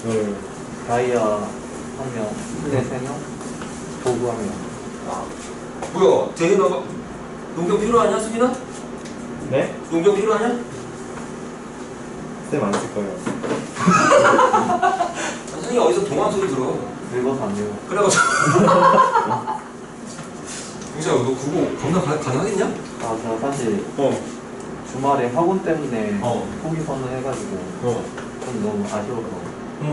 다이아 1명, 플랫 3명, 도구 1명. 아, 뭐야? 대인아가 용병 필요하냐, 수빈아? 네? 용병 필요하냐? 쌤 안 쓸 거예요. 선생님 어디서 동안 소리 들어? 읽어서 안 돼요. 그래가지고 용재야, 너 그거 겁나 가능하겠냐? 아, 제가 사실 주말에 학원 때문에 포기 선언해가지고 좀 너무 아쉬워서.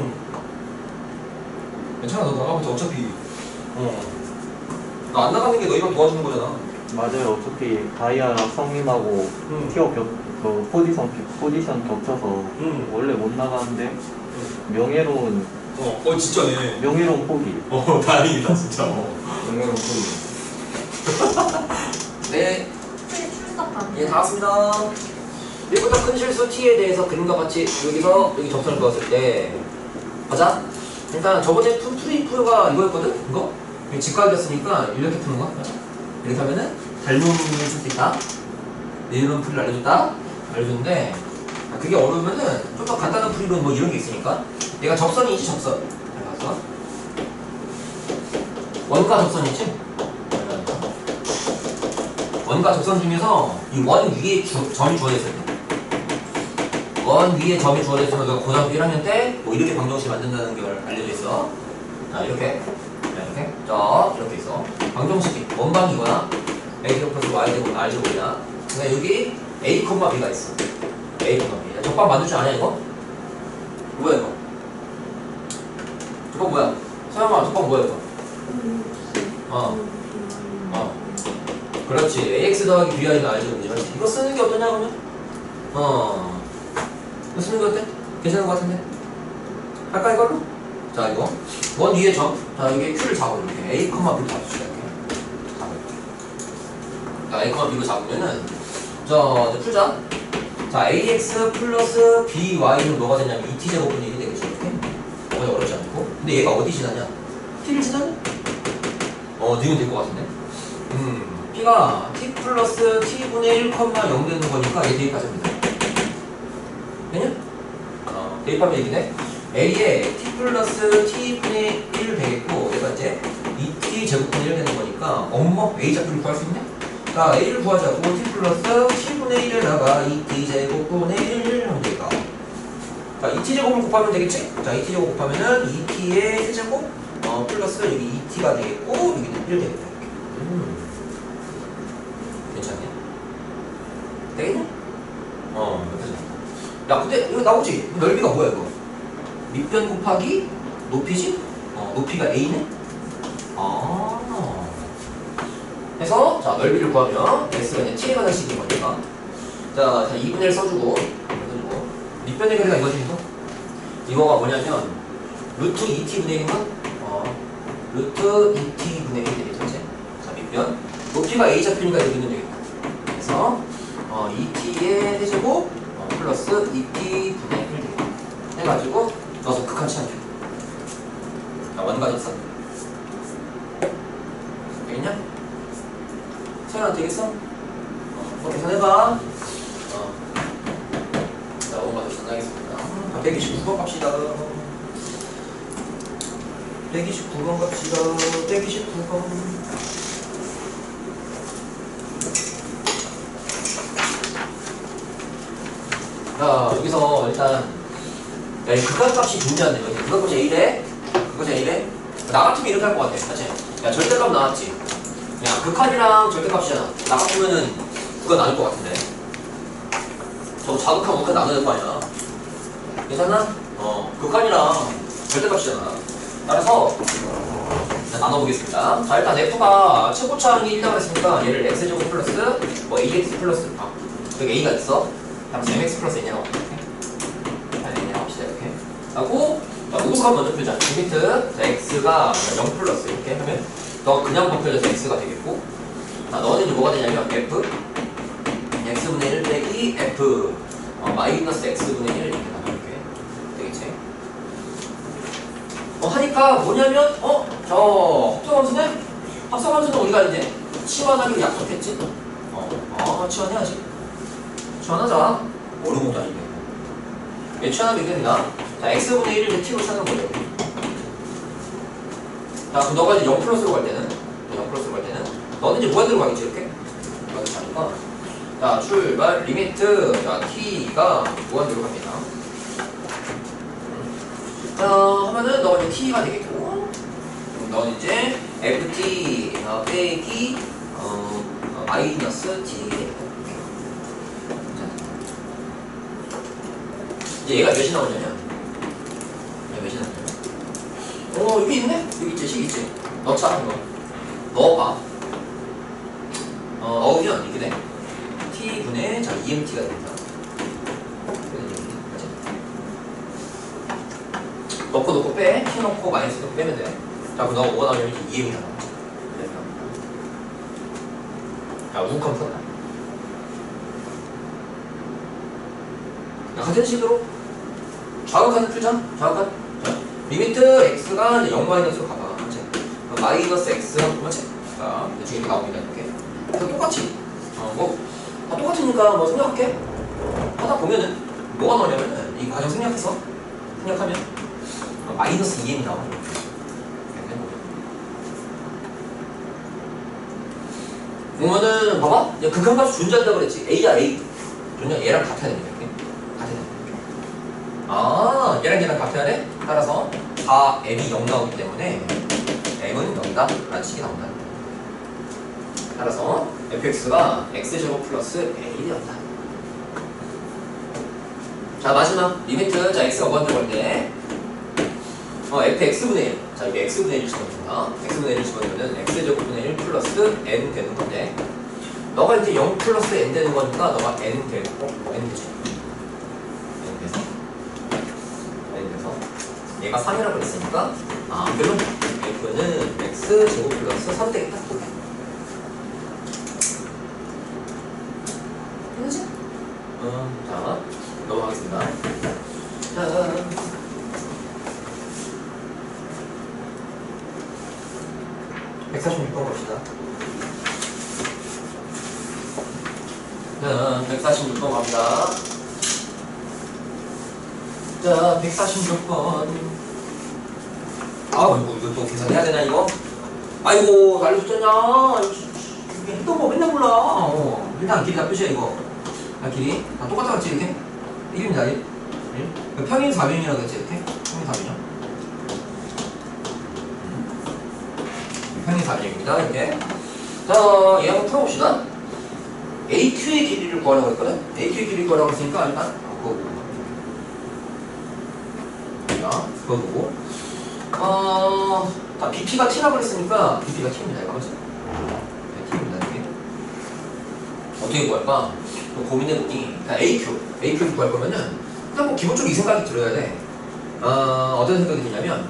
괜찮아, 너 나가면 어차피 너 안 나가는 게 너희만 도와주는 거잖아. 맞아요. 어차피 다이아 성님하고 티어 그 포지션 겹쳐서 원래 못 나가는데 명예로운 진짜네. 명예로운 포기. 다행이다 진짜. 명예로운 포기. 네. 예, 다 왔습니다. 1부터 큰 실수 t에 대해서 그림과 같이 여기서 여기 접선을 그었을 때 가자. 일단 저번에 프리프가 이거였거든? 이거? 직각이었으니까 이렇게 푸는 거. 이렇게 하면은 닮음을 쓸 수 있다. 이런 풀이를 알려줬는데 그게 어려우면은 좀 더 간단한 풀이로 뭐 이런 게 있으니까 얘가 접선이지, 접선. 그래서 원과 접선이지? 원과 접선 중에서 이 원 위에 점이 주어졌을 때, 원 위에 점이 주어졌으면 우리가 고등학교 1학년 때 뭐 이렇게 방정식 만든다는 걸 알려져 있어. 자, 이렇게 이렇게 있어. 방정식이 원방이거나 a 플러스 y제곱 r제곱이나 그다음에 여기 a, b가 있어. a, b. 적방 만들 줄 아냐 이거? 뭐야 이거? 적방 뭐야? 서영아, 적방 뭐야 이거? 그렇지. ax 더하기 by가 r제곱이지, 맞지? 이거 쓰는 게 어떠냐 그러면? 이거 쓰는 게 어때? 괜찮은 것 같은데? 할까 이걸로? 자, 이거 원 위에 점. 자, 이게 q를 잡아 이렇게 a, b를 잡읍시다. 이렇게 자, a, b를 잡으면은 이제 풀자. 자, ax 플러스 by는 뭐가 되냐면 2t제곱분의 1이 되겠지, 이렇게. 거의 어렵지 않고. 근데 얘가 어디 지나냐? t를 지나냐? 니은 될 것 같은데? p가 t 플러스 t분의 1, 0 되는 거니까 얘 대입하자면 돼. 되냐? 대입하면 얘기네. a에 t 플러스 t분의 1 되겠고, 얘가 이제 2t 제곱분의 1 되는 거니까, a 좌표를 구할 수 있네? 자, a를 구하자고 t 플러스 t분의 1에다가 2t 제곱분의 1 하면 되겠다. 자, 2t 제곱을 곱하면 되겠지? 자, 2t 제곱 곱하면은 2t의 세제곱 플러스 여기 2t가 되겠고, 여기는 1 되겠다. 괜찮네? 되겠냐? 그죠? 야, 근데 이거 나오지? 넓이가 뭐야 이거? 밑변 곱하기 높이지? 높이가 a네? 해서 자, 넓이를 구하면 x가 이제 t에 관한 식인 거니까 자 2분의 1 써주고 밑변의 거리가 이거지 이거? 이거가 뭐냐면 루트 2t분의 1인가? 루트 2t분의 1이 되겠죠? 자, 밑변 높이가 a 좌표니까 여기는 되겠고 그래서 2t의 세제곱 플러스 2t분의 1 되겠고 해가지고 넣어서 극한 치환 돼. 자, 원과 접선 되겠냐? 세연아 되겠어? 계산해봐. 자, 원과 접선 하겠습니다. 129번 갑시다. 129번 갑시다. 129번. 자, 여기서 일단 극한값이 존재한대. 극한값이 A래? 그것이 A래? 나 같으면 이렇게 할 것 같아. 맞지? 야, 절대값 나왔지? 야, 극한이랑 절대값이잖아. 나 같으면은 그거 나눌 것 같은데. 저 자극한 극한 나눠야 될 거 아니야. 괜찮나? 극한이랑 절대값이잖아. 따라서 나눠보겠습니다. 자, 일단 F가 최고차항이 1이라고 했으니까 얘를 x제곱 플러스 뭐 ax 플러스 여기 a가 있어. 다음 mx 플러스 n이라고 합시다. 이렇게 하고 우극한 먼저 표자. 리미트 자, x가 0 플러스 이렇게 하면 너 그냥 벗겨져서 x가 되겠고 자, 너는 이제 뭐가 되냐면 f x분의 1 빼기 f 마이너스 x분의 1 이렇게 나면 이렇게 되겠지. 하니까 뭐냐면 저 합성함수네? 합성함수는 우리가 이제 치환하기로 약속했지? 치환해야지. 치환하자. 어려운 것도 아닌데. 예, 치환하면 이게 됩니다. 자, 자, x분의 1을 t로 찾는 거죠. 자, 그럼 너가 이제 0 플러스로 갈 때는, 0 플러스로 갈 때는, 너는 이제 무한대로 가겠지, 이렇게? 무한대로 가니까. 자, 출발, 리미트. 자, t가 무한대로 갑니다. 자, 하면은 너가 이제 t가 되겠고, 그럼 너는 이제 ft 빼기 마이너스 t 되겠고. 이제 얘가 몇이 나오냐면, 얘가 몇이 나오냐면, 여기 있네? 여기 있지, 식 있지? 넣자, 이거. 넣어봐. 넣으면 이렇게 돼. t분의, 자, emt가 됩니다. 넣고 빼. t 넣고 마이너스 넣고 빼면 돼. 자, 그럼 너가 뭐가 나오냐면 이제 em이 나와. 자, 우극하면 풀었다. 같은 식으로 좌극하는 풀자. 좌극한. 자, 리미트 x가 이제 0 마이너스로 가봐. 그렇지? 마이너스 x 하고 그렇지? 자, 대충 이렇게 나옵니다. 이렇게. 그래서 똑같이. 다 똑같으니까 뭐 생략할게. 하다 보면은 뭐가 나오냐면은 이 과정 생략해서 생략하면 마이너스 2m이 나와. 그러면은 봐봐. 극한값이 존재한다고 그랬지. a야 a. 존재 얘랑 같아야 됩니다. 이렇게. 같아야 됩니다. 얘랑 같아야 돼. 따라서 4m이 0 나오기 때문에 m은 0이다 라는 식이 나온다. 따라서 fx가 x제곱 플러스 a이 되었다. 자, 마지막 리미트. 자, x가 무한대로 갈 때 fx분의 1. 자, 여기 x분의 1을 집어넣습니다. x분의 1을 집어넣으면 x제곱분의 1 플러스 n 되는 건데, 너가 이제 0 플러스 n 되는 거니까 너가 n 되고 n 되지. n 돼서 얘가 3이라고 했으니까 결론 f는 x제곱 플러스 3 되겠다. 그렇지? 자, 넘어가겠습니다. 자, 146번 갑시다. 자, 146번 갑니다. 자, 146번. 이거 또 계산해야 되나, 이거? 아이고, 알려줬잖아. 이게 했던 거 맨날 몰라. 일단 길이 다 표시야, 이거. 길이. 다 똑같았지, 이렇게? 1입니다, 1. 평행 4변이라고 했지, 이렇게? 평행 4변이요. 평행 4변입니다, 이렇게. 자, 얘 한번 풀어봅시다. AQ의 길이를 구하라고 했거든? AQ의 길이를 구하라고 했으니까 일단 그거 보고. 자, 그거 보고. 자, BP가 T라고 했으니까 BP가 T입니다, 이거 맞지? 네, T입니다, 이게. 어떻게 구할까? 고민해보니, AQ를 구할 거면은, 일단 뭐 기본적으로 이 생각이 들어야 돼. 어떤 생각이 드냐면,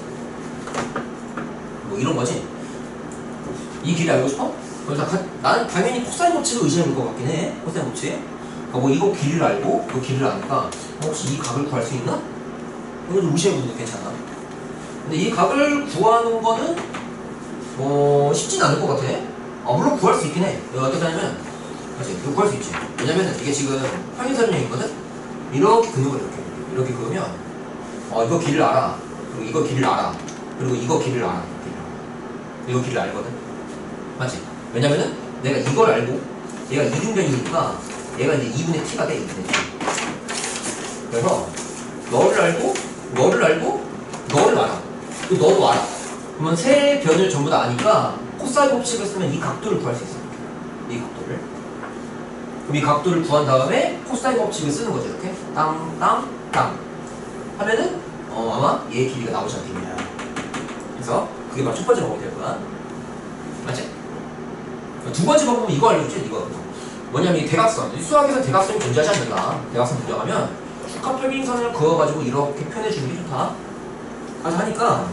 뭐 이런 거지? 이 길이 알고 싶어? 그래서 나는 당연히 코사인 법칙을 의심해볼 것 같긴 해. 코사인 법칙. 그러니까 뭐 이거 길이를 알고, 그 길이를 아니까, 혹시 이 각을 구할 수 있나? 이거 좀 의심해보는 게 괜찮아. 근데 이 각을 구하는 거는, 쉽진 않을 것 같아. 물론 구할 수 있긴 해. 어떻게 하냐면, 맞지? 이거 구할 수 있지. 왜냐면 이게 지금 평행사변형이거든? 이렇게 긋는 거야, 이렇게 그으면, 이거 길이를 알아. 그리고 이거 길이를 알아. 그리고 이거 길이를 알아. 이거 길이를 알거든? 맞지? 왜냐면은 내가 이걸 알고 얘가 이등변이니까 얘가 이제 2분의 t가 돼. 2분의 t. 그래서 너를 알고 너를 알아. 그리고 너도 알아. 그러면 세 변을 전부 다 아니까 코사인 법칙을 쓰면 이 각도를 구할 수 있어. 이 각도를. 그럼 이 각도를 구한 다음에 코사인 법칙을 쓰는 거죠. 이렇게 땅 하면은 아마 얘의 길이가 나오지 않겠냐. 그래서 그게 바로 첫 번째 방법이 될 거야. 맞지? 두 번째 방법은 이거 알려주지, 이거. 뭐냐면 이 대각선. 수학에서 대각선이 존재하지 않는다. 대각선 분석하면 축합평행선을 그어가지고 이렇게 표현해주는 게 좋다. 그래서 하니까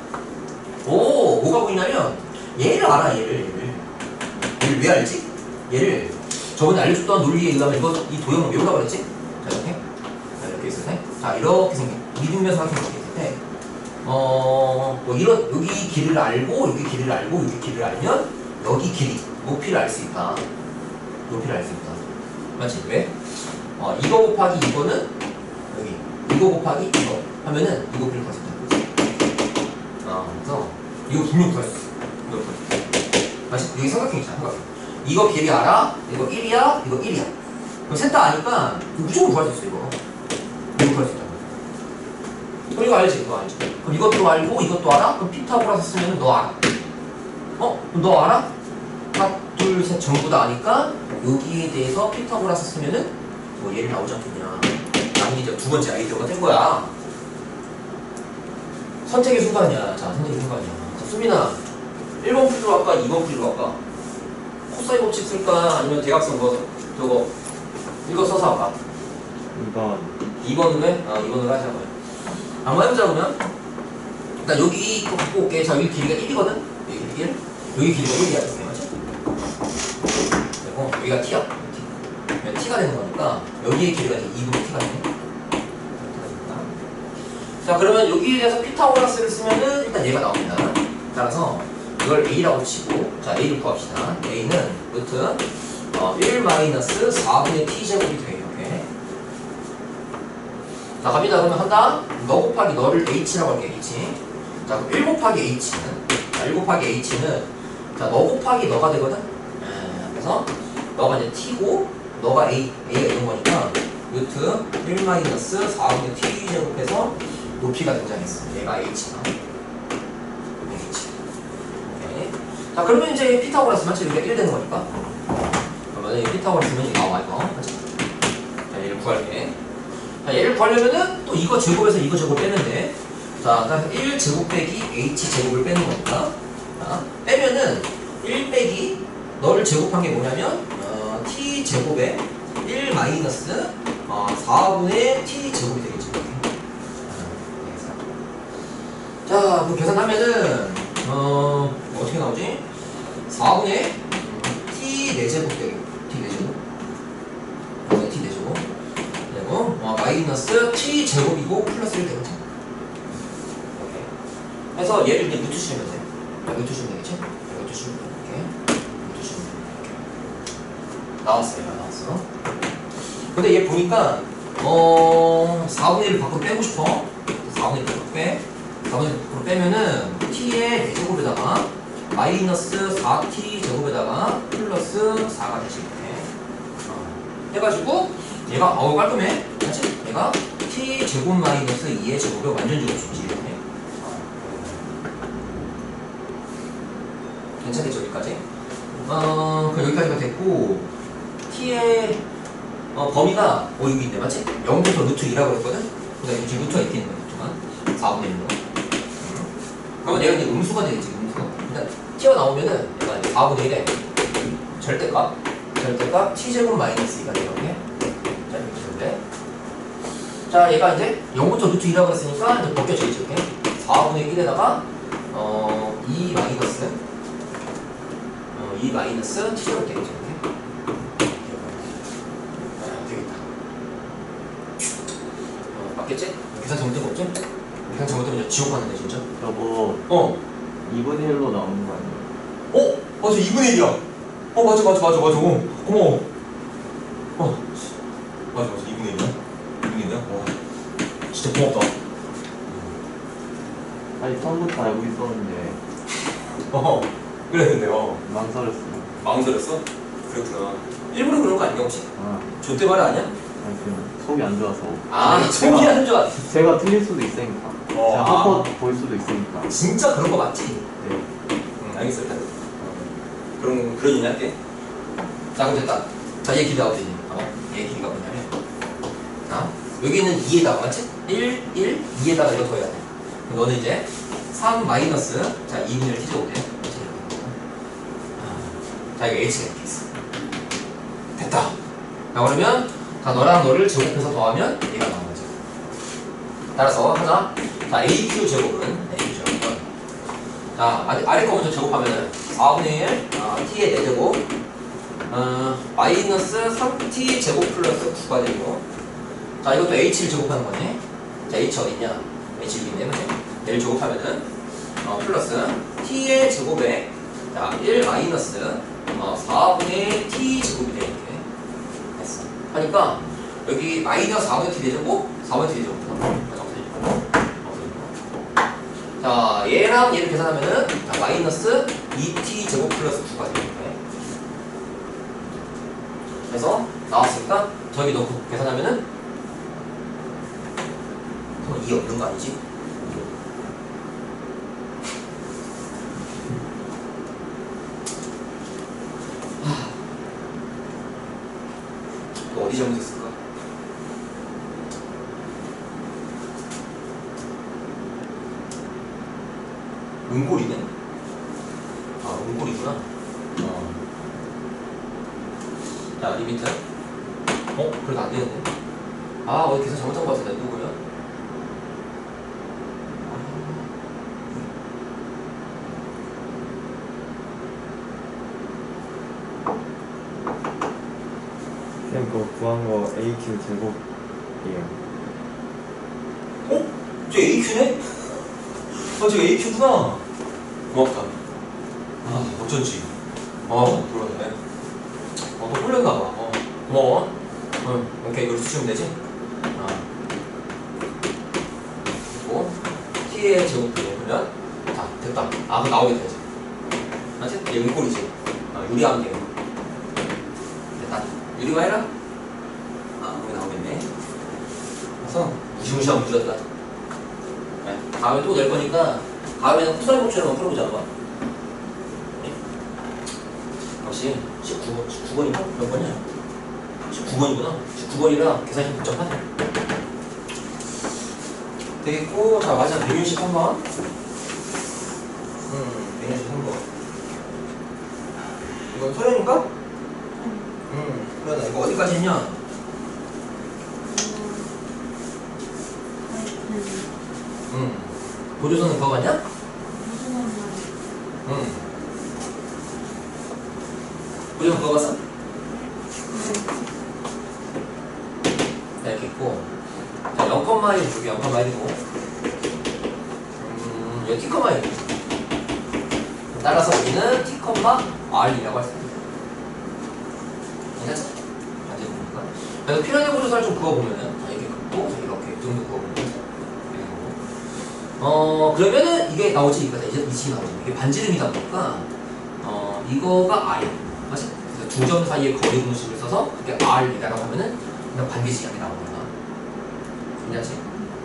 뭐가 보이냐면 얘를 알아, 얘를 왜 알지? 얘를 저번에 알려줬던 논리에 의하면 이 도형을 외우라고 그랬지? 자, 이렇게 있을 때. 자, 이렇게 생긴 이등변 삼각형 이렇게 있을 때 여기 길이를 알고 여기 길이를 알고 여기 길이를 알면 여기 길이 높이를 알 수 있다. 높이를 알 수 있다. 맞지? 왜? 이거 곱하기 이거는 여기 이거 곱하기 이거 하면은 이거 분명 구할 수 있다는 거지. 그래서 이거 분명 구할 수 있어. 이거 구할 수 있어. 다시 여기 삼각형 있잖아. 삼각형. 이거 길이 알아? 이거 1이야? 이거 1이야. 그럼 셋 다 아니까 무조건 구할 수 있어. 이거 구할 수 있다는 거지. 그럼 이거 알지? 이거 알지? 그럼 이것도 알고 이것도 알아? 그럼 피타고라스 쓰면은 너 알아. 그럼 너 알아? 하나, 둘, 셋 전부 다 아니까 여기에 대해서 피타고라스 쓰면은 뭐 얘를 나오지 않겠냐. 당연히 두 번째 아이디어가 된 거야. 선택의 순간이야. 자, 선택의 순간이야. 자, 수민아, 1번 풀이로 할까? 2번 풀이로 할까? 코사인 법칙 쓸까? 아니면 대각선 저거 이거 써서 할까? 2번으로 해? 2번으로 하자. 한번 해보자 그러면. 일단 여기 거 갖고 올게. 자, 여기 길이가 1이거든? 여기 1. 여기 길이가 1이야. 이렇게 맞지? 그리고 여기가 t야. t가 되는 거니까 여기의 길이가 2분의 t가 되네. 자, 그러면 여기에 대해서 피타고라스를 쓰면은 일단 얘가 나옵니다. 따라서 이걸 a라고 치고, 자, a를 구합시다. a는 루트 1 마이너스 4분의 t제곱이 돼. 이렇게. 자, 갑니다. 그러면 한다. 너 곱하기 너를 h라고 할게. h. 자, 그럼 1 곱하기 h는, 자, 1 곱하기 h는, 자, 너 곱하기 너가 되거든? 그래서 너가 이제 t고 너가 a가 이런 거니까 루트 1 마이너스 4분의 t 제곱해서 높이가 등장했어. 얘가 h가. h. 오케이. 자, 그러면 이제 피타고라스 맞지? 여기가 1 되는 거니까. 그러면 피타고라스면 이거 나와, 이거. 맞지? 자, 얘를 구할게. 자, 얘를 구하려면은 또 이거 제곱에서 이거 제곱 빼면 돼. 자, 따라서 1 제곱 빼기 h 제곱을 빼는 거니까. 자, 빼면은 1 빼기 너를 제곱한 게 뭐냐면 t 제곱에 1 마이너스 4분의 t 제곱이 되겠지. 자, 그 계산하면은 어떻게 나오지? 4분의 t 4제곱 되겠고, t 4제곱, t 4제곱, 그리고 마이너스 t 제곱이고 플러스 1 되겠지. 오케이. 그래서 얘를 이제 루트 주면 돼. 루트 주면 되겠지? 루트 주면 돼. 이렇게. 루트 주면 돼. 나왔어요. 나왔어. 근데 얘 보니까 4분의 1을 밖으로 빼고 싶어. 4분의 1을 밖으로 빼. 4분의 1을 밖으로 빼면은 t의 4제곱에다가 마이너스 4t 제곱에다가 플러스 4가 되지. 이렇게 해가지고 얘가 깔끔해. 맞지? 얘가 t 제곱 마이너스 2의 제곱에 완전 제곱 주지. 이렇게. 괜찮겠죠? 여기까지? 그럼 여기까지가 됐고, t의 범위가 여기 있네. 맞지? 0부터 루트 2라고 했거든? 근데 지금 루트가 이렇게 있는 거야. 루트가 4분의 1로. 그러면 얘가 이제 음수가 되겠지. 음수가. 일단 튀어나오면은 얘가 이제 4분의 1에 절대값 t제곱 마이너스 2가 돼요. 이렇게. 자, 이렇게 되는데. 자, 얘가 이제 0부터 루트 2라고 했으니까 이제 벗겨져 있죠. 이렇게. 4분의 1에다가 2 마이너스 2 마이너스 t제곱 되겠죠. 되겠다. 맞겠지? 계산 잘못된 거 없지? 계산 잘못되면 이제 지옥 가는데 진짜? 저거 2분의 1로 나오는 거 아니에요? 맞아. 2분의 1이야. 맞아. 어머. 맞아. 2분의 1이야? 2분의 1이야? 와. 진짜 고맙다. 아니 처음부터 알고 있었는데 그랬는데 망설였어. 망설였어? 그렇구나. 일부러 그런 거 아닌가 혹시? 존댓 말 아니야? 아니 그냥 속이 안 좋아서. 속이 안 좋아. 제가 틀릴 수도 있으니까. 제가 헛헛 보일 수도 있으니까. 진짜 그런 거 맞지? 네. 알겠어. 일단 그런 얘기 할게. 자, 그럼 됐다. 자, 얘 길이가 어디지? 얘 길이가 뭐냐면 여기 있는 2에다가 맞지? 1, 2에다가 이거 더해야 돼. 그럼 너는 이제 3 마이너스, 자, 2분의 1 t제곱 돼. 자, 이거 h가 이렇게 있어. 됐다. 자, 그러면 자, 너랑 너를 제곱해서 더하면 얘가 나오는 거지. 따라서 하자. 자, aq 제곱은 자, 아래 거 먼저 제곱하면은 4분의 1 t의 4제곱 마이너스 3t 제곱 플러스 9가 되고, 자, 이것도 h를 제곱하는 거네. 자, h 어딨냐? h 여기 있네. 얘를 제곱하면은 플러스 t의 제곱에 자, 1 마이너스 4분의 t 제곱이 돼. 이렇게 했어. 하니까 여기 마이너스 4분의 t 대제곱 4분의 t 대제곱 자, 얘랑 얘를 계산하면은 자, 마이너스 2t 제곱 플러스 9가 되겠네. 그래서 나왔으니까 저기 넣고 계산하면은 2 없는 거 아니지? 어디 잘못했을까? 은골이네? 아, 은골이구나. 자, 리미트. 그래도 안 되는데. 아, 어디 계산 잘못한 거 같은데, 누구야? 쌤 그거 구한 거 AQ 제곱이에요. 저 AQ네? 저 AQ구나. 고맙다. 어쩐지. 그러네. 또 홀렸나봐. 고마워. 오케이, 이걸 쓰시면 되지? 그리고 t의 제곱분이 그러면 자, 됐다. 그럼 나오게 되지. 맞지? 얘 은꼴이지. 유리하면 돼. 됐다. 유리화 해라. 거기 나오겠네. 그래서 무시무시하면 무졌다. 네. 다음에 또 낼 거니까 다음에는 코사인 법칙을 한번 풀어보자. 한번. 역시 19번인가? 몇 번이야? 19번이구나. 19번이라 계산이 복잡하네. 되겠고, 자, 마지막 163번. 163번. 이건 소련인가? 그러네. 이거 어디까지 했냐? 보조선은 그거 같냐? 보조선 그거 봤어? 자, 이렇게 있고. 자, 0,1 두개 0,1이고. 여기 T,1. 따라서 우리는 T,R이라고 할 수 있습니다. 괜찮죠? 반지 보니까. 그래서 필연의 보조선을 좀 그어보면은, 자, 이렇게 긋고, 이렇게 정도 그어보면. 그러면은 이게 나오지, 이거다. 이제 이치 나오지. 이게 반지름이다 보니까, 이거가 R이야. 맞지? 그래서 두 점 사이의 거리 분식을 써서 그게 R이라고 하면은 그냥 반지름이 이렇게 나오는 거야. 괜찮지?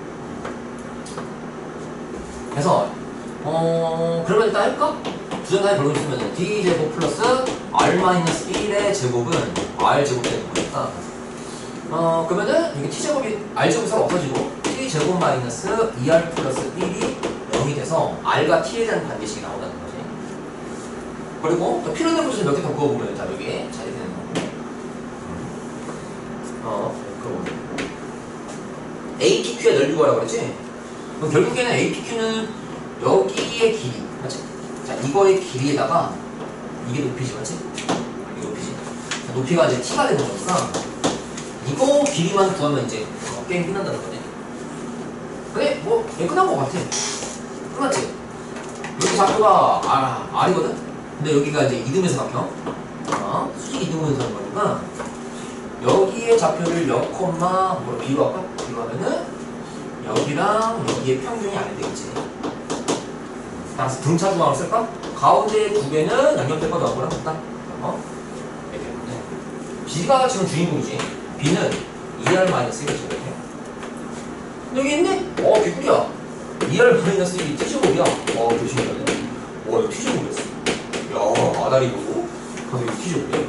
그래서, 그러면 일단 할까? 두 점 사이 거리 분식 쓰면은 D제곱 플러스 R-1의 제곱은 R제곱 되는 거니까, 그러면은 이게 T제곱이 R제곱이 서로 없어지고, T제곱 마이너스 2R 플러스 1이 0이 돼서 R과 T에 대한 관계식이 나온다는 거지. 그리고 또 필요한 분식 몇 개 더 그어보면 자, 여기에 자리 되는 거고. 그럼 APQ의 넓이 구하라고 그랬지? 그럼 결국에는 APQ는 여기의 길이, 맞지? 자, 이거의 길이에다가 이게 높이지, 맞지? 이게 높이지. 자, 높이가 이제 T가 되는 거니까 이거 길이만 구하면 이제 게임 끝난다는 거지. 근데 뭐 끝난 거 같아. 끝났지? 여기 좌표가 R이거든? 근데 여기가 이제 이등변에서 바뀌어. 수직 이등변에서 하는 거니까 여기에 좌표를 0, 뭐로 B로 할까? B로 하면은 여기랑 여기의 평균이 안 되겠지. 따라서 등차 중앙을 쓸까? 가운데 두 개는 양옆될 거다 뭐랑 같다. 이렇게 하는데 B가 지금 주인공이지. B는 2R-1이겠지. 여기 있네? 개꿀이야. 2R-1이 T제곱이야. 조심해야 돼. 이거 T제곱이었어. 야, 아다리고. 그래서 이거 T제곱이야.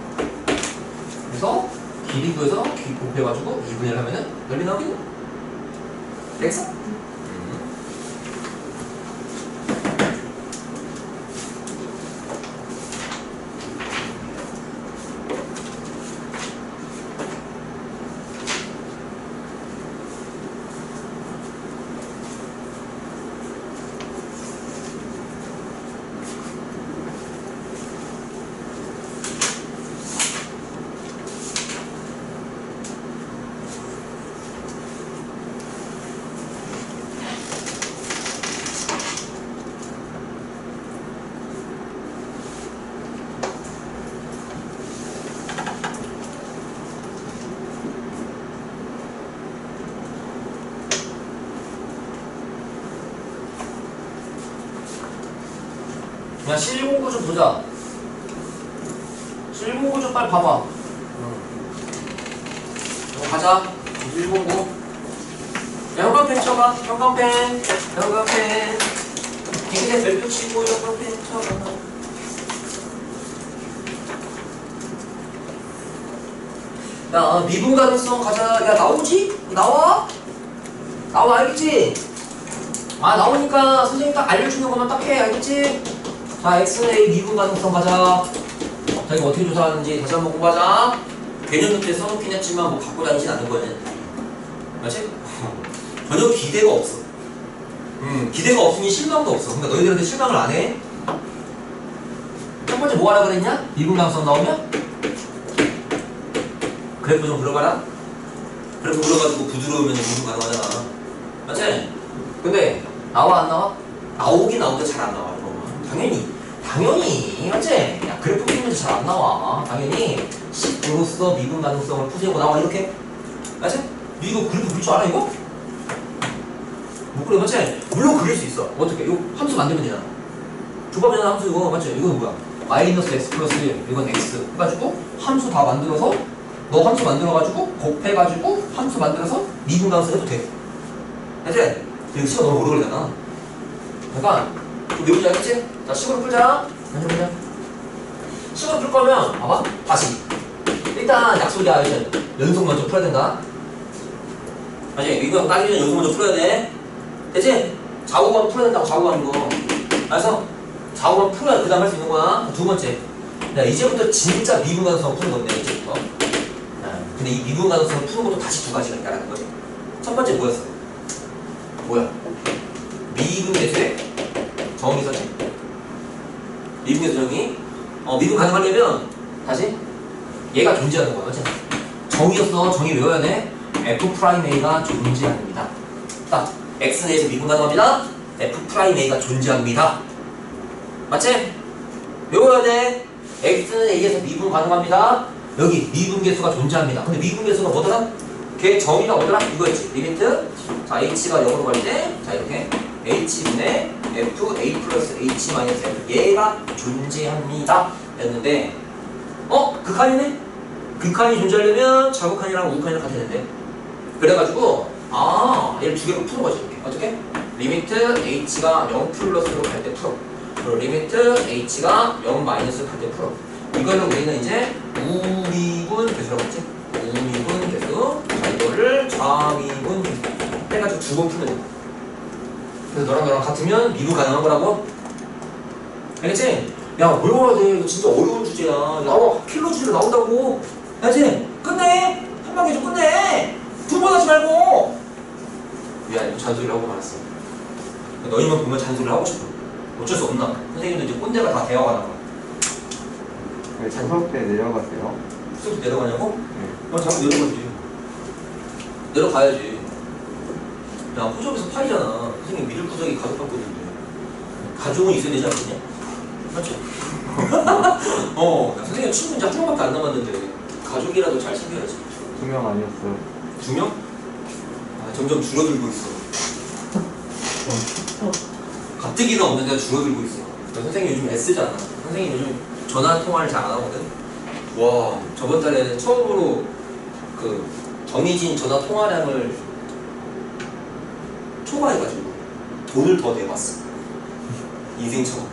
그래서 길이 구해서 곱해가지고 2분의 1 하면은 넓이 나오겠네. 되겠어? 야, 실공구 좀 보자. 실공구 좀 빨리 봐봐. 가자. 실공구. 야, 형광펜 쳐봐. 형광펜. 형광펜. 이게 별표 치고 형광펜 쳐봐. 야, 미분 가능성 가자. 야, 나오지? 나와? 나와, 알겠지? 아, 나오니까 선생님 딱 알려주는 것만 딱 해, 알겠지? 자, X의 미분 가능성 가자. 자, 이거 어떻게 조사하는지 다시 한번 공부하자. 개념 노트에 써놓긴 했지만 뭐 갖고 다니진 않을 거지. 맞지? 전혀 기대가 없어. 기대가 없으니 실망도 없어. 그러니까 너희들한테 실망을 안 해. 첫 번째 뭐 하라 그랬냐? 미분 가능성 나오면? 그래프 좀 그려봐라. 그래프 그려가지고 부드러우면 미분 가능하잖아. 맞지? 근데 나와 안 나와? 나오긴 나오는데 잘 안 나와. 당연히 맞지? 야, 그래프 그리면서 잘 안 나와. 당연히 10으로서 미분 가능성을 푸세고 나와 이렇게. 맞지? 이거 그래프 그릴 줄 알아 이거? 못 그려 맞지? 물론 그릴 수 있어. 어떻게? 이거 함수 만들면 되잖아. 조밥이잖아 함수 이거 맞지? 이거는 뭐야? 마이너스 x 플러스 1 이건 x 해가지고 함수 다 만들어서 너 함수 만들어가지고 곱해가지고 함수 만들어서 미분 가능성 해도 돼. 알지? 이거 시간 너무 오래 걸리잖아. 그러니까 좀 외우지 알겠지? 자, 식으로 풀자. 보자. 식으로 풀 거면 봐봐. 다시. 일단 약속이야. 이제 연속 먼저 풀어야 된다. 알지? 이거 따지기 전에 연속 먼저 풀어야 돼. 되지? 좌우만 풀어야 된다고 좌우하는 거. 그래서 좌우만 풀어야 그 다음 할 수 있는 거야. 두 번째. 야, 이제부터 진짜 미분 가능성 푸는 건데 이제부터. 근데 이 미분 가능성을 푸는 것도 다시 두 가지가 있다는 거지. 첫 번째 뭐였어? 뭐야? 미분 계수의 정의 있었지? 미분 계수 정의. 미분 가능하려면 다시 얘가 존재하는 거야, 맞지? 정의였어. 정의 외워야 돼. F'A가 존재합니다. 딱 X 내에서 미분 가능합니다. F'A가 존재합니다. 맞지? 외워야 돼. X A에서 미분 가능합니다. 여기 미분 계수가 존재합니다. 근데 미분 계수가 뭐더라? 걔 정의가 뭐더라? 이거였지. 리미트. 자, H가 0으로 갈 때, 자, 이렇게. H분의 F, A 플러스 H 마이너스 F. 얘가 존재합니다. 였는데, 극한이네? 극한이 존재하려면 자극한이랑 우극한이랑 같아야 된대. 그래가지고, 얘를 두 개로 푸는 거지. 이렇게. 어떻게? 리미트 H가 0 플러스로 갈 때 풀어. 그리고 리미트 H가 0 마이너스로 갈 때 풀어. 이거를 우리는 이제 우미분 계수라고 했지? 우미분 계수. 자, 이거를 좌미분 계수 해가지고 두 번 푸는 거야. 그래서 너랑 같으면 미분 가능한 거라고? 알겠지? 야, 외워야 돼. 이거 진짜 어려운 주제야. 나와. 킬러 주제로 나온다고. 알겠지? 끝내! 한 방에 좀 끝내! 두 번 하지 말고! 미안, 잔소리를 하고 말았어. 너희만 보면 잔소리를 하고 싶어. 어쩔 수 없나? 선생님도 이제 꼰대가 다 되어가나 봐. 왜 수업 때 내려가세요? 수업 내려가냐고? 네. 잠깐 내려가지. 내려가야지. 야, 호적에서 파이잖아. 선생님 미들 구석이 가족 바꾸는데. 가족은 있어야 되지 않겠냐? 맞죠? 야, 선생님 친구 이제 한 명밖에 안 남았는데 가족이라도 잘 챙겨야지. 2명 아니었어요. 2명? 점점 줄어들고 있어. 가뜩이나 없는 데가 줄어들고 있어. 선생님 요즘 애쓰잖아. 선생님 요즘 전화 통화를 잘 안 하거든. 와, 저번 달에 처음으로 그 정해진 전화 통화량을 초과해가지고 돈을 더 내봤어. 인생 처음.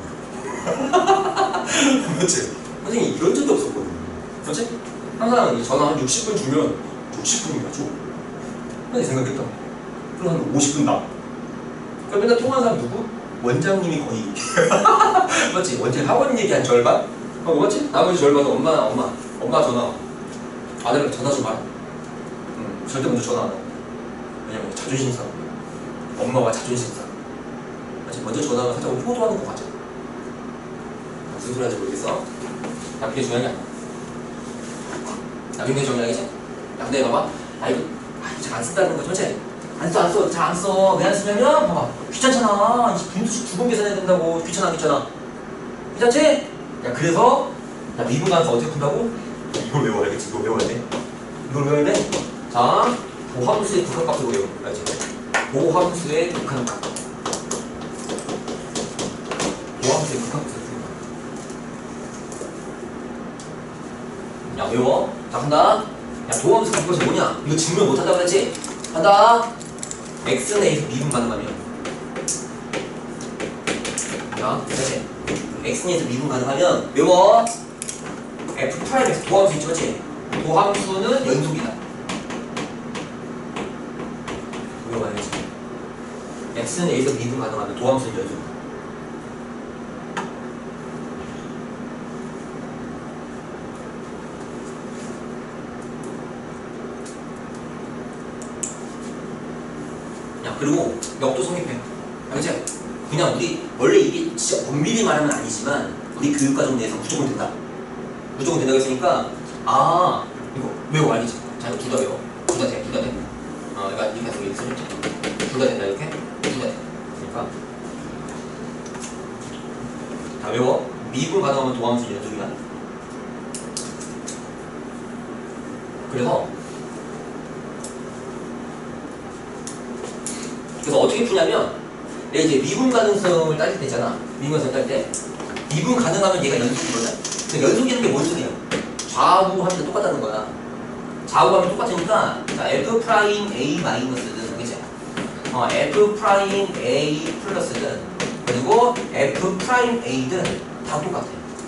그렇지? 선생님 이런 적이 없었거든. 그렇지? 항상 전화 한 60분 주면 60분인가 줘. 근데 생각했다. 그럼 한 50분 나. 그럼 맨날 통화한 사람 누구? 원장님이 거의. 맞지? 원장 학원 얘기 한 절반? 맞지? 나머지 절반은 엄마 전화. 아들 전화 좀 마라. 절대 먼저 전화 안 하고. 왜냐면 자존심 싸움. 엄마와 자존심 싸움. 맞지? 먼저 전화가 살짝 효도하는 것 같잖아. 무슨 소리 하는지 모르겠어. 야, 그게 중요한 게 아니야. 야, 굉장히 중요하겠지? 야, 근데 봐봐. 이거 잘 안 쓴다는 거지, 맞지? 안 써. 잘 안 써. 왜 안 쓰냐면, 봐봐. 귀찮잖아. 분수씩 두 번 계산해야 된다고. 귀찮아. 귀찮지? 야, 그래서, 미분 가능성 어떻게 푼다고? 이걸 외워야겠지. 이걸 외워야 돼. 이걸 외워야 돼. 자, 보함수의 극한값으로 외워. 알지? 보함수의 극한값. 보함수의 극한값. 자, 간다. 야, 도함수 갖고 것이 뭐냐? 이거 증명 못한다고 그랬지? 간다. x는 a에서 미분 가능하면. 자, 그렇지. x는 a에서 미분 가능하면 외워. f 프라임에서 도함수 있지, 그렇지? 도함수는 연속이다. 외워봐야지. x는 a에서 미분 가능하면 도함수는 연속. 그리고 역도 성립해. 알겠지? 그냥 우리 원래 이게 진짜 엄밀히 말하면 아니지만 우리 교육과정 내에서 무조건 된다. 무조건 된다고 했으니까 아 이거 외워 알겠지? 자 이거 둘 다 외워. 둘 다 돼. 둘 다 돼. 그러니까 이렇게 해서 이렇게 쓰면 둘 다 된다 이렇게. 둘 다 돼. 그러니까 다 외워. 미분 가능하면 도함수 연속이야. 그래서 어떻게 푸냐면 내가 이제 미분 가능성을 따질 때 있잖아. 미분 가능성 따질 때 미분 가능하면 얘가 연속이거든. 근데 연속이라는 게 뭔 소리야? 좌우 하면 똑같다는 거야. 좌우 하면 똑같으니까 자, f 프라임 a 마이너스든 그치? f 프라임 a 플러스든 그리고 f 프라임 a든 다 똑같아.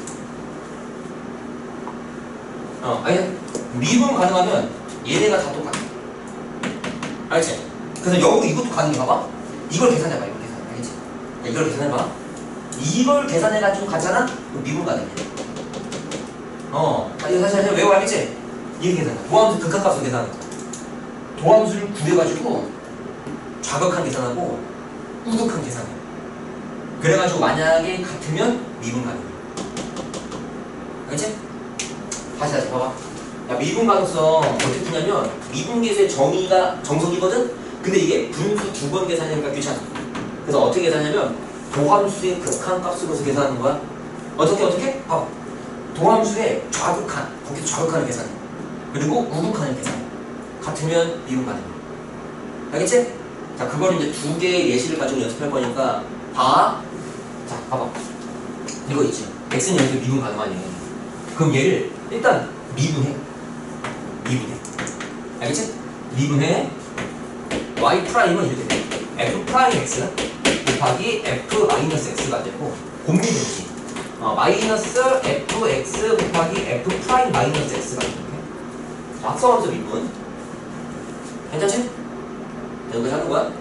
아니 미분 가능하면 얘네가 다 똑같아. 알지? 그래서 역으로 이것도 가능해. 봐봐. 이걸 계산해봐. 이걸 계산해. 알겠지? 이걸 계산해봐. 이걸 계산해가지고 갔잖아? 그럼 미분 가능해. 이거 사실 외워 알겠지? 이게 계산해. 도함수 극한값을 계산하는 거야. 도함수를 구해가지고 좌극한 계산하고 우극한 계산해. 그래가지고 만약에 같으면 미분 가능해. 알겠지? 다시 봐봐. 야, 미분 가능성 어떻게 푸냐면 미분계수의 정석이거든? 근데 이게 분수 두 번 계산하니까 귀찮아. 그래서 어떻게 계산하냐면 도함수의 극한값으로서 계산하는 거야. 어떻게? 봐봐. 도함수의 좌극한, 거기서 좌극한을 계산해. 그리고 우극한을 계산해. 같으면 미분 가능해. 알겠지? 자, 그걸 이제 두 개의 예시를 가지고 연습할 거니까 봐. 자, 봐봐. 이거 있지. x는 여기서 미분 가능하니. 그럼 얘를 일단 미분해. 알겠지? 미분해. y 프라임은 이렇게 돼. f 프라임 x 곱하기 f 마이너스 x가 되고 곱미되지. 마이너스 fx 곱하기 f 프라임 마이너스 x가 되는 게 합성함수 미분. 괜찮지? 여기까지 하는 거야?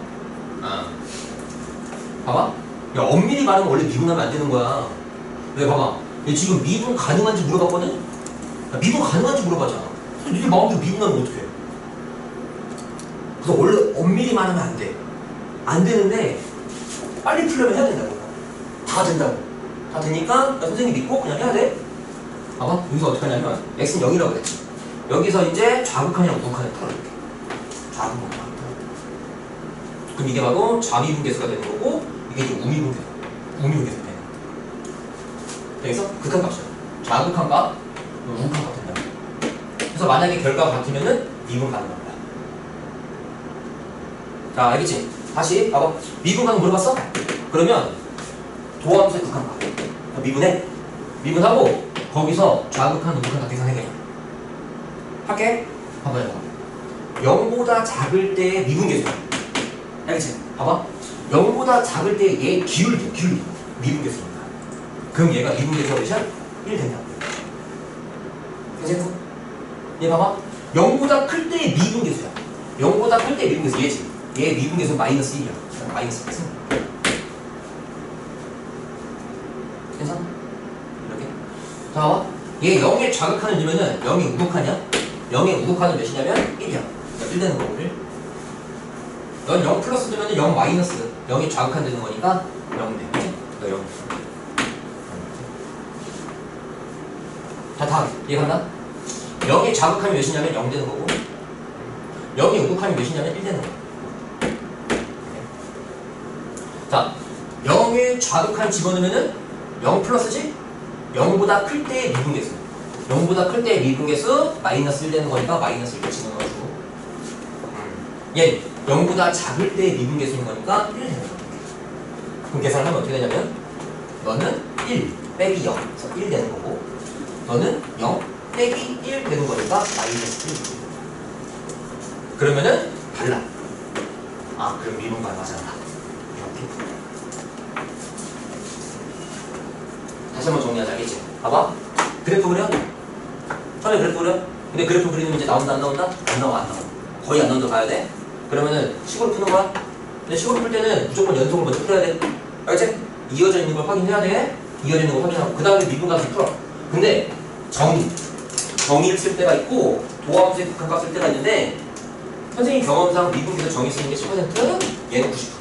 봐봐. 야, 엄밀히 말하면 원래 미분하면 안 되는 거야. 왜 봐봐. 얘 지금 미분 가능한지 물어봤거든? 야, 미분 가능한지 물어봤잖아. 니네 마음대로 미분하면 어떡해? 그래서 원래 엄밀히 말하면 안 돼. 안 되는데 빨리 풀려면 해야 된다고. 다 된다고. 다 되니까 나 선생님 믿고 그냥 해야 돼. 봐봐. 여기서 어떻게 하냐면 x는 0이라고 그랬지. 여기서 이제 좌극한이랑 우극한을 풀어줄게. 좌극한. 그럼 이게 바로 좌미분계수가 되는 거고 이게 이제 우미분계수 되는 거야. 여기서 극한값이야. 좌극한값, 우극한값 된다. 그래서 만약에 결과가 같으면은 미분 가능합니다. 자, 알겠지? 다시 봐봐. 미분 가능 물어봤어? 그러면 도함수의 극한값 미분해. 미분하고 거기서 좌극한, 우극한 다 계산해 그냥. 할게. 봐봐요. 0보다 작을 때의 미분계수야. 알겠지? 봐봐. 0보다 작을 때 얘 기울기 미분계수입니다. 그럼 얘가 미분계수가 몇이야? 1 된다. 괜찮어? 얘 봐봐. 0보다 클 때의 미분계수야. 0보다 클 때의 미분계수 얘지. 얘 미분계수 마이너스 1이야. 마이너스 1. 괜찮아? 이렇게. 자, 봐봐. 얘 0에 좌극한을 넣으면은 0이 우극한이야? 0의 우극한은 몇이냐면 1이야. 1 되는 거고, 1. 넌 0 플러스 되면 0 마이너스 0이 좌극한 되는 거니까 0 돼. 그치? 너 0. 자, 다음. 이해간다? 0이 좌극하면 몇이냐면 0 되는 거고 0이 우극하면 몇이냐면 1 되는 거고. 자, 0의 좌극한 집어넣으면은 0 플러스지? 0보다 클 때의 미분계수. 0보다 클 때의 미분계수 마이너스 1 되는 거니까 마이너스 1 집어넣어주고 얘 0보다 작을 때의 미분계수인 거니까 1 되는 거야. 그럼 계산을 하면 어떻게 되냐면 너는 1 빼기 0 그래서 1 되는 거고 너는 0 빼기 1 되는 거니까 마이너스 1. 그러면은 달라. 아, 그럼 미분과 맞아라. 이렇게. 다시 한번 정리하자, 알겠지? 봐봐. 그래프 그려? 처음에 그래프 그려? 근데 그래프 그리는 문제 나온다, 안 나온다? 안 나와, 안 나와. 거의 안 나온다 봐야 돼. 그러면은 식으로 푸는 거야. 근데 식으로 풀 때는 무조건 연속을 먼저 풀어야 돼. 알겠지? 이어져 있는 걸 확인해야 돼. 이어져 있는 거 확인하고 그 다음에 미분값을 풀어. 근데 정의를 쓸 때가 있고 도함수의 극한값 쓸 때가 있는데 선생님 경험상 미분에서 정의 쓰는 게 10%, 얘는 90%.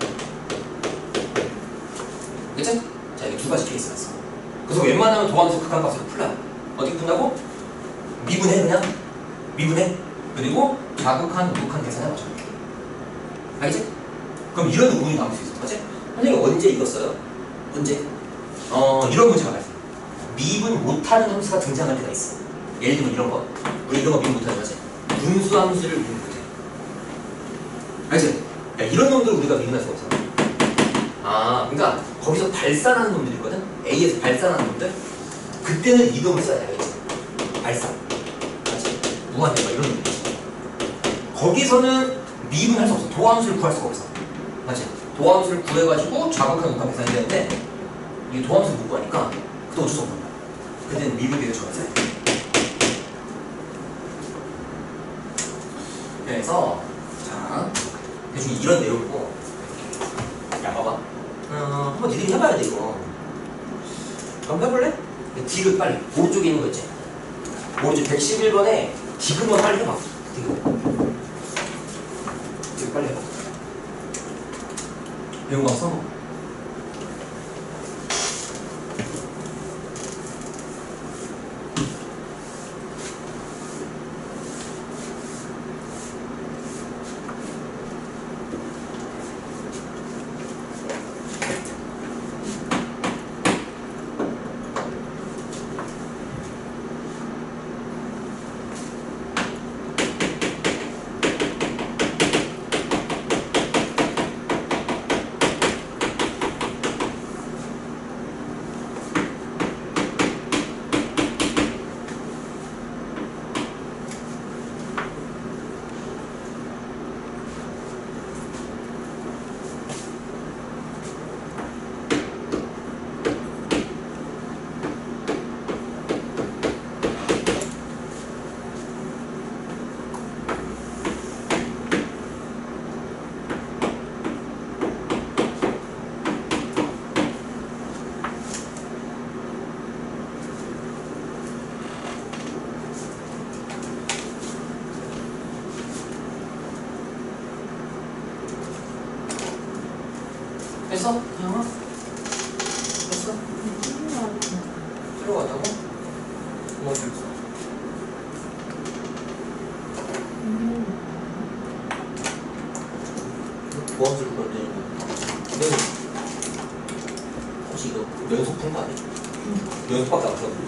알겠지? 자, 이게 두 가지 케이스가 있어. 그래서 웬만하면 도함수 극한값으로 풀어요. 어떻게 푼다고? 미분해 그냥. 미분해. 그리고 자극한, 무극한 계산해 맞춰. 알겠지? 그럼 이런 의문이 나올 수 있어. 맞지? 선생님 언제 이거 써요? 언제? 이런 문제가 발생. 미분 못하는 함수가 등장할 때가 있어. 예를 들면 이런 거. 우리 이런 거 미분 못하는 거지. 분수 함수를 미분 못해. 알지? 야, 이런 놈들 우리가 미분할 수가 없어. 아, 그러니까 거기서 발산하는 놈들이 있거든? A에서 발산하는 놈들? 그때는 이 놈을 써야 돼. 알겠지? 발산. 알지? 무한대 막 이런 놈들. 거기서는 미분할 수 없어. 도함수를 구할 수가 없어. 맞지? 도함수를 구해가지고 좌극한 극한 계산이 되는데 이게 도함수를 못 구하니까 그때 어쩔 수 없는 거야. 그때는 미분계를 적었어요. 그래서 자 대충 이런 내용이고 야 봐봐 한번 니들이 해봐야 돼 이거. 한번 해볼래? 디귿 빨리 오른쪽에 있는 거 있지? 오른쪽 111번에 디귿만 빨리 해봐. 디귿 빨리 해봐. 배운 거 없어? 했어? 영아? 했어? 들어갔다고? 뭐 했어? 보험수를 걸때는 거. 혹시 이거 연속 푼 거 아니야? 연속밖에 안 풀었는데?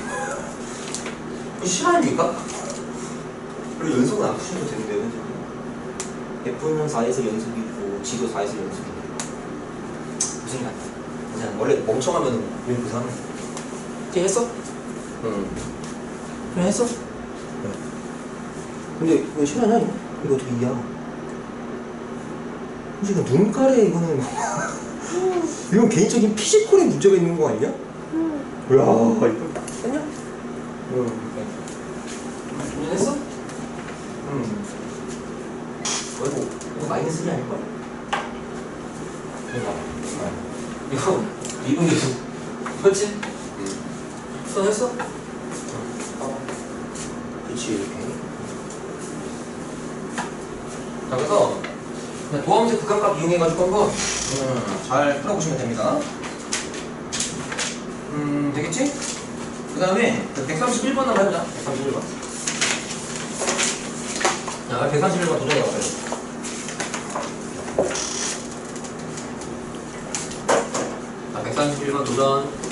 이거 실화입니까? 그리고 연속은 안 푸셔도 되는데요, F는 4에서 연속이고 G도 4에서 연속이고 무슨 일 아니야? 그냥 원래 멍청하면 왜 부상해? 이제 했어? 응. 그냥 했어? 네. 근데 왜 실화냐 이거? 이거 어떻게 이해야? 솔직히 눈가래 이거는 이건 개인적인 피지컬에 문제가 있는 거 아니냐? 뭐야 이거 했냐? 응. 했어? 응. 이거 마이너스 1이 아닐걸? 이거 이분 계속 그렇지? 응. 했어? 그렇지 이렇게. 자 그래서 도함수 극한값 이용해가지고 한번 잘 풀어보시면 됩니다. 되겠지? 그 다음에 131번 한번 해보자. 131번. 자 131번 도전해봐요. 자 131번 도전.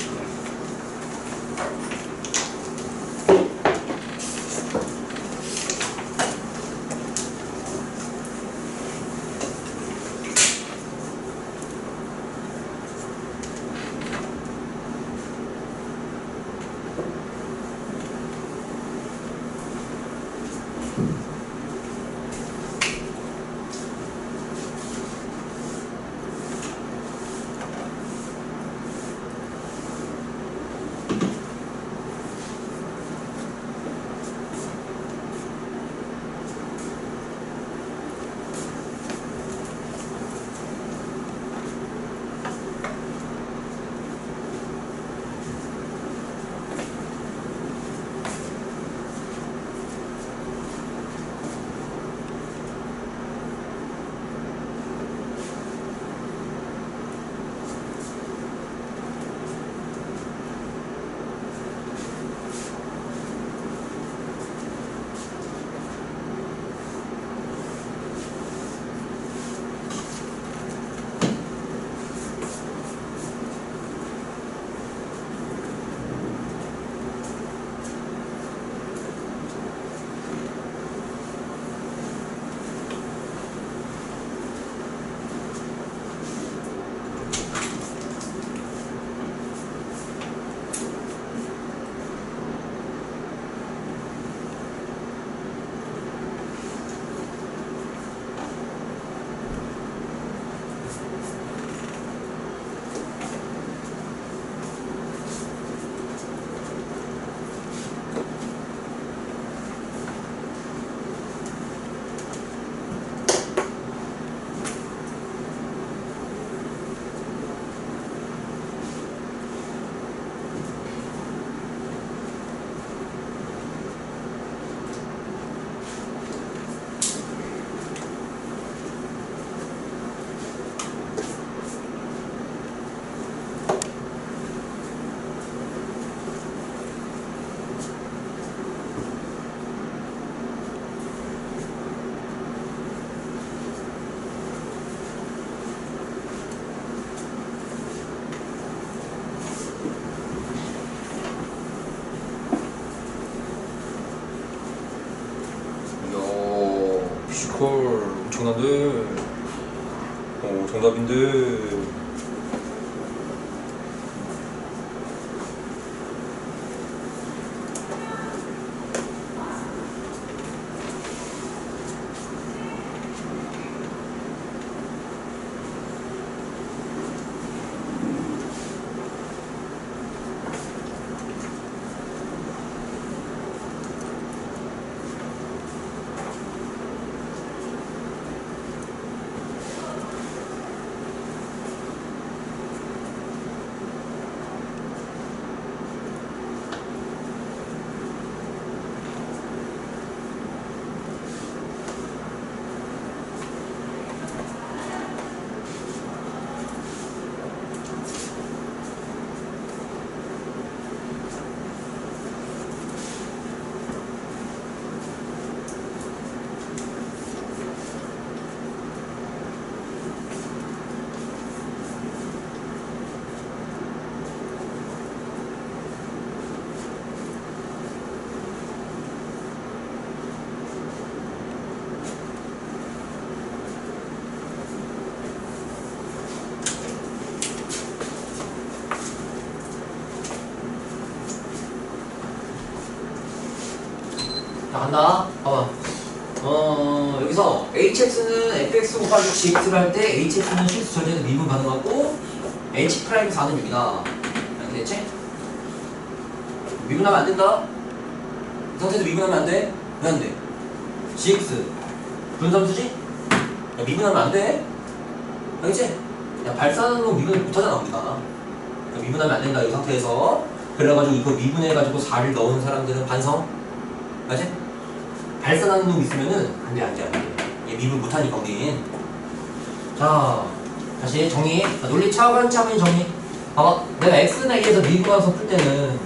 그렇구나들. 오, 정답인데. 자, 간다. 봐봐. 여기서 hx는 fx 곱하기 gx를 할 때 hx는 실수 절대에서 미분 가능하고 h 프라임 4는 6이다. 이렇게 됐지? 미분하면 안 된다. 이 상태에서 미분하면 안 돼. 왜 안 돼? gx 분삼수지? 야, 미분하면 안 돼. 알겠지? 야, 발산하는 거 미분을 못하잖아 우리가. 그러니까 미분하면 안 된다 이 상태에서. 그래가지고 이거 미분해가지고 4를 넣은 사람들은 반성. 알지? 발산하는 놈 있으면은 안돼. 얘 미분 못하니까 우린. 자, 다시 정리. 논리 차근차근 정리. 봐봐, 내가 x나 a에서 미분해서 풀 때는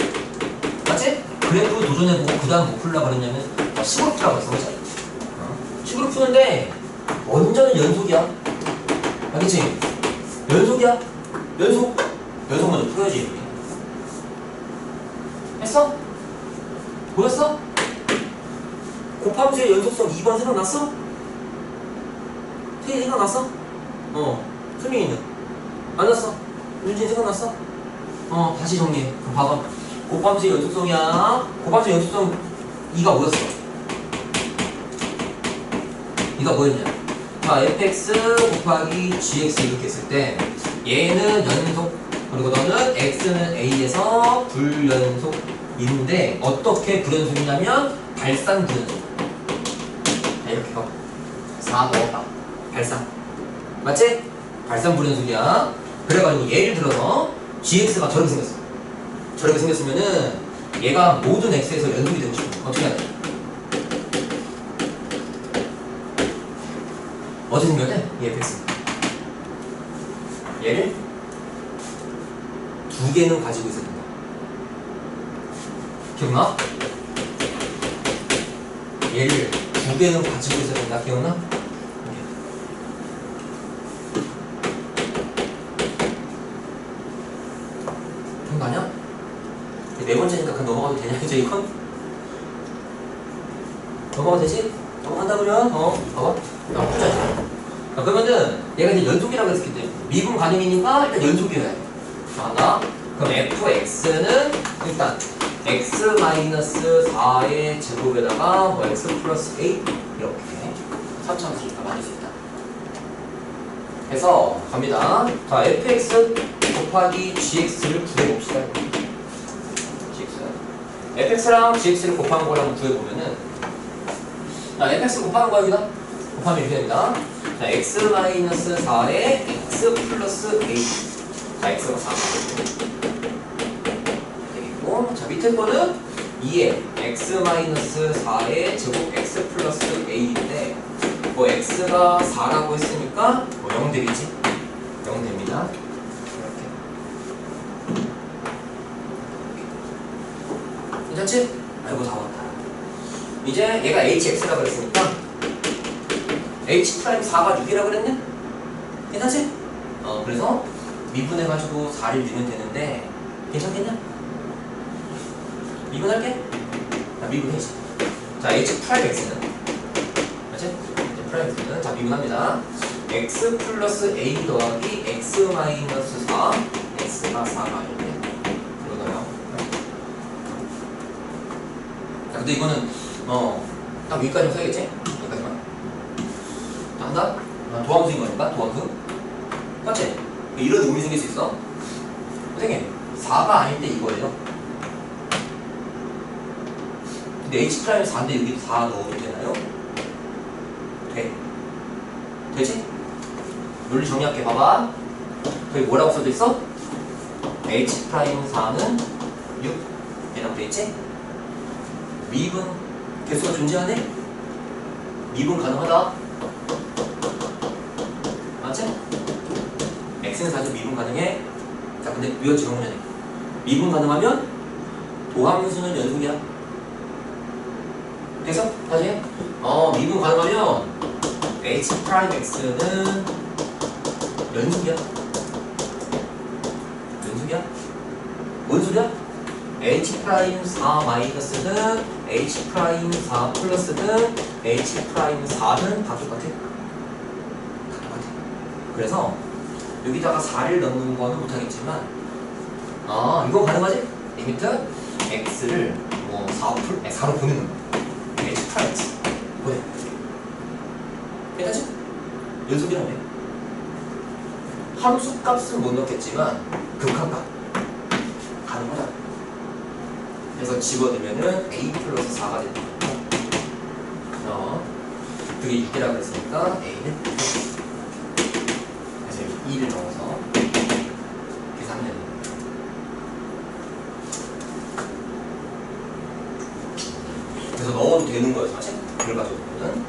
맞지? 그래프 도전해보고 그 다음 뭐 풀려고 그랬냐면 식으로 풀라고 했어, 그치? 식으로 푸는데 원전은 연속이야. 알겠지? 연속이야. 연속 먼저 풀어야지. 했어? 보였어? 곱함수의 연속성 2번 생각났어? 태희 생각났어? 수민이는? 안 났어? 윤진 생각났어? 다시 정리해. 그럼 봐봐. 곱함수의 연속성이야. 곱함수의 연속성 2가 뭐였어? 2가 뭐였냐? 자, fx 곱하기 gx 이렇게 했을 때 얘는 연속, 그리고 너는 x는 a에서 불연속인데 어떻게 불연속이냐면 발산 불연속. 이렇게 가 4 넣었다. 발산. 맞지? 발산 불연속이야. 그래가지고 예를 들어서 gx가 저렇게 생겼어. 저렇게 생겼으면은 얘가 모든 x에서 연속이 되고 싶어. 어떻게 해야 돼? 어떻게 생겨야 돼? 이 fx. 얘를 두 개는 가지고 있어야 된다. 기억나? 얘를 두 개는 가지고 있어야 된다. 기억나? 기억나냐? 네 번째니까 그냥 넘어가도 되냐 이제 이건? 넘어가도 되지? 넘어간다 그러면 봐봐. 야, 풀자 이제. 자, 그러면은 얘가 이제 연속이라고 했을 때 미분 가능이니까 일단 연속이어야 돼. 자, 그럼 fx는 일단 x-4의 제곱에다가 뭐 x 플러스 a 이렇게 3차원수니까 만들 수 있다. 해서 갑니다. 자, fx 곱하기 gx를 구해봅시다. fx랑 gx를 곱한 걸 한번 구해보면은, 자, fx 곱하는 거 여기다 곱하면 이렇게 됩니다. 자, x-4에 x 플러스 a. 자, x가 4 되겠고, 자, 밑에 거는 2에 x-4의 제곱 x 플러스 a인데, 뭐 x가 4라고 했으니까 뭐 0 되겠지? 0 됩니다. 괜찮지? 아이고 다 왔다. 이제 얘가 hx라고 그랬으니까 h 프라임 4가 6이라고 그랬네? 괜찮지? 그래서 미분해가지고 4를 넣으면 되는데 괜찮겠냐? 미분할게? 자, 미분해지. 자, h 프라임 x는 맞지? 프라임은 자 미분합니다. x 플러스 a 더하기 x 마이너스 4 x가 4가 아닌데 이거 넣어요. 자 근데 이거는 딱 여기까지만 써야겠지? 여기까지만 한다? 도함수인 거니까 도함수 맞지? 이런 의미 생길 수 있어. 선생님 4가 아닐 때 이거예요. 근데 h 프라임 4인데 여기 4 넣어도 되나요? 돼. 되지? 논리 정리할게. 봐봐. 거기 뭐라고 써져 있어? h 프라임 4는 6 이라고 돼 있지? 미분 개수가 존재하네? 미분 가능하다. 맞지? x는 사실 미분 가능해. 자 근데 이거 지금 전에 미분 가능하면 도함수는 연속이야. 됐어? 다시 해. 미분 가능하면 h 프라임 x는 연속이야. 연속이야? 뭔 소리야? h 프라임 4 마이너스든 h 프라임 4 플러스든 h 프라임 4는 다 똑같아. 다 똑같아. 그래서 여기다가 4를 넣는 거는 못하겠지만 이거 가능하지? 리미트 x를 뭐 4로 보내는 거야. h 프라임 x 보내. 괜찮지? 연속이라며. 함수 값은 못 넣겠지만 극한값 가능하다. 그래서 집어넣으면은 a 플러스 4가 된다. 그게 6개라고 그랬으니까 a는 그래서 2를 넣어서 계산하면 됩니다. 그래서 넣어도 되는 거예요 사실. 결과적으로는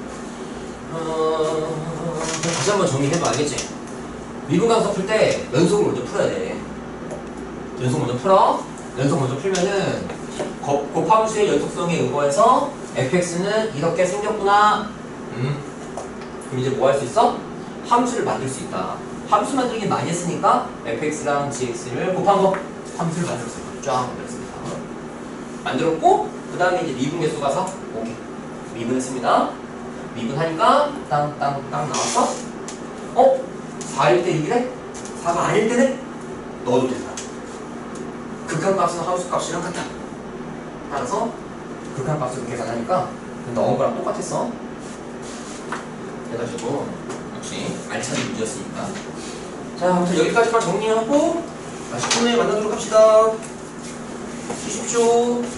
다시 한번 정리해봐. 알겠지? 미분관수 풀 때 연속을 먼저 풀어야 돼. 연속 먼저 풀어. 연속 먼저 풀면은 곱함수의 연속성에 의거해서 fx는 이렇게 생겼구나. 그럼 이제 뭐 할 수 있어? 함수를 만들 수 있다. 함수 만들기 많이 했으니까 fx랑 gx를 곱한 거 함수를 만들었어요. 쫙 만들었습니다. 만들었고 그 다음에 이제 미분 개수 가서 오케이 미분했습니다. 미분하니까 땅땅땅 나왔어? 4일 때 6이래? 4가 아닐 때는 넣어도 된다. 극한값은 함수값이랑 같다. 따라서 극한값을 계산하니까 넣은 거랑 똑같았어. 그래가지고 역시 알찬 문제였으니까. 자 아무튼 여기까지만 정리하고 10분 후에 만나도록 합시다. 쉬십시오.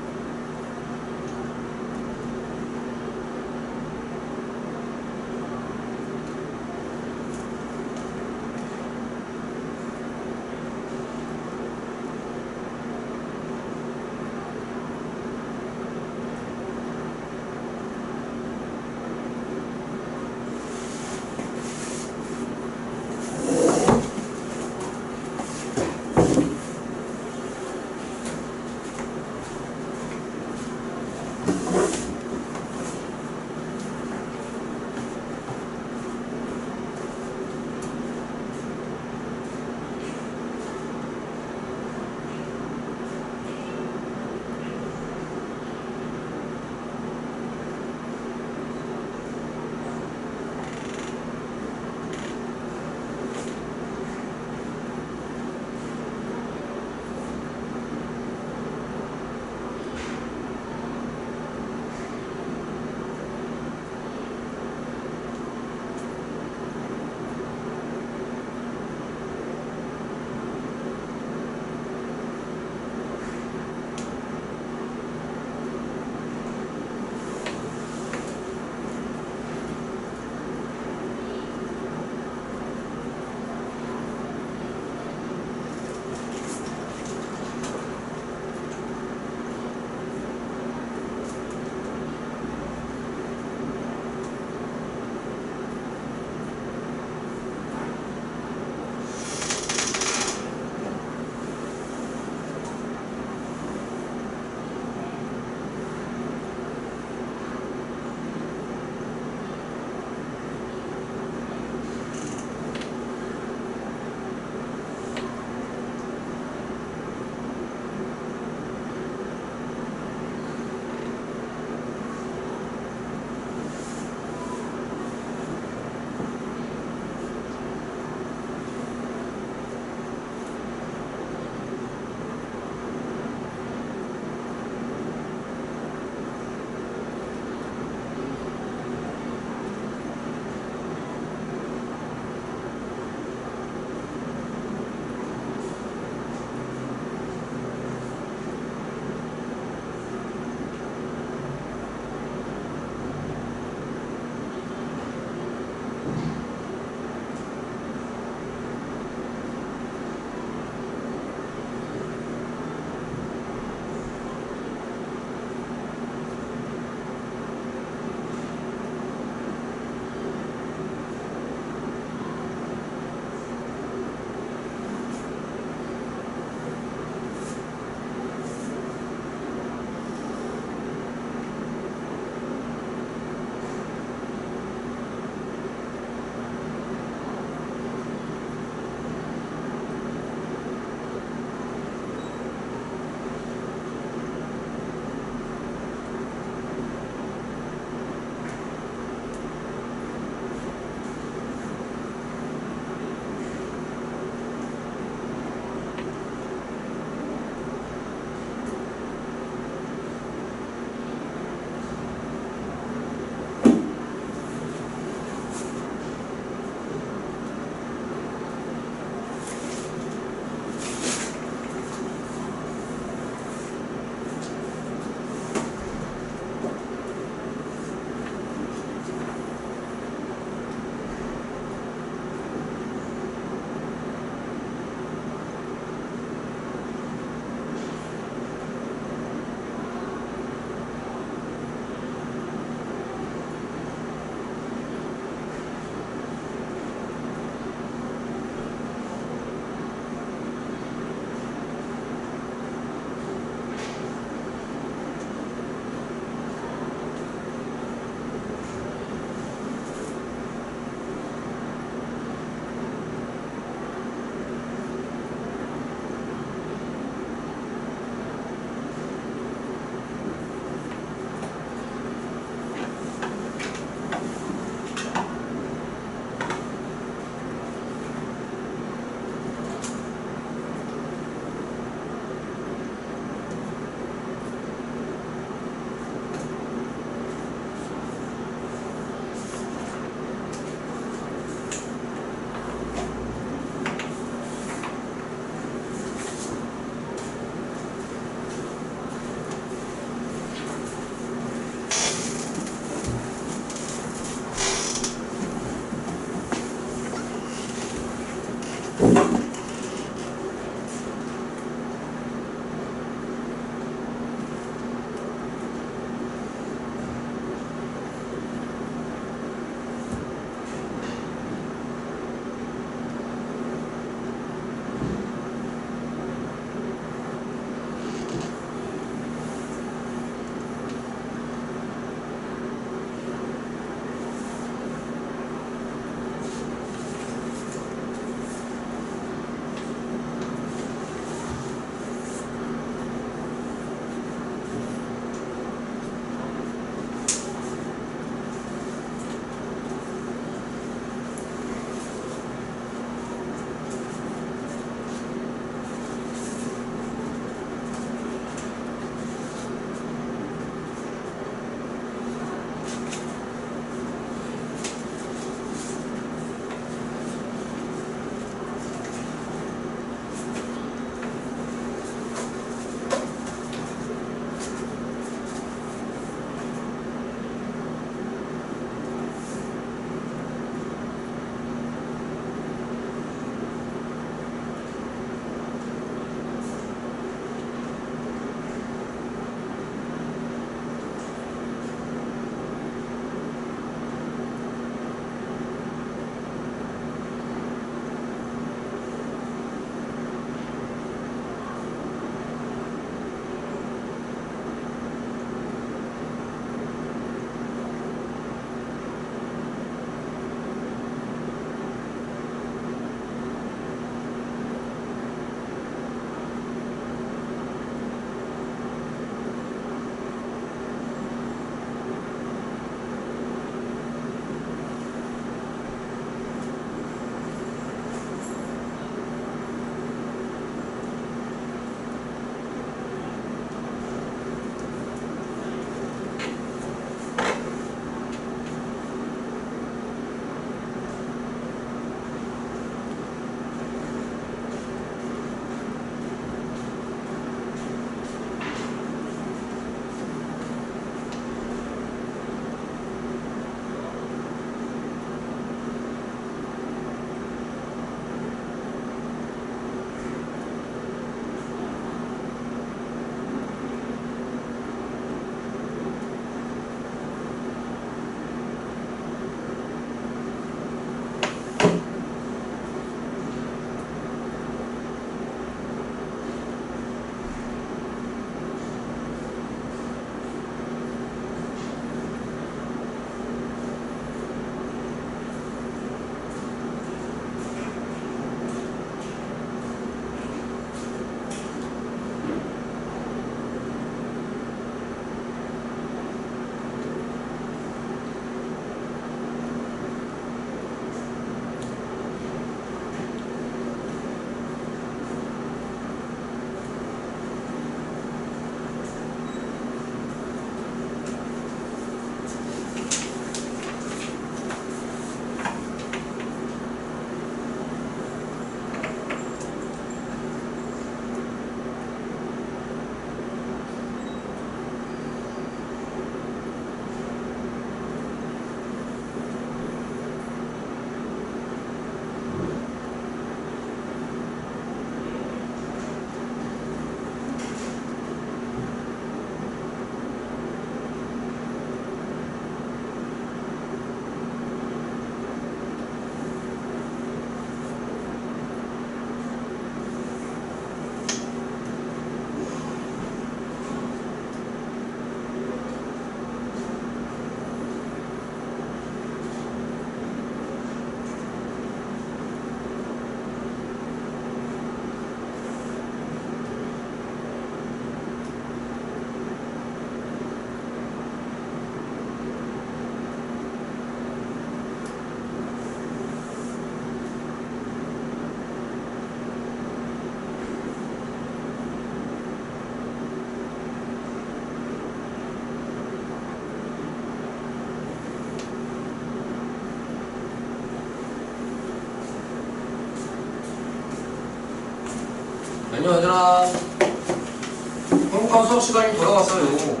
안녕 얘들아. 행복한 수업 시간이 돌아왔어요.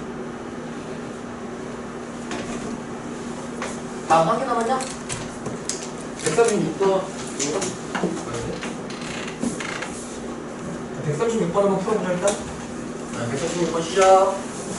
다음 한 개 남았냐? 136번 136번 한번 풀어보자 일단. 136번 시작.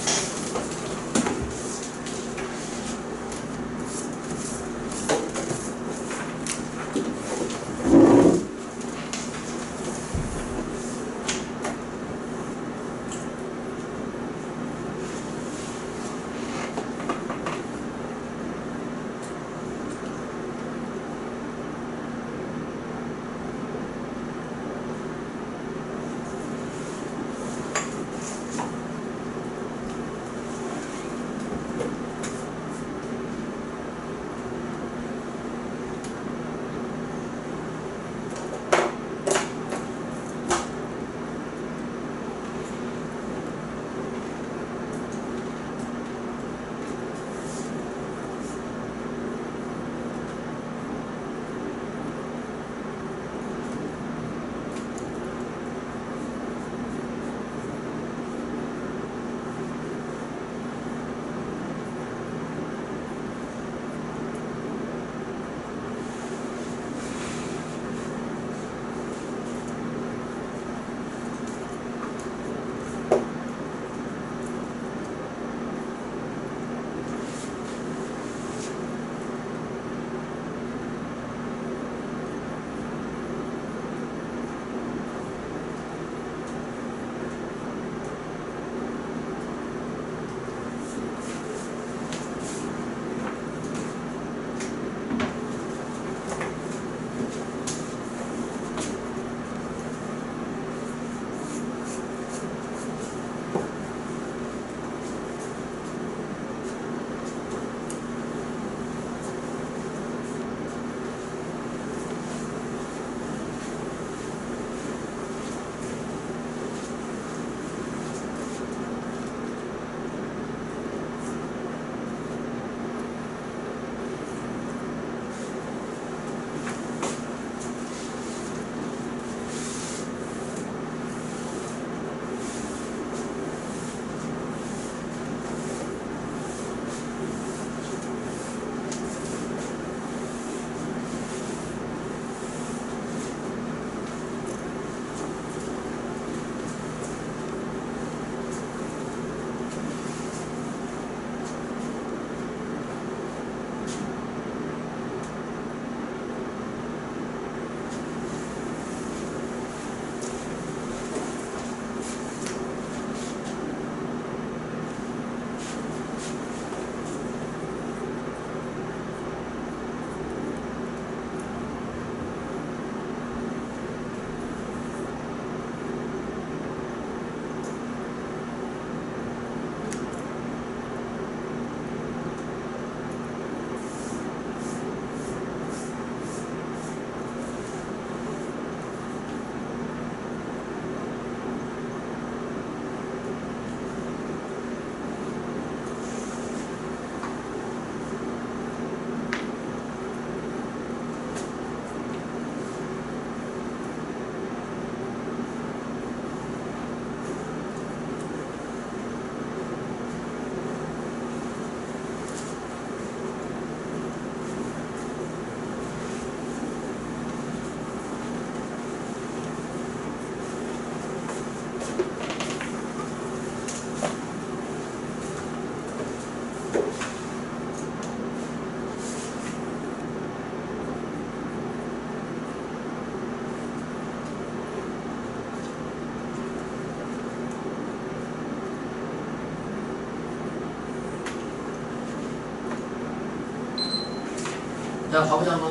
자, 가보자 한번.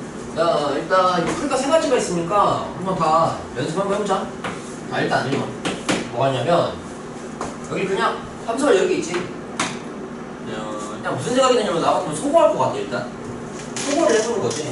자, 일단 이 풀이가 세 가지가 있으니까 한번 다 연습 한번 해보자. 자, 일단 1번 뭐가 있냐면 여기 그냥 함수가 여기 있지. 그냥 무슨 생각이 드냐면 나 같으면 소거할 것 같아. 일단 소거를 해보는 거지.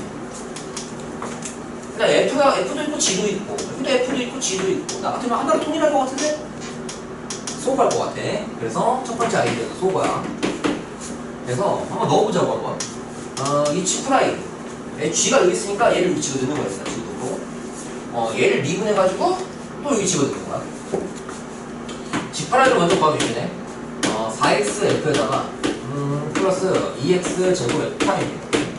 그냥 F도 있고 G도 있고 F도 있고 G도 있고 나 같으면 하나로 통일할 것 같은데 소거할 것 같아. 그래서 첫 번째 아이디어가 소거야. 그래서 한번 넣어보자고 한번. 이 G 프라임 G가 여기 있으니까 얘를 위치로 넣는 거였어. 지금도 얘를 미분해가지고 또 여기 집어넣는 거야. G8을 먼저 구하면 되네. 4xf에다가 플러스 2x 제곱 f 프라임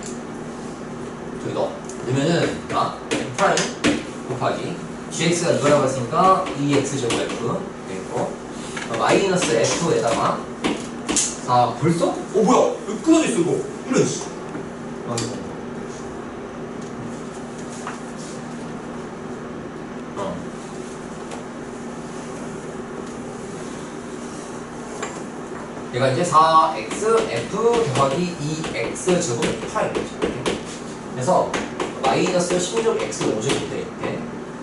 저기 넣으면은 f 프라임 곱하기 gx가 이거라고 했으니까 2x 제곱 f 되고 마이너스 f에다가 벌써? 뭐야? 여기 끊어져 있어 이거. 이런 씨. 얘가 이제 4xf 더하기 2x 제곱 f 프라임이죠. 그래서 마이너스 16 x 5제곱이 돼 이렇게.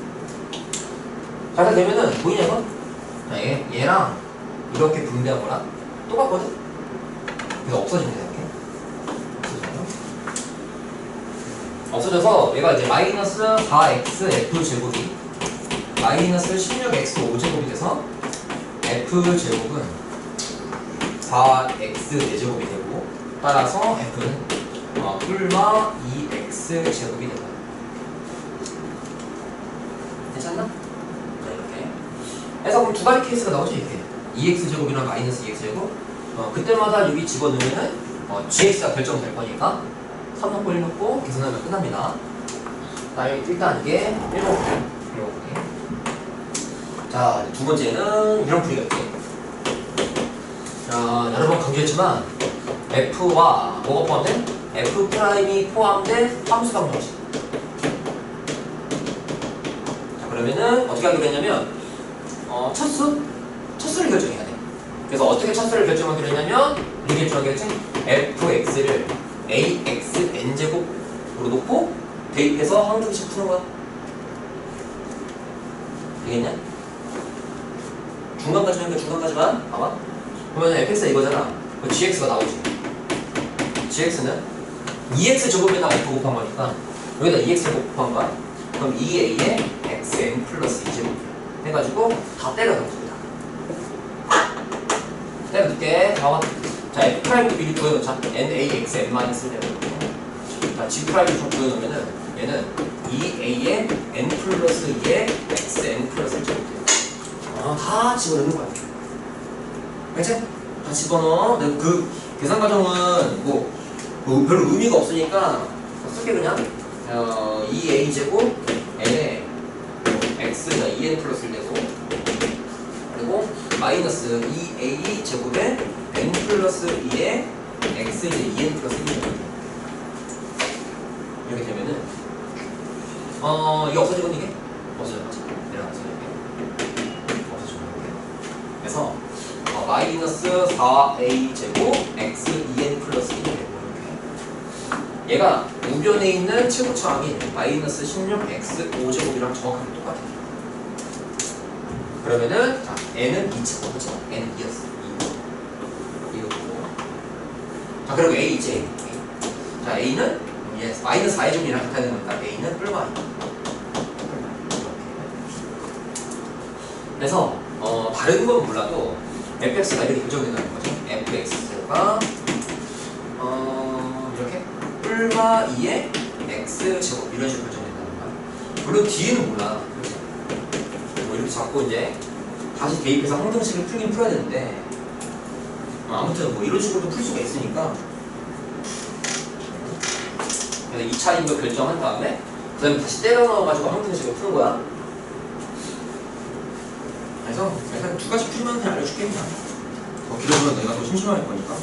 자, 이렇게 되면은 보이냐 이거? 얘랑 이렇게 분배한 거랑 똑같거든? 그래서 없어집니다 이렇게. 없어져서 얘가 이제 마이너스 4xf 제곱이 마이너스 16x 5제곱이 돼서 f 제곱은 4x 4제곱이 되고 따라서 f는 뿔마 2x 제곱이 된다. 괜찮나? 자 이렇게 해서 그럼 두 가지 케이스가 나오죠 이렇게 2x 제곱이랑 마이너스 2x 제곱 그때마다 여기 집어넣으면은 gx가 결정될 거니까 3넣고 1넣고 계산하면 끝납니다. 자 일단 이게 1번 자 두 번째는 이런 풀이겠지. 자, 여러 번 강조했지만 F와 뭐가 포함된? F 프라임이 포함된 함수 방정식. 자, 그러면은 어떻게 하기로 했냐면 첫수를 결정해야 돼. 그래서 어떻게 첫수를 결정하기로 했냐면 이렇게 결정하기로 했지? fx를 axn 제곱으로 놓고 대입해서 항등식 푸는 거야. 되겠냐? 중간까지 하니까 중간까지만 봐봐. 그러면 fx가 이거잖아. 그럼 gx가 나오지. gx는 2x 제곱에다 f 곱한 거니까 여기다 2x 제곱 곱한 거야. 그럼 2a에 xn 플러스 2제곱 해가지고 다 때려 넣습니다. 때려 넣을게. 자 f 프라임도 미리 구해놓자. naxn 마이너스 1 자 g 프라임을 좀 구해놓으면은 얘는 2a에 n 플러스 2에 xn 플러스 1제곱 돼요. 다 집어넣는 거야. 그치? 다 집어넣어. 그 계산 과정은 뭐 별로 의미가 없으니까 쓸게 그냥 2a 제곱 n에 x가 2n 플러스 1 되고 그리고 마이너스 2a 제곱에 n 플러스 2에 x 이제 2n 플러스 1 이렇게 되면은 이게 없어지건 이게 없어져가지. 내려가서 이렇게 없어지건 이렇게. 그래서 마이너스 4a 제곱 x 2n 플러스 1이 되고 이렇게. 얘가 우변에 있는 최고차항인 마이너스 16x 5제곱이랑 정확하게 똑같아요. 그러면은 자 n은 2제곱 그쵸? n은 2였어. 2였고 자 그리고 a 있지. 자 a는 마이너스 4의 제곱이랑 같아야 되는 거니까 a는 뿔마 2. 그래서 다른 건 몰라도 fx가 이렇게 결정된다는 거죠. fx가 이렇게 뿔마 2의 x 제곱 이런 식으로 결정된다는 거야. 물론 뒤에는 몰라. 그렇지? 뭐 이렇게 잡고 이제 다시 대입해서 항등식을 풀긴 풀어야 되는데 아무튼 뭐 이런 식으로도 풀 수가 있으니까 그래서 2차인 거 결정한 다음에 그 다음에 다시 때려 넣어가지고 항등식을 푸는 거야. 그래서 일단 두 가지 풀면 그냥 알려줄게 그냥. 더 길어지면 내가 더 심심할 거니까.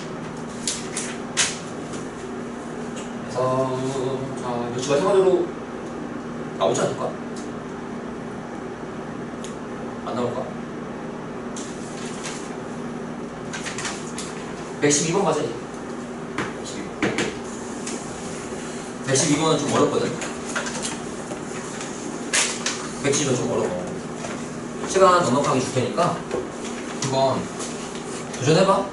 그래서 자 몇 주가 생활적으로 나오지 않을까? 안 나올까? 112번 가자 이제. 112번은 좀 어렵거든. 112번 좀 어려워. 시간 넉넉하게 줄 테니까 한번 도전해봐.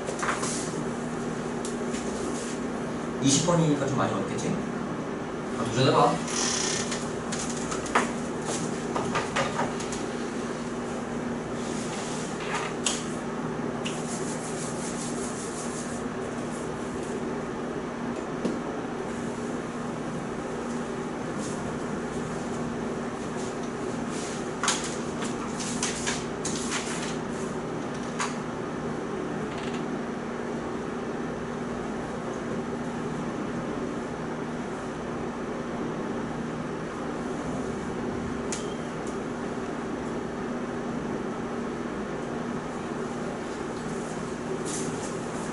20번이니까 좀 많이 어렵겠지? 도전해봐.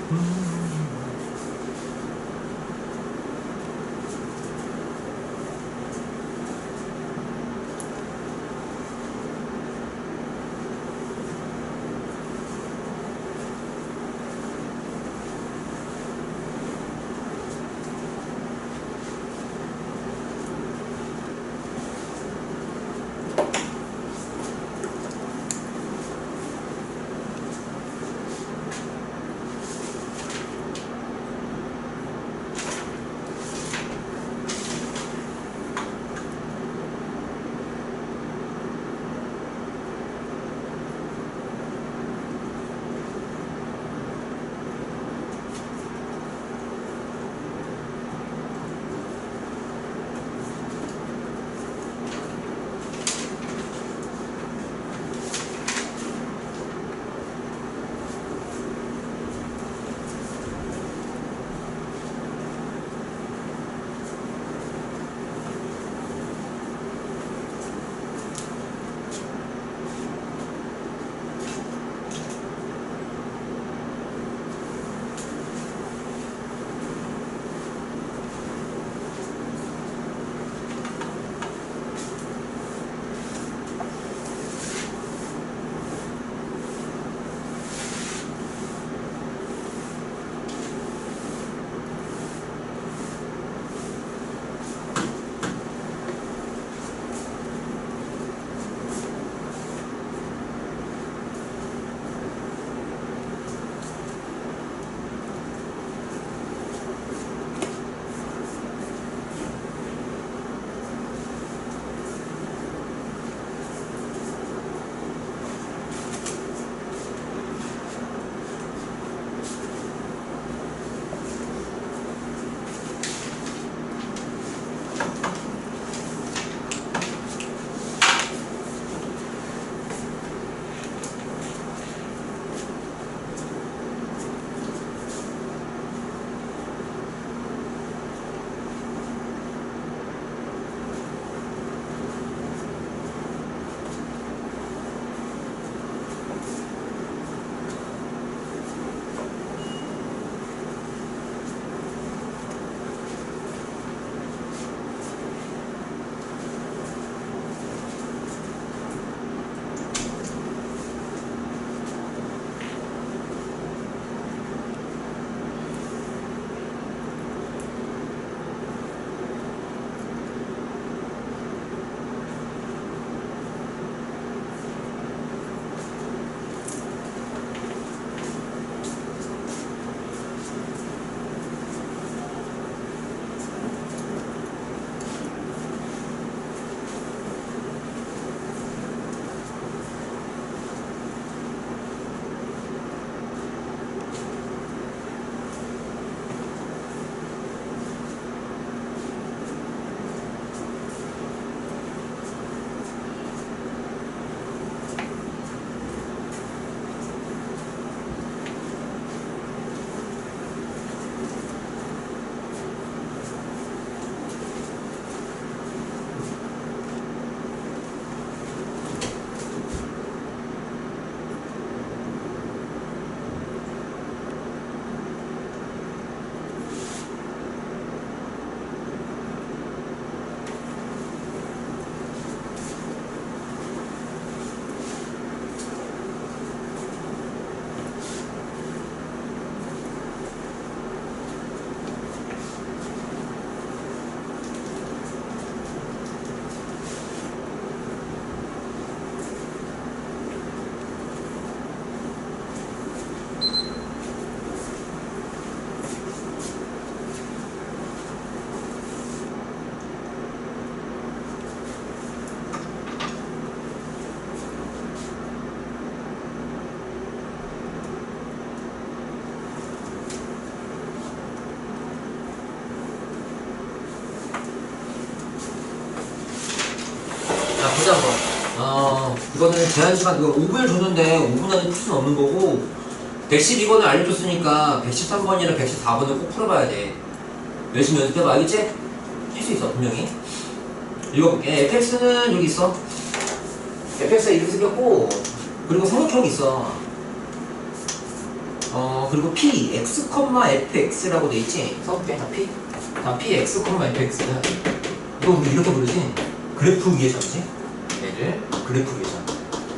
보자 한번. 이거는 제한 시간 이거 5분을 줬는데 5분 안에 풀 수는 없는 거고 112번을 알려줬으니까 113번이랑 114번을 꼭 풀어봐야 돼. 열심히 연습해봐. 알겠지? 할 수 있어 분명히. 읽어볼게. fx는 여기 있어. fx가 이렇게 생겼고 그리고 삼각형이 있어. 그리고 p x, fx라고 돼 있지. 써볼게. 자, p x, fx는 이거 우리 이렇게 부르지. 그래프 위의 점이지. 얘를 그래프 위의 점.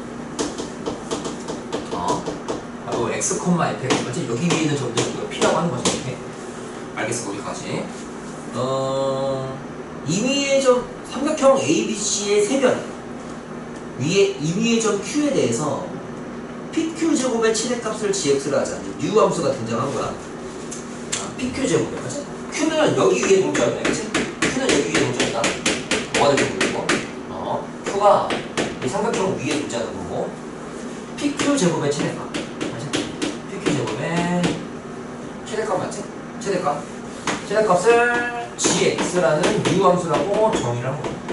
바로 x, fx 맞지? 여기 위에 있는 점들 이거 p라고 하는 거지. 이렇게. 알겠어, 거기까지. 이 위의 점 삼각형 ABC의 세변 위에 이 위의 점 Q에 대해서 PQ 제곱의 최대값을 gx로 하자. 뉴 함수가 등장한 거야. PQ 제곱에 맞지? Q는 여기 위에 동점이야, 그치? Q는 여기 위에 동점이다. 뭐가 될지 모르고. Q가 이 삼각형 위에 존재하는 거고. PQ 제곱의 최대값. 맞지? PQ 제곱의 최대값 맞지? 최대값을 gx라는 뉴 함수라고 정의를 한 거야.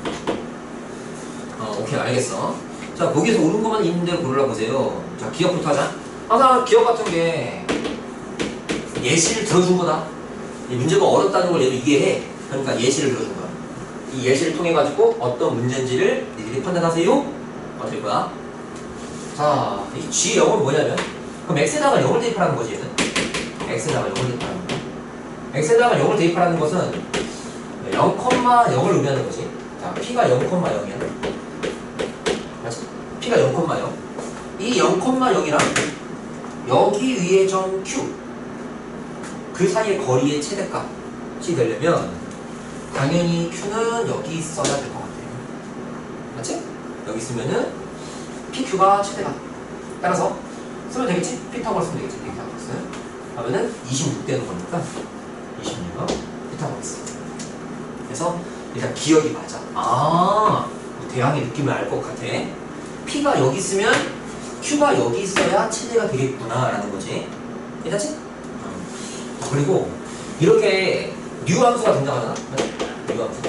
오케이, 알겠어. 자, 거기에서 오는 것만 있는 대로 골라보세요. 자, 기억부터 하자. 항상 기억 같은 게 예시를 들어준 거다. 이 문제가 어렵다는 걸 얘도 이해해. 그러니까 예시를 들어준 거야. 이 예시를 통해 가지고 어떤 문제인지를 니들이 판단하세요. 어떨 거야? 자, 이 G0은 뭐냐면 그럼 X에다가 0을 대입하라는 거지, 얘는. X에다가 0을 대입하라는 거. X에다가 0을 대입하라는 것은 0,0을 의미하는 거지. 자, P가 0,0이야. 맞지? P가 0,0. 이 0,0이랑 여기 위에 점 Q 그 사이의 거리의 최대값이 되려면 당연히 Q는 여기 있어야 될 것 같아요. 맞지? 여기 있으면은 PQ가 최대값. 따라서 쓰면 되겠지? 피타고라스 쓰면 되겠지? 피타고라스 하면은 26 되는 거니까 26 피타고라스. 그래서 일단 기억이 맞아. 대항의 느낌을 알 것 같아. P가 여기 있으면 Q가 여기 있어야 최대가 되겠구나 라는 거지. 괜찮지? 그리고 이렇게 뉴 함수가 등장하잖아. 뉴 함수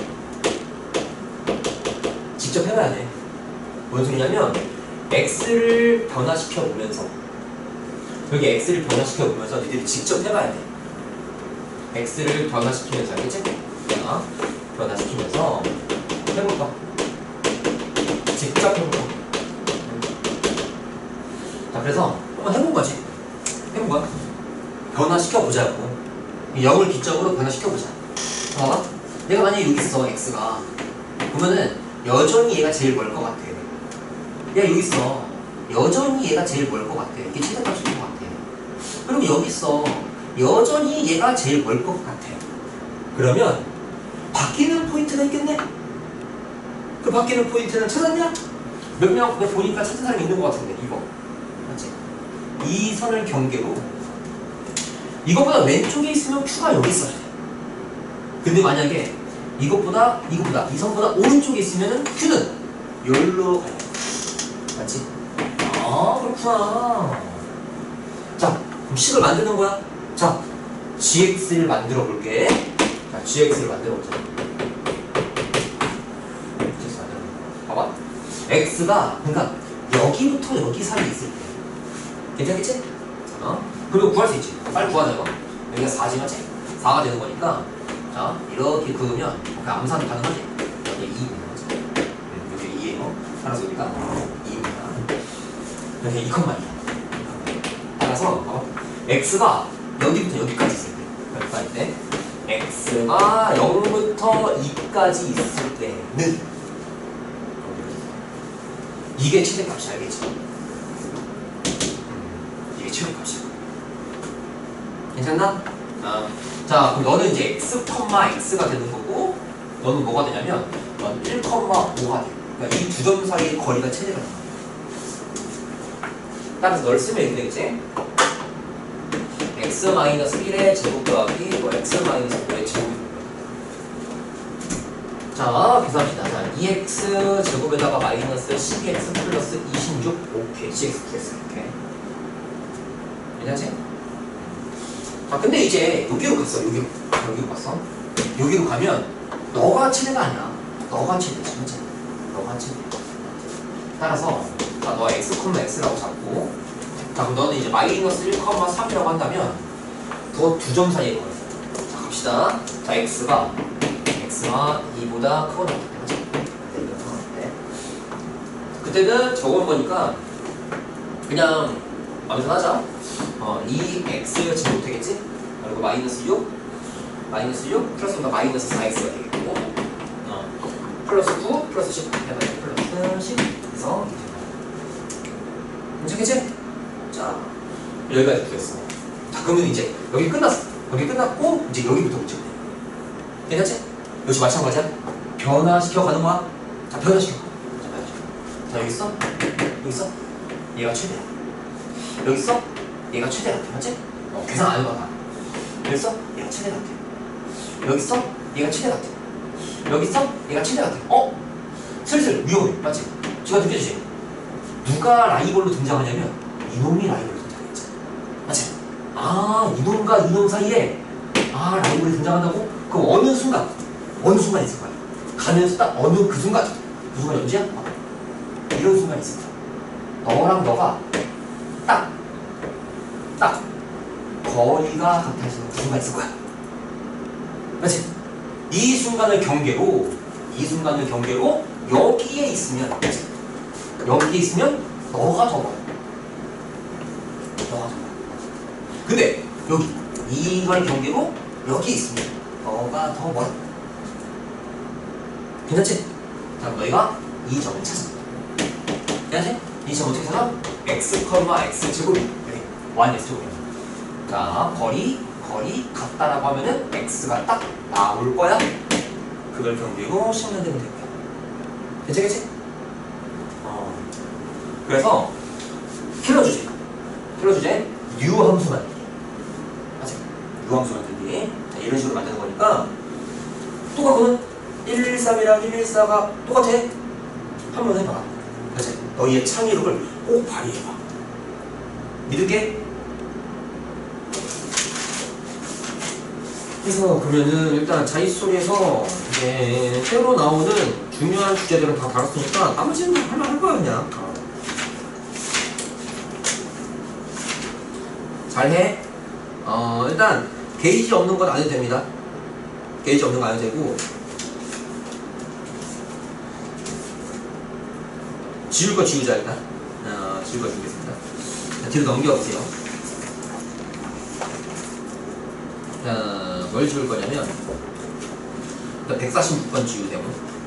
직접 해봐야 돼. 뭔 소리냐면 x를 변화시켜 보면서 여기 x를 변화시켜 보면서 니들이 직접 해봐야 돼. x를 변화시키면서 알겠지? 변화시키면서 해볼까? 직접 해볼까? 자, 그래서 한번 해본 거지. 해본 거야. 변화시켜보자고. 0을 기점으로 변화시켜보자. 봐봐. 내가 만약에 여기 있어, x가. 그러면은 여전히 얘가 제일 멀 것 같아. 얘가 여기 있어. 여전히 얘가 제일 멀 것 같아. 이게 최대값일 것 같아. 그리고 여기 있어. 여전히 얘가 제일 멀 것 같아. 그러면 바뀌는 포인트가 있겠네? 그 바뀌는 포인트는 찾았냐? 몇 명 보니까 찾은 사람이 있는 것 같은데, 이거. 맞지? 이 선을 경계로 이것보다 왼쪽에 있으면 Q가 여기 있어야 돼. 근데 만약에 이것보다 이 선보다 오른쪽에 있으면 Q는 여기로 가야 돼. 맞지? 그렇구나. 자, 그럼 식을 만드는 거야. 자, gx를 만들어 볼게. 자, gx를 만들어 보자. 봐봐. x가 그러니까 여기부터 여기 사이에 있을 때 괜찮겠지? 그리고 구할 수 있지. 빨리 구하자 이거. 여기가 4지 맞지? 4가 되는 거니까 자, 이렇게 그으면 암산이 가능하지? 여기 2입니다. 맞지? 여기 2에요. 따라서 여기가 2입니다. 여기 2,2. 따라서 x가 여기부터 여기까지 있을 때 여기까지 때 x가 0부터 2까지 있을 때는 이게 최대값이 알겠지? 이게 최대값이야. 괜찮나? 자, 그럼 너는 이제 x,x가 되는 거고 너는 뭐가 되냐면 넌 1,5가 돼. 그러니까 이 두 점 사이의 거리가 최대가 돼. 따라서 널 쓰면 이렇게 되겠지? x-1의 제곱 더하기 x-5의 제곱이. 자, 계산합시다. 자, 2x 제곱에다가 마이너스 12x 플러스 26 오케이. gx 플러스 이렇게. 괜찮지? 자, 근데 이제 여기로 갔어. 여기로 갔어. 여기로 가면 너가 최대가 아니야. 너가 최대지. 그치? 너가 최대. 따라서 자, 너 x,x라고 잡고 자, 그럼 너는 이제 마이너스 1,3이라고 한다면 더 두 점 사이에 걸어. 자, 갑시다. 자, x가 2보다 크거나 같아. 그때는 저걸 보니까 그냥 암산하자. 2x 제곱 되겠지? 그리고 마이너스 6 플러스 마이너스 4x가 되겠고 플러스 9 플러스 10 해봐요. 플러스 10 그래서 괜찮겠지? 자 여기까지 구했어. 자 그러면 이제 여기 끝났어. 여기 끝났고 이제 여기부터 문제. 괜찮지? 역시 마찬가지야. 변화시켜 가는 거야. 자 변화시켜. 자 여기 있어? 여기 있어? 얘가 최대야. 여기 있어? 얘가 최대 같아. 맞지? 계산 안 해봐. 여기 있어? 얘가 최대 같아. 여기 있어? 얘가 최대 같아. 여기 있어? 얘가 최대 같아. 슬슬 위험해. 맞지? 제가 느껴지지? 누가 라이벌로 등장하냐면 이놈이 라이벌로 등장했지. 맞지? 이놈과 이놈 사이에 라이벌이 등장한다고? 그럼 어느 순간 있을 거야. 가면서 딱 어느 그 순간 언제야? 이런 순간이 있을 거야. 너랑 너가 딱 거리가 같아지는 그 순간 있을 거야. 맞지? 이 순간을 경계로 여기에 있으면 너가 더 멀어. 근데 여기 이걸 경계로 여기 있으면 너가 더 멀어. 괜찮지? 자, 너희가 이 점을 찾아. 괜찮지? 이 점 어떻게 찾아? x, x 제곱이 여기 yx 제곱이. 자, 거리 같다라고 하면은 x가 딱 나올 거야. 그걸 경계로 시면 되면 됩니다. 괜찮겠지? 그래서 킬러 주제 u 함수 만들기. 맞지? u 함수 만들기. 자, 이런 식으로 만드는 거니까 똑같거든. 113이랑 114가 똑같아. 한번 해봐. 그치? 너희의 창의력을 꼭 발휘해봐. 믿을게. 그래서 그러면은 일단 자릿수에서 이제 새로 나오는 중요한 주제들은 다 다뤘으니까 나머지는 할만할 거야 그냥. 잘해. 일단 게이지 없는 건 안 해도 됩니다. 게이지 없는 거 안 해도 되고 지울 거 지우자 일단. 지울 거 지우겠습니다. 자, 뒤로 넘겨보세요. 자, 뭘 지울 거냐면 일단 146번 지우세요.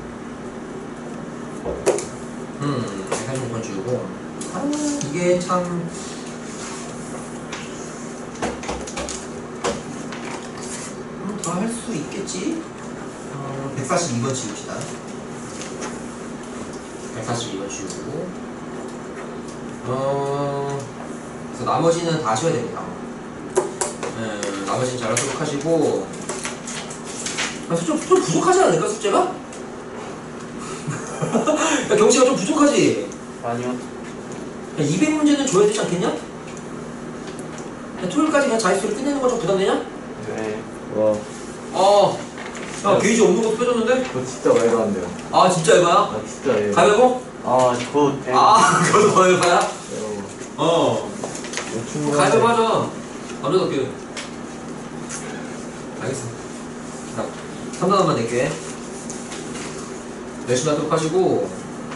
146번 지우고 이게 참 더 할 수 있겠지? 142번 지웁시다. 142번 지우고 그래서 나머지는 다 하셔야 됩니다. 나머지는 잘하도록 하시고 좀 부족하지 않을까 숙제가? 야, 경치가 좀 부족하지? 아니요. 200문제는 줘야 되지 않겠냐? 토요일까지 그냥 자릿수를 끝내는 거 좀 부담되냐? 네. 와, 야 게이지 없는 것도 빼줬는데? 그거 진짜 말도 안 돼요. 아 진짜 에바야? 아, 진짜 예. 가위바위보? 그것도 더 에바야? 가위바위보 하자. 남자답게. 알겠어. 자, 3단원만 낼게. 열심히 하도록 하시고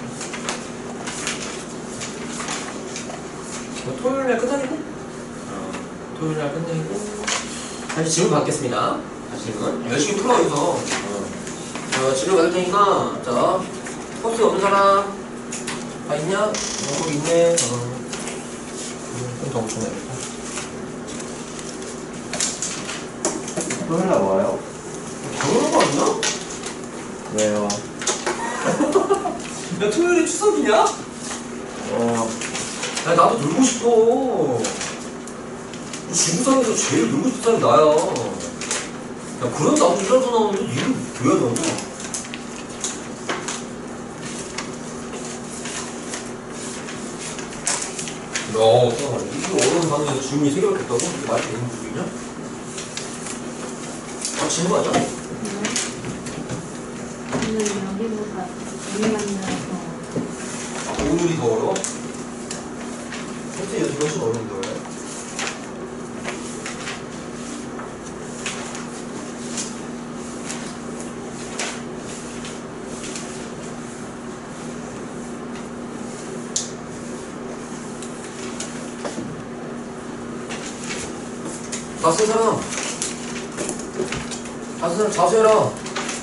토요일날 끝나니고? 토요일날 끝내고 다시 질문 받겠습니다. 다시 질문 열심히 풀어 여기서. 질문 받을 테니까 자 포스트 없는 사람 다 있냐? 거기 있네. 좀 더 엄청나겠다. 토요일날 와요? 당연한 거 아니야? 왜요? 야 토요일에 추석이냐? 야 나도 놀고 싶어. 지구상에서 제일 놀고 싶은 사람이 나야. 야 그럼 나도 일하서 나오는데 일을 왜 하냐고. 야 어떡하냐. 이거 어려운 반응에서 질문이 3개밖에 없다고? 이게 말이 되는 부분이냐? 질문하자. 오늘 여기보다 여기 만나서 오늘이 더 어려워? 선생님 요즘 훨씬 어려운데 왜? 다 쓴 사람. 다 쓴 사람 자수해라.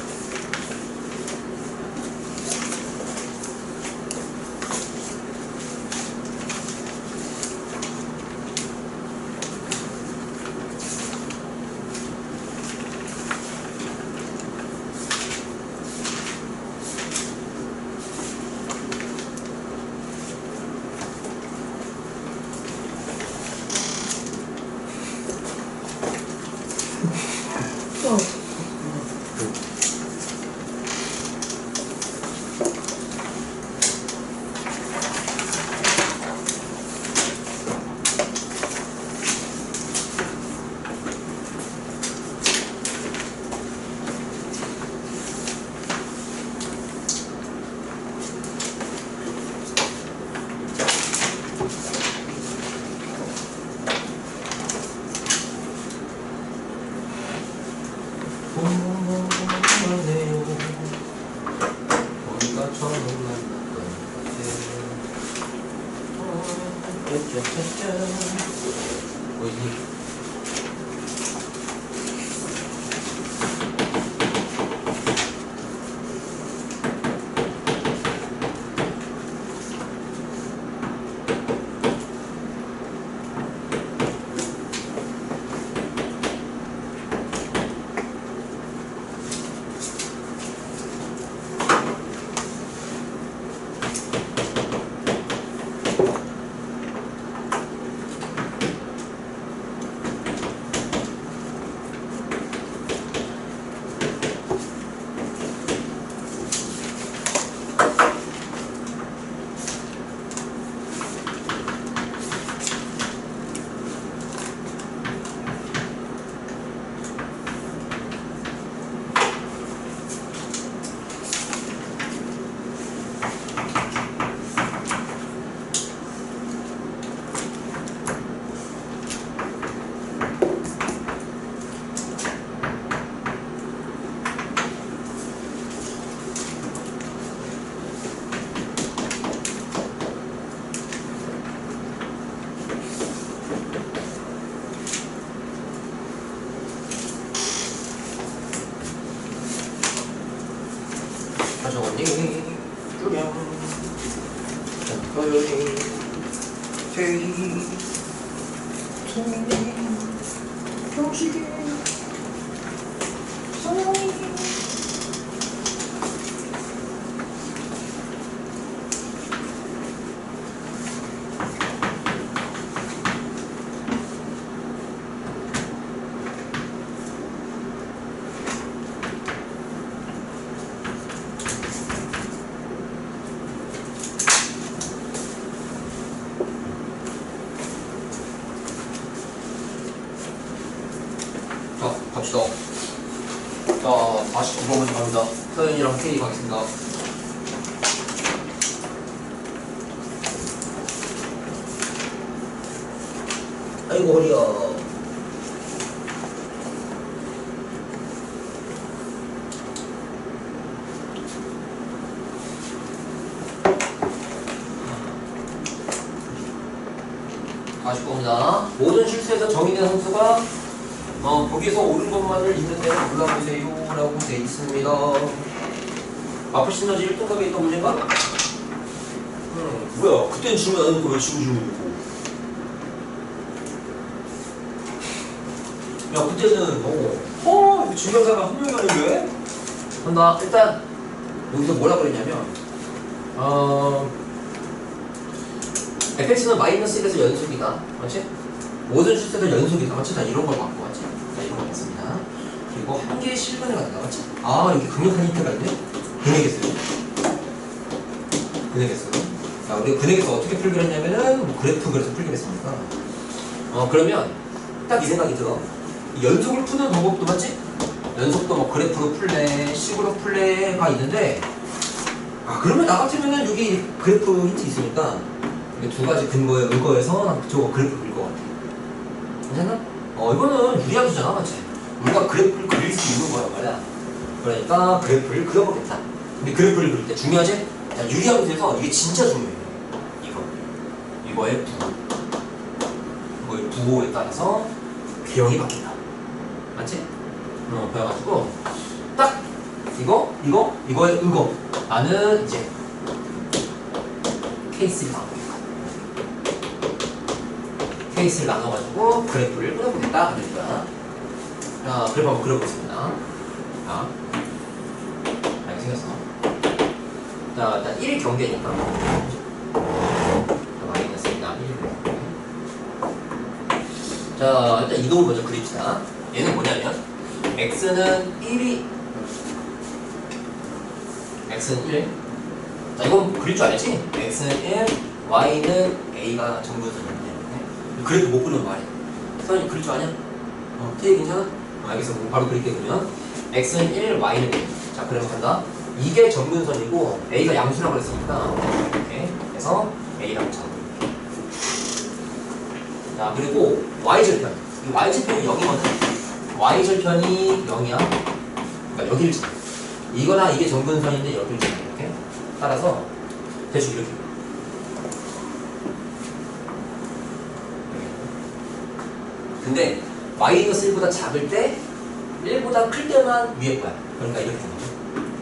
가져오니 주량 거연이 회의 통리 형식이 성이 갑시다. 자, 49번 먼저 갑니다. 서연이랑 K 가겠습니다. 아이고 허리야. 모든 실수에서 정의된 함수가 거기서 옳은 것만을 있는 대로 골라보세요 라고 돼 있습니다. 마플 시너지 1등급에 있던 문제인가? 뭐야, 그때는 질문 안 해놓고 왜 지금 질문이고. 야, 그때는 이거 증명사가 한 명이 아닌데? 한다. 일단 여기서 뭐라 그랬냐면 fx는 마이너스 1에서 연속이다. 맞지? 모든 실수들 연속이다. 맞지? 다 이런 걸 갖고 왔지. 자, 이런 거 맞습니다. 그리고 한 개의 실근을 갖다 맞지? 아, 이렇게 강력한 힌트가 있네? 근액에서요. 근액에서. 자, 우리가 근액에서 어떻게 풀기로 했냐면은 뭐 그래프 그래서 풀기로 했습니까? 그러면 딱 이 생각이 들어. 연속을 푸는 방법도 맞지? 연속도 뭐 그래프로 풀래, 식으로 풀래가 있는데 그러면 나 같으면은 여기 그래프 힌트 있으니까 두 가지 근거에 의거해서 저거 그래프 그릴 것 같아. 괜찮아? 이거는 유리함수잖아, 맞지? 우리가 그래프를 그릴 수 있는 거란 말이야. 그러니까 그래프를 그려보겠다. 근데 그래프를 그릴 때 중요하지? 자, 유리함수에서 이게 진짜 중요해. 이거의 부호에 따라서 배형이 바뀐다. 맞지? 그래가지고 딱 이거의 이거 나는 이제 케이스를 나눠보겠다. 케이스를 나눠가지고 그래프를 끊어보겠다. 그러니까 자, 그래프 한번 그려보겠습니다. 자, 이렇게 생겼어. 자, 일단 1 경계니까 마이너스 1 경계. 자, 일단 이동을 먼저 그립시다. 얘는 뭐냐면 x는 1이 x는 1. 자, 이건 그릴 줄 알지? x는 1, y는 a가 정분선인데 그래도 못 그리면 말이야. 선생님 그릴 줄 아냐? 태희 괜찮아? 알겠어. 바로 그릴게. 그러면 x는 1, y는 1. 자, 그래서 간다. 이게 정분선이고 a가 양수라고 그랬으니까 이렇게 해서 a라고 잡아볼게. 자, 그리고 y절편. 이 y절편이 0이거든. y절편이 0이야. 그러니까 여기를 잡아. 이거나 이게 정분선인데 여기를 잡아. 이렇게. 따라서 대충 이렇게. 근데 마이너스 1보다 작을 때 1보다 클 때만 위에 거야. 그러니까 이렇게 되는 거죠.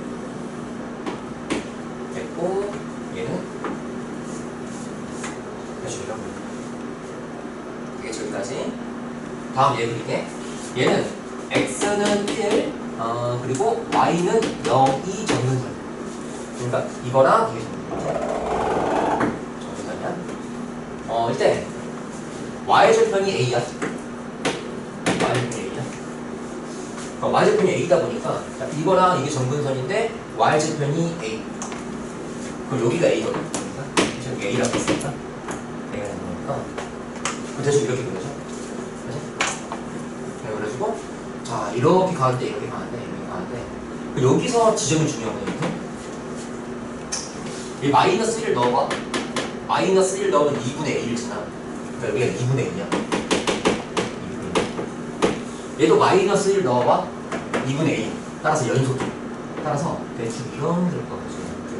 됐고 얘는 다시 이렇게. 이게 저기까지. 다음 얘 그리게. 얘는 x는 1 그리고 y는 0이 정근선. 그러니까 이거랑 이게 정근선이야. 이때 y절편이 a야. y절편이 a야. y절편이 a다 보니까 자, 이거랑 이게 정근선인데 y절편이 a. 그럼 여기가 a거든. 그러니까 지금 a라고 했으니까 a가 되는 거니까 대충 이렇게 그려져. 그렇지? 네, 그래가지고 자 이렇게 가는데 이렇게 가는데 이렇게 가는데 여기서 지점이 중요하거든요. 이 마이너스 1을 넣어봐. 마이너스 1 넣으면 2분의 a를 지나. 그러니까 여기가 2분의 1이야. 2분의 1. 얘도 마이너스 1 넣어봐. 2분의 a. 따라서 연속. 따라서 대충 이런 될 거거든.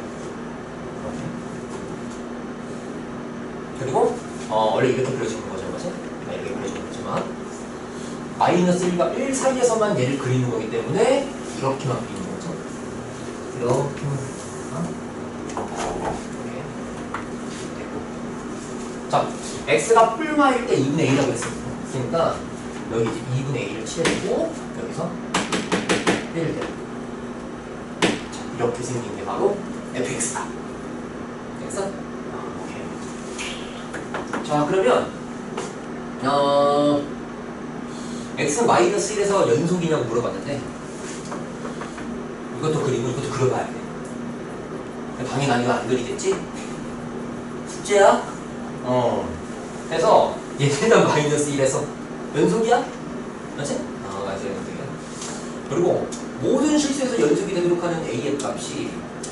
그리고 원래 이렇게 그려지는 거죠, 맞지? 이렇게 그려지는 거지만 마이너스 1과 1 사이에서만 얘를 그리는 거기 때문에 이렇게만 그리는 거죠. 이렇게만. 자, x가 뿔마일 때 2분의 a라고 했으니까 여기 이제 2분의 a를 칠해주고 여기서 1을 대. 자, 이렇게 생긴 게 바로 fx다. 됐어? 오케이. 자, 그러면 x는 마이너스 1에서 연속이냐고 물어봤는데 이것도 그리고 이것도 그려봐야 돼. 당연히 난 이거 안 그리겠지? 숙제야? 그래서 얘는 마이너스 1에서 연속이야? 맞지? 맞아, 연속이야. 그리고 모든 실수에서 연속이 되도록 하는 a의 값이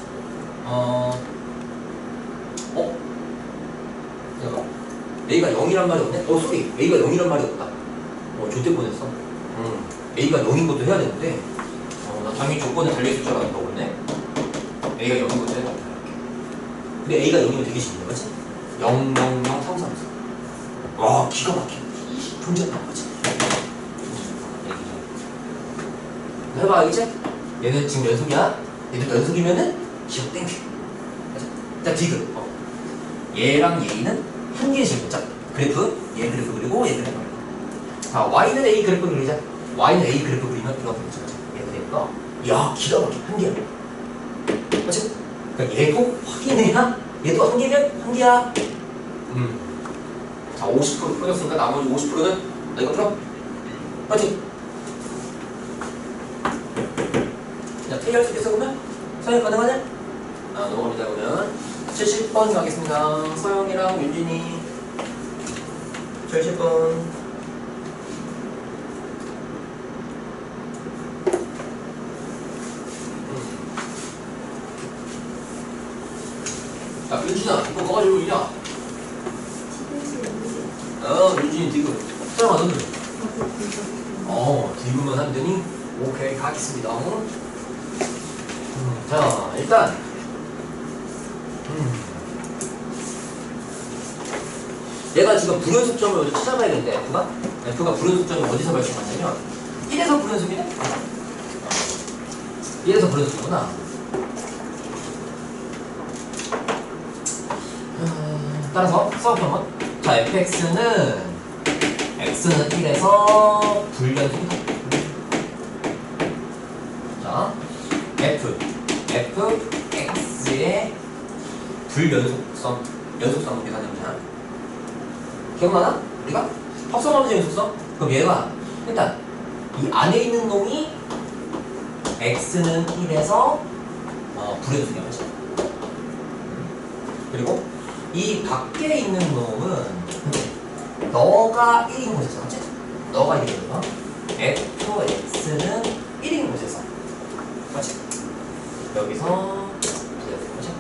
잠깐만. a가 0이란 말이 없네? 소리. a가 0이란 말이 없다. 좆될 뻔했어. a가 0인 것도 해야 되는데 나 당연히 조건에 달려있을 줄 알았는데 없네. a가 0인 것도 해야 된다. 근데 a가 0이면 되게 쉽네, 맞지? 0, 0, 0, 3, 3, 4. 와, 기가 막혀. 존재한다는 거지. 해봐, 이제? 얘는 지금 연속이야? 얘도 연속이면은 기억 땡큐. 자, 디귿. 얘랑 얘는 한 개의 질문. 자, 그래프. 얘 그래프 그리고 얘 그래프 그리고. 자, y는 a 그래프 그리자. y는 a 그래프 그리면 이렇게 되죠. 얘가 되니까. 야, 기가 막혀. 한 개야. 맞지? 그러니까 얘도 확인해야 얘도 한 개면 한 개야. 자, 50% 풀었으니까 나머지 50%는 나 이거 풀어. 맞지? 자, K할 수 있겠어 그러면? 서영 가능하냐? 넘어갑니다. 그러면 70번 가겠습니다. 서영이랑 윤진이 70번. 자, 윤진아, 이거 뭐가 제일 올리냐? 윤진이 디귿. 서영아, 너는? 디귿만 하면 되니? 오케이, 가겠습니다. 자, 일단 얘가 지금 불연속점을 어디 찾아봐야 되는데 F가 불연속점이 어디서 발생하냐면 1에서 불연속이네? 1에서 불연속이구나. 따라서 써볼게 한번. 자, fx는 x는 1에서 불연속이다. 자, fx의 불연속성, 연속성을 계산해보자. 기억나나? 우리가? 합성하면서 연속성? 그럼 얘가 일단 이 안에 있는 놈이 x는 1에서 불연속이야, 맞지? 그리고 이 밖에 있는 놈은 너가 1인 곳에서, 맞지? 너가 1인 거 fx는 1인 곳에서, 맞지? 여기서 불연속, 맞지?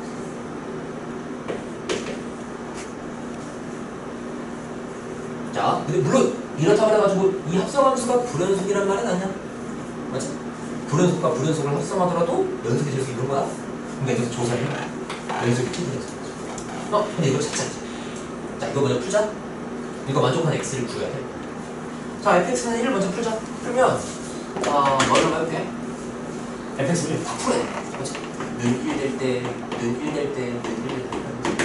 자, 근데 물론 이렇다고 해가지고 이 합성함수가 불연속이란 말은 아니야, 맞지? 불연속과 불연속을 합성하더라도 연속해질 수 있는 거야. 근데 여기서 조사를 해. 연속이 찌들어서. 근데 이거 찾자. 자, 이거 먼저 풀자. 이거 만족한 x를 구해야 돼. 자, fx는 1을 먼저 풀자. 풀면 뭐를 해볼게. fx를 다 풀어야 돼. 그렇지? 는 1 될 때, 는 1 될 때, 는 1 될 때.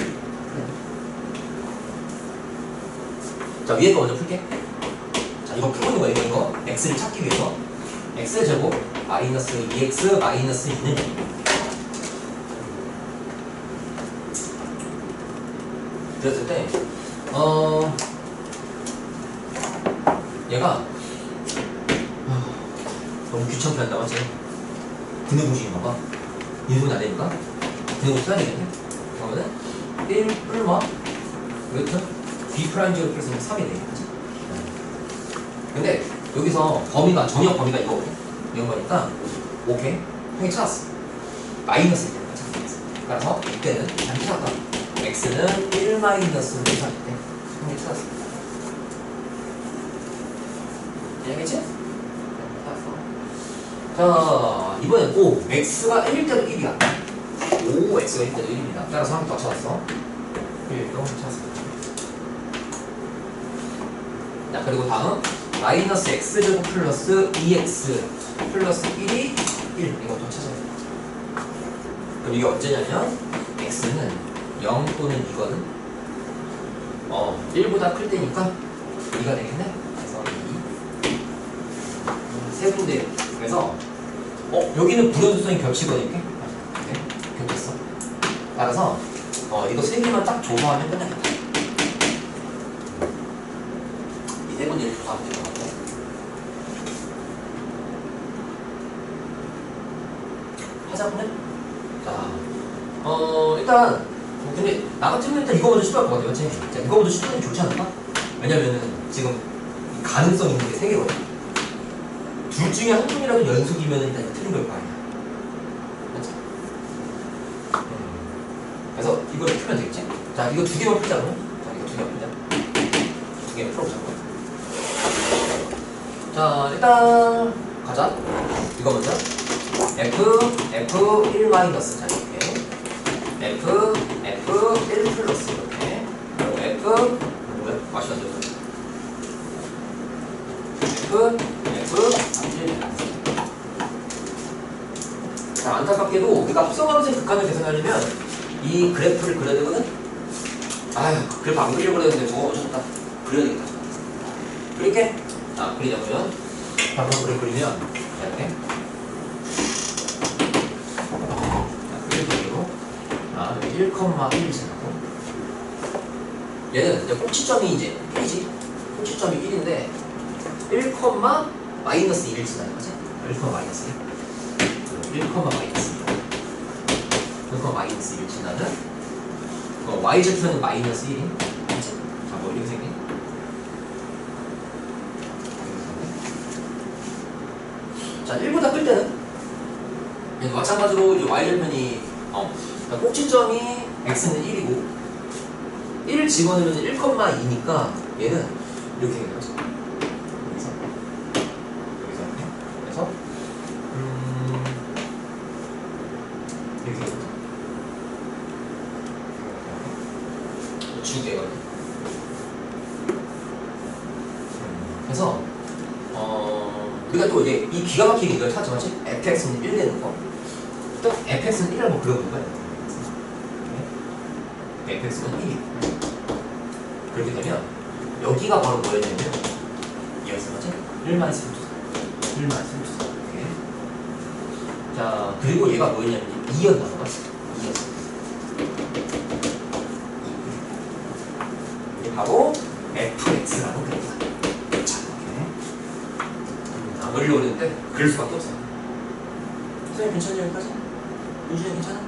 자, 위에 거 먼저 풀게. 자, 이거 풀고 있는 거야, 이거. x를 찾기 위해서. x의 제곱 마이너스 2x 마이너스 2는 그랬을 때 얘가 너무 귀찮게 한다, 맞지? 근해공식인가 봐. 인수분해 안 되니까 근해공식 써야 되겠네. 그러면은 1 뿔마 웨트 b 프라임 제곱 플러스 3이 되겠지. 근데 여기서 범위가 정역 범위가 이거거든. 이런 거니까 오케이 형이 찾았어. 마이너스 되는 거야. 따라서 이때는 잘 찾았다. x는 1 마이너스 1일 때 형이 찾았어. 이해하겠지? 자, 이번엔 O x가 1일 때도 1이야. O x가 1일 때도 1입니다. 따라서 한 개 더 찾았어. 1 너무 찾았어. 자, 그리고 다음 마이너스 x제곱 플러스 2x 플러스 1이 1 이것도 찾아야 돼. 그럼 이게 언제냐면 x는 0 또는 2거든. 1보다 클 때니까 2가 되겠네. 그래서 2 세 군데. 그래서 여기는 불연속성이 겹치거든. 이렇게 네, 겹쳤어. 따라서 이거 세 개만 딱 조사하면 끝나겠다. 이 세 군데를 조사하면 될 것 같아. 하자 보네. 자, 일단 근데 나 같으면 일단 이거 먼저 시도할 것 같아, 맞지? 자, 이거 먼저 시도하면 좋지 않을까? 왜냐면은 지금 가능성 있는 게 세 개거든. 둘 중에 한 분이라도 연속이면 일단 틀린 걸 거 아니야, 맞지? 그래서 이걸 풀면 되겠지? 자, 이거 두 개만 풀자, 그러면. 자, 이거 두 개만 풀자. 두 개만 풀어보자고. 자, 일단 가자. 이거 먼저 f1 마이너스. 자, 이렇게 f 1 플러스 이렇게. 그리고 f 뭐야? 맛이 안 좋아. 자, 안타깝게도 우리가 합성함수의 극한을 계산하려면 이 그래프를 그려야 되거든? 아휴, 그래프 안 그리려고 그랬는데 저거 어쩌다 그려야 되겠다. 그릴게. 자, 그리자고요. 방금 그래프 그리면 이렇게. 자, 그리고 여기 1,1 지나고 얘는 이제 꼭지점이 이제 1이지. 꼭지점이 1인데 1, 마이너스 1을 지나는 거지? 1, 마이너스 1. 1, 마이너스 1. 1, 마이너스 1을 지나는 y좌표는 마이너스 1인. 자, 뭐 이렇게 생긴. 자, 1보다 클 때는 마찬가지로 이제 y좌표니 꼭지점이 x는 1이고 1을 집어넣으면 1,2니까 얘는 이렇게 되는 거죠. 그래서 이렇게 되는 거죠. 지울게요. 우리가 또 이제 이 기가 막히게 이걸 찾지만 fx는 1 되는 거. 또 fx는 1을 한번 그려보는 거야. fx는 1이. 그렇게 되면 여기가 바로 뭐였냐면 이었어, 맞지? 1만 스루트 1만 스루트. 이렇게. 자, 그리고 얘가 뭐였냐면 2였나 봐. 2였어. 이게 바로 fx라고 그랬다. 자, 이렇게. 안 그리려고 했는데 그릴 수밖에 없어. 선생님 괜찮냐 여기까지? 윤준이 괜찮아?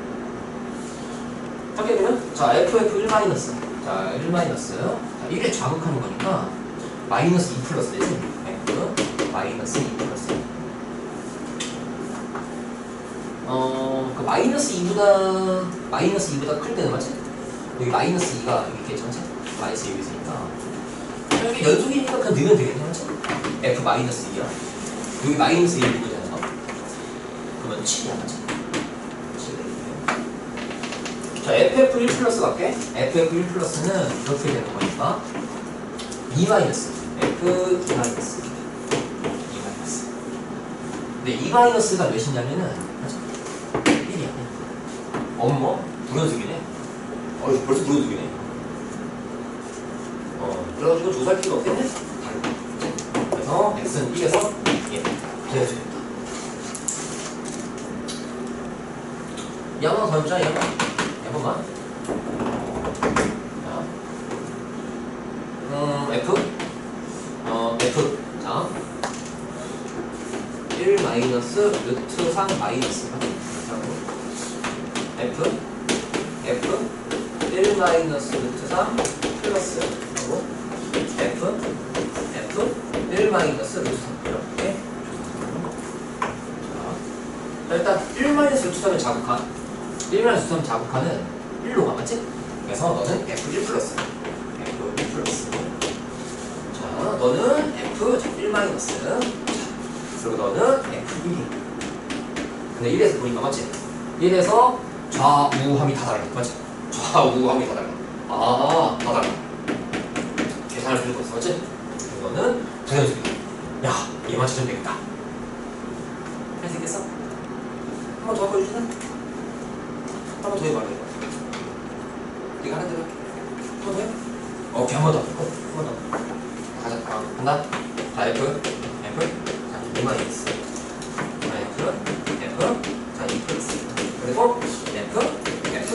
하게 되면 자 ff 1 마이너스. 자 1 마이너스. 자 1에 자극하는 거니까 마이너스 2 플러스 되지. f 마이너스 2 플러스. 그 마이너스 2보다 클 때는 맞지? 여기 마이너스 2가 이렇게 전체 마이너스 2가 있으니까 여기 연속이니까 그냥 넣으면 되겠네, 맞지? f 마이너스 2야. 여기 마이너스 1 누구 되는 거? 그러면 7이야, 맞지? 7. 자, ff 1 플러스 갈게. ff 1 플러스는 이렇게 되는 거니까 2 마이너스 f 2 마이너스 2 마이너스. 근데 2 마이너스가 몇이냐면은 맞지? 1이야. 어머, 불연속이네. 벌써 불연속이네. 그래가지고 조사할 필요가 없겠네? 다르고. 그래서 x는 1에서 예, 불연속이다. 이 한번 더 해보자, 이 한번만. 자, f f 자 1 마이너스 루트 3 마이너스 f 1 마이너스 루트 3 플러스 하고 f 1 마이너스 루트 3 이렇게. 자, 일단 1 마이너스 루트 3의 자극한 1 마이너스 루트 3 자극한은 1로 가, 맞지? 그래서 너는 f1 플러스 f1 플러스. 자 너는 f1 마이너스. 자 그리고 너는 f1이. 근데 1에서 보니까 맞지? 1에서 좌우함이 다 달라, 맞지? 좌우함이 다 달라. 아, 다 달라. 계산할 필요가 없어, 맞지? 이거는 부연속이야. 야, 얘만 찾으면 되겠다. 할 수 있겠어? 한 번 더 바꿔주시나? 한 번 더 해봐. 네가 하는 대로. 한 번 더 해? 오케이, 한 번 더. 한 번 더. 가자. 간다. 자, F. 자, 2 마이너스. 자, F. 자, 2 플러스. 그리고 F.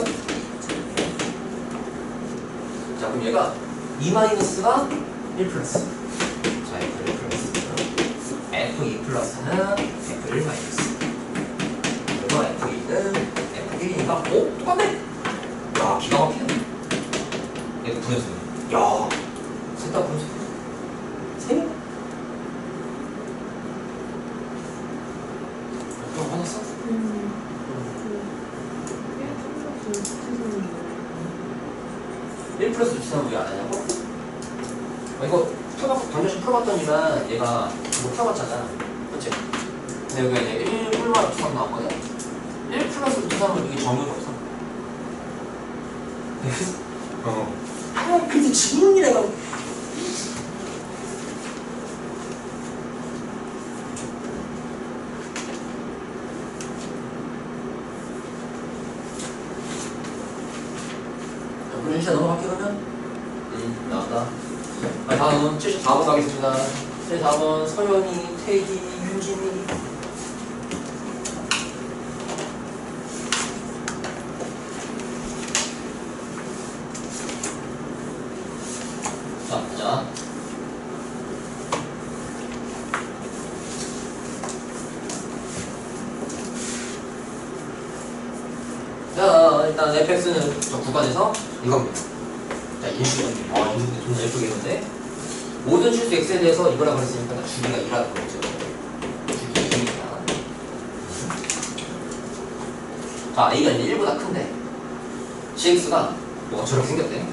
자, 그럼 얘가 2 마이너스가 1 플러스. 자, F 1 플러스. F2 플러스는 F1 마이너스. 그리고 F2는 F1이니까, 오? 똑같네? 야, 기가 막히네. 얘도 분연속이네. 야, 셋 다 분연속. 세 명? 그럼 화났어? 1 플러스 루트는 왜 안 하냐고? 이거 방정식 풀어봤더니만 얘가 이거 풀어봤잖아. 그치? 근데 여기가 이제 1과 루트 3 나왔거든? 1 플러스 루트 3은 이게 정의가 없어. 근데 지금 내가 우리 진짜 넘어갈게 그러면? 나왔다. 다음 74번 가겠습니다. 74번 서현이, 태기, 윤진이. 자, 보자. 자, 일단 fx는 저 구간에서 이겁니다. 자, 인수분. 인수분이 좀 예쁘겠는데? 모든 실수 x에 대해서 이거라고 그랬으니까 주기가 2라는 거죠. 주기 2입니다. 자, a가 이제 1보다 큰데 gx가 뭐가 저렇게 생겼대.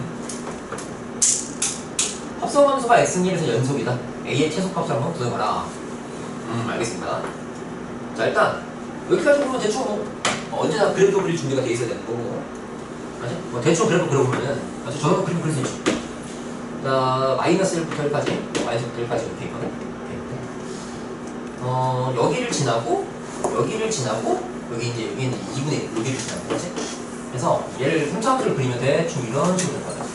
합성함수가 x는 1에서 연속이다. a의 최소값을 한번 구해봐라. 알겠습니다. 자, 일단 여기까지 보면 대충 언제나 그래프 그릴 준비가 돼 있어야 되는 거고, 맞지? 대충 그래프 그려보면은 아주 저런 그래프 그릴 수 있죠. 자, 마이너스 1부터 1까지, 마이너스 1부터 1까지 이렇게 있거든. 여기를 지나고 여기는 2분의 1 여기를 지나는 거지. 그래서 얘를 3차원으로 그리면 대충 이런 식으로 될 거다.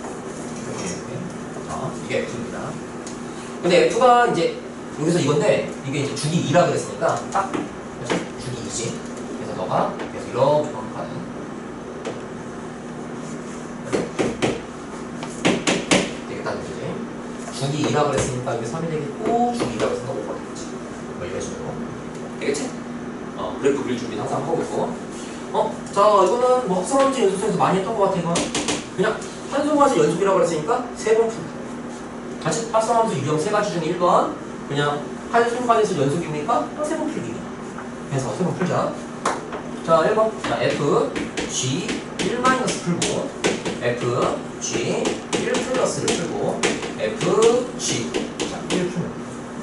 이렇게. 이게 F입니다. 근데 F가 이제 여기서 이건데 이게 이제 주기 2라 그랬으니까 딱 그렇지? 주기 2지. 그래서 너가 그래서 이렇게 반복하는 되겠다는 거지. 주기 2라 그랬으니까 이게 3이 되겠고 주기 2라 그랬으니까 5가 되겠지. 뭐 이런 식으로 되겠지? 그래프 그릴 준비는 항상 하고 있고. 자 이거는 뭐 합성함수 연속성에서 많이 했던 것 같아. 이거는 그냥 한송화수 연속이라고 그랬으니까 3번 풀고 같이 합성함수 유형 3가지 중에 1번 그냥 한송화에서 연속이니까 3번 풀기. 그래서 3번 풀자. 자 1번 자 F G 1 마이너스 풀고 F G 1 플러스를 풀고 F G 자 1 풀면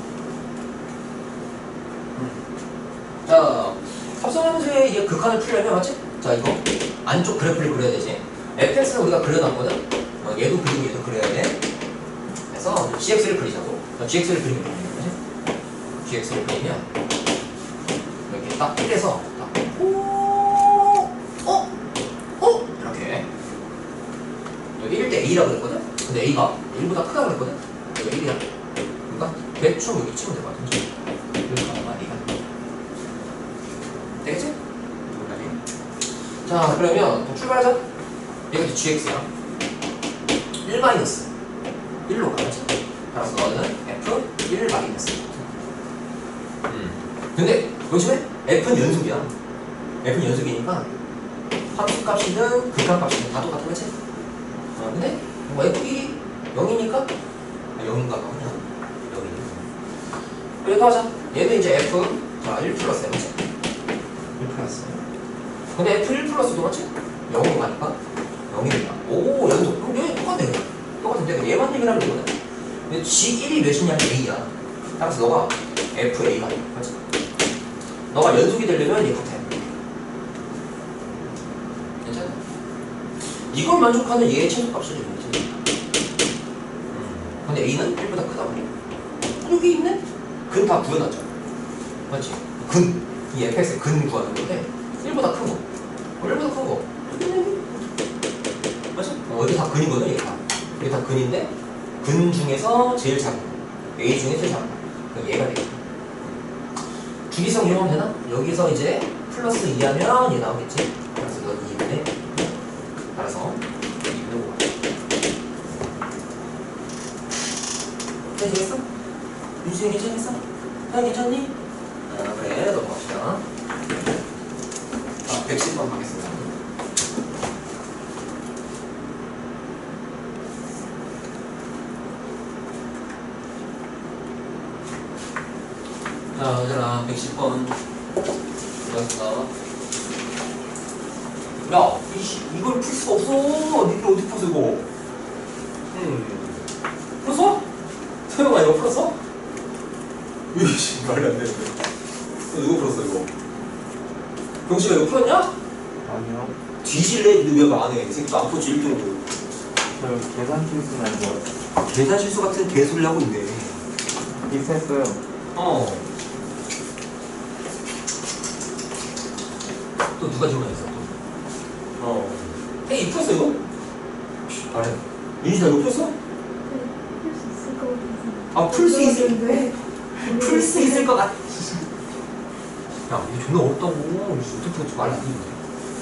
자 합성함수의 이 극한을 풀려면 맞지? 자 이거 안쪽 그래프를 그려야 되지. fx는 우리가 그려놨거든. 얘도 그리고 얘도 그려야 돼. 그래서 gx를 그리자고. gx를 그리면 되는 거지. gx를 그리면 이렇게 딱 1에서 이렇게 여기 1대 a라고 그랬거든. 근데 a가 1보다 크다고 그랬거든. 여기 1이야. 그러니까 대충 여기 치면 될 것 같은데. 이렇게 가면 a가 되겠지? 자 그러면 또 출발하자. 여기도 gx야. 1 마이너스 1로 가야지. 따라서 너는 f 1 마이너스. 근데 요즘에 f는 연속이야. f는 연속이니까 함수값이든 극한값이든 다 똑같은 거지. 근데 뭐 f1이 0이니까 0인가 봐. 0이니까 그래도 하자. 얘는 이제 f 자 1 플러스 m이지. 1 플러스. 근데 F1 플러스도 맞지? 0으로 가니까 0이니까. 오, 연속. 그럼 얘 똑같네. 똑같은데 얘만 얘기하는 거거든. 근데 G1이 몇이냐면 A야. 따라서 너가 FA가 돼. 맞지? 너가 연속이 되려면 얘 같아. 괜찮아? 이걸 만족하는 얘의 최소값을 얘기하지. 근데 A는 1보다 크다 보니 여기 있는 근 다 구해놨잖아. 맞지? 근. 이 fx의 근 구하는 건데 1보다 큰 거. 1보다 큰 거. 맞지? 이게 다 근이거든, 이게 다. 이게 다 근인데 근 중에서 제일 작은 거. A 중에 제일 작은 거. 그럼 얘가 되겠다. 주기성 이용하면 되나? 여기서 이제 플러스 2하면 얘 나오겠지? 그래서 넌 2분의 따라서 2분의 5가 되겠어? 유진이 괜찮겠어? 형 괜찮니? 그래, 넘어갑시다. 110번 가겠습니다. 자, 얘들아, 110번. 들어갔어. 야, 이걸 풀 수가 없어. 니들 어디 풀었어, 이거? 풀었어? 소영아, 이거 풀었어? 이씨, 말이 안 되는데. 누구 풀었어, 이거? 병씨가 이거 풀었냐? 아니요. 뒤질래? 너 왜 안 해? 이 새끼 안 풀었지, 1등으로. 저 계산 실수는 아니고 계산 실수 같은 개소리 하고 있네. 비슷했어요. 또 누가 질문했어? 또. 헤이, 풀었어, 이거? 말해. 윤희자, 이거 풀었어? 풀 수 있을 것 같은데. 풀 수 있을 것 같아. 야, 이거 존나 어렵다고. 어떻게 풀었지? 말이 안 되는데.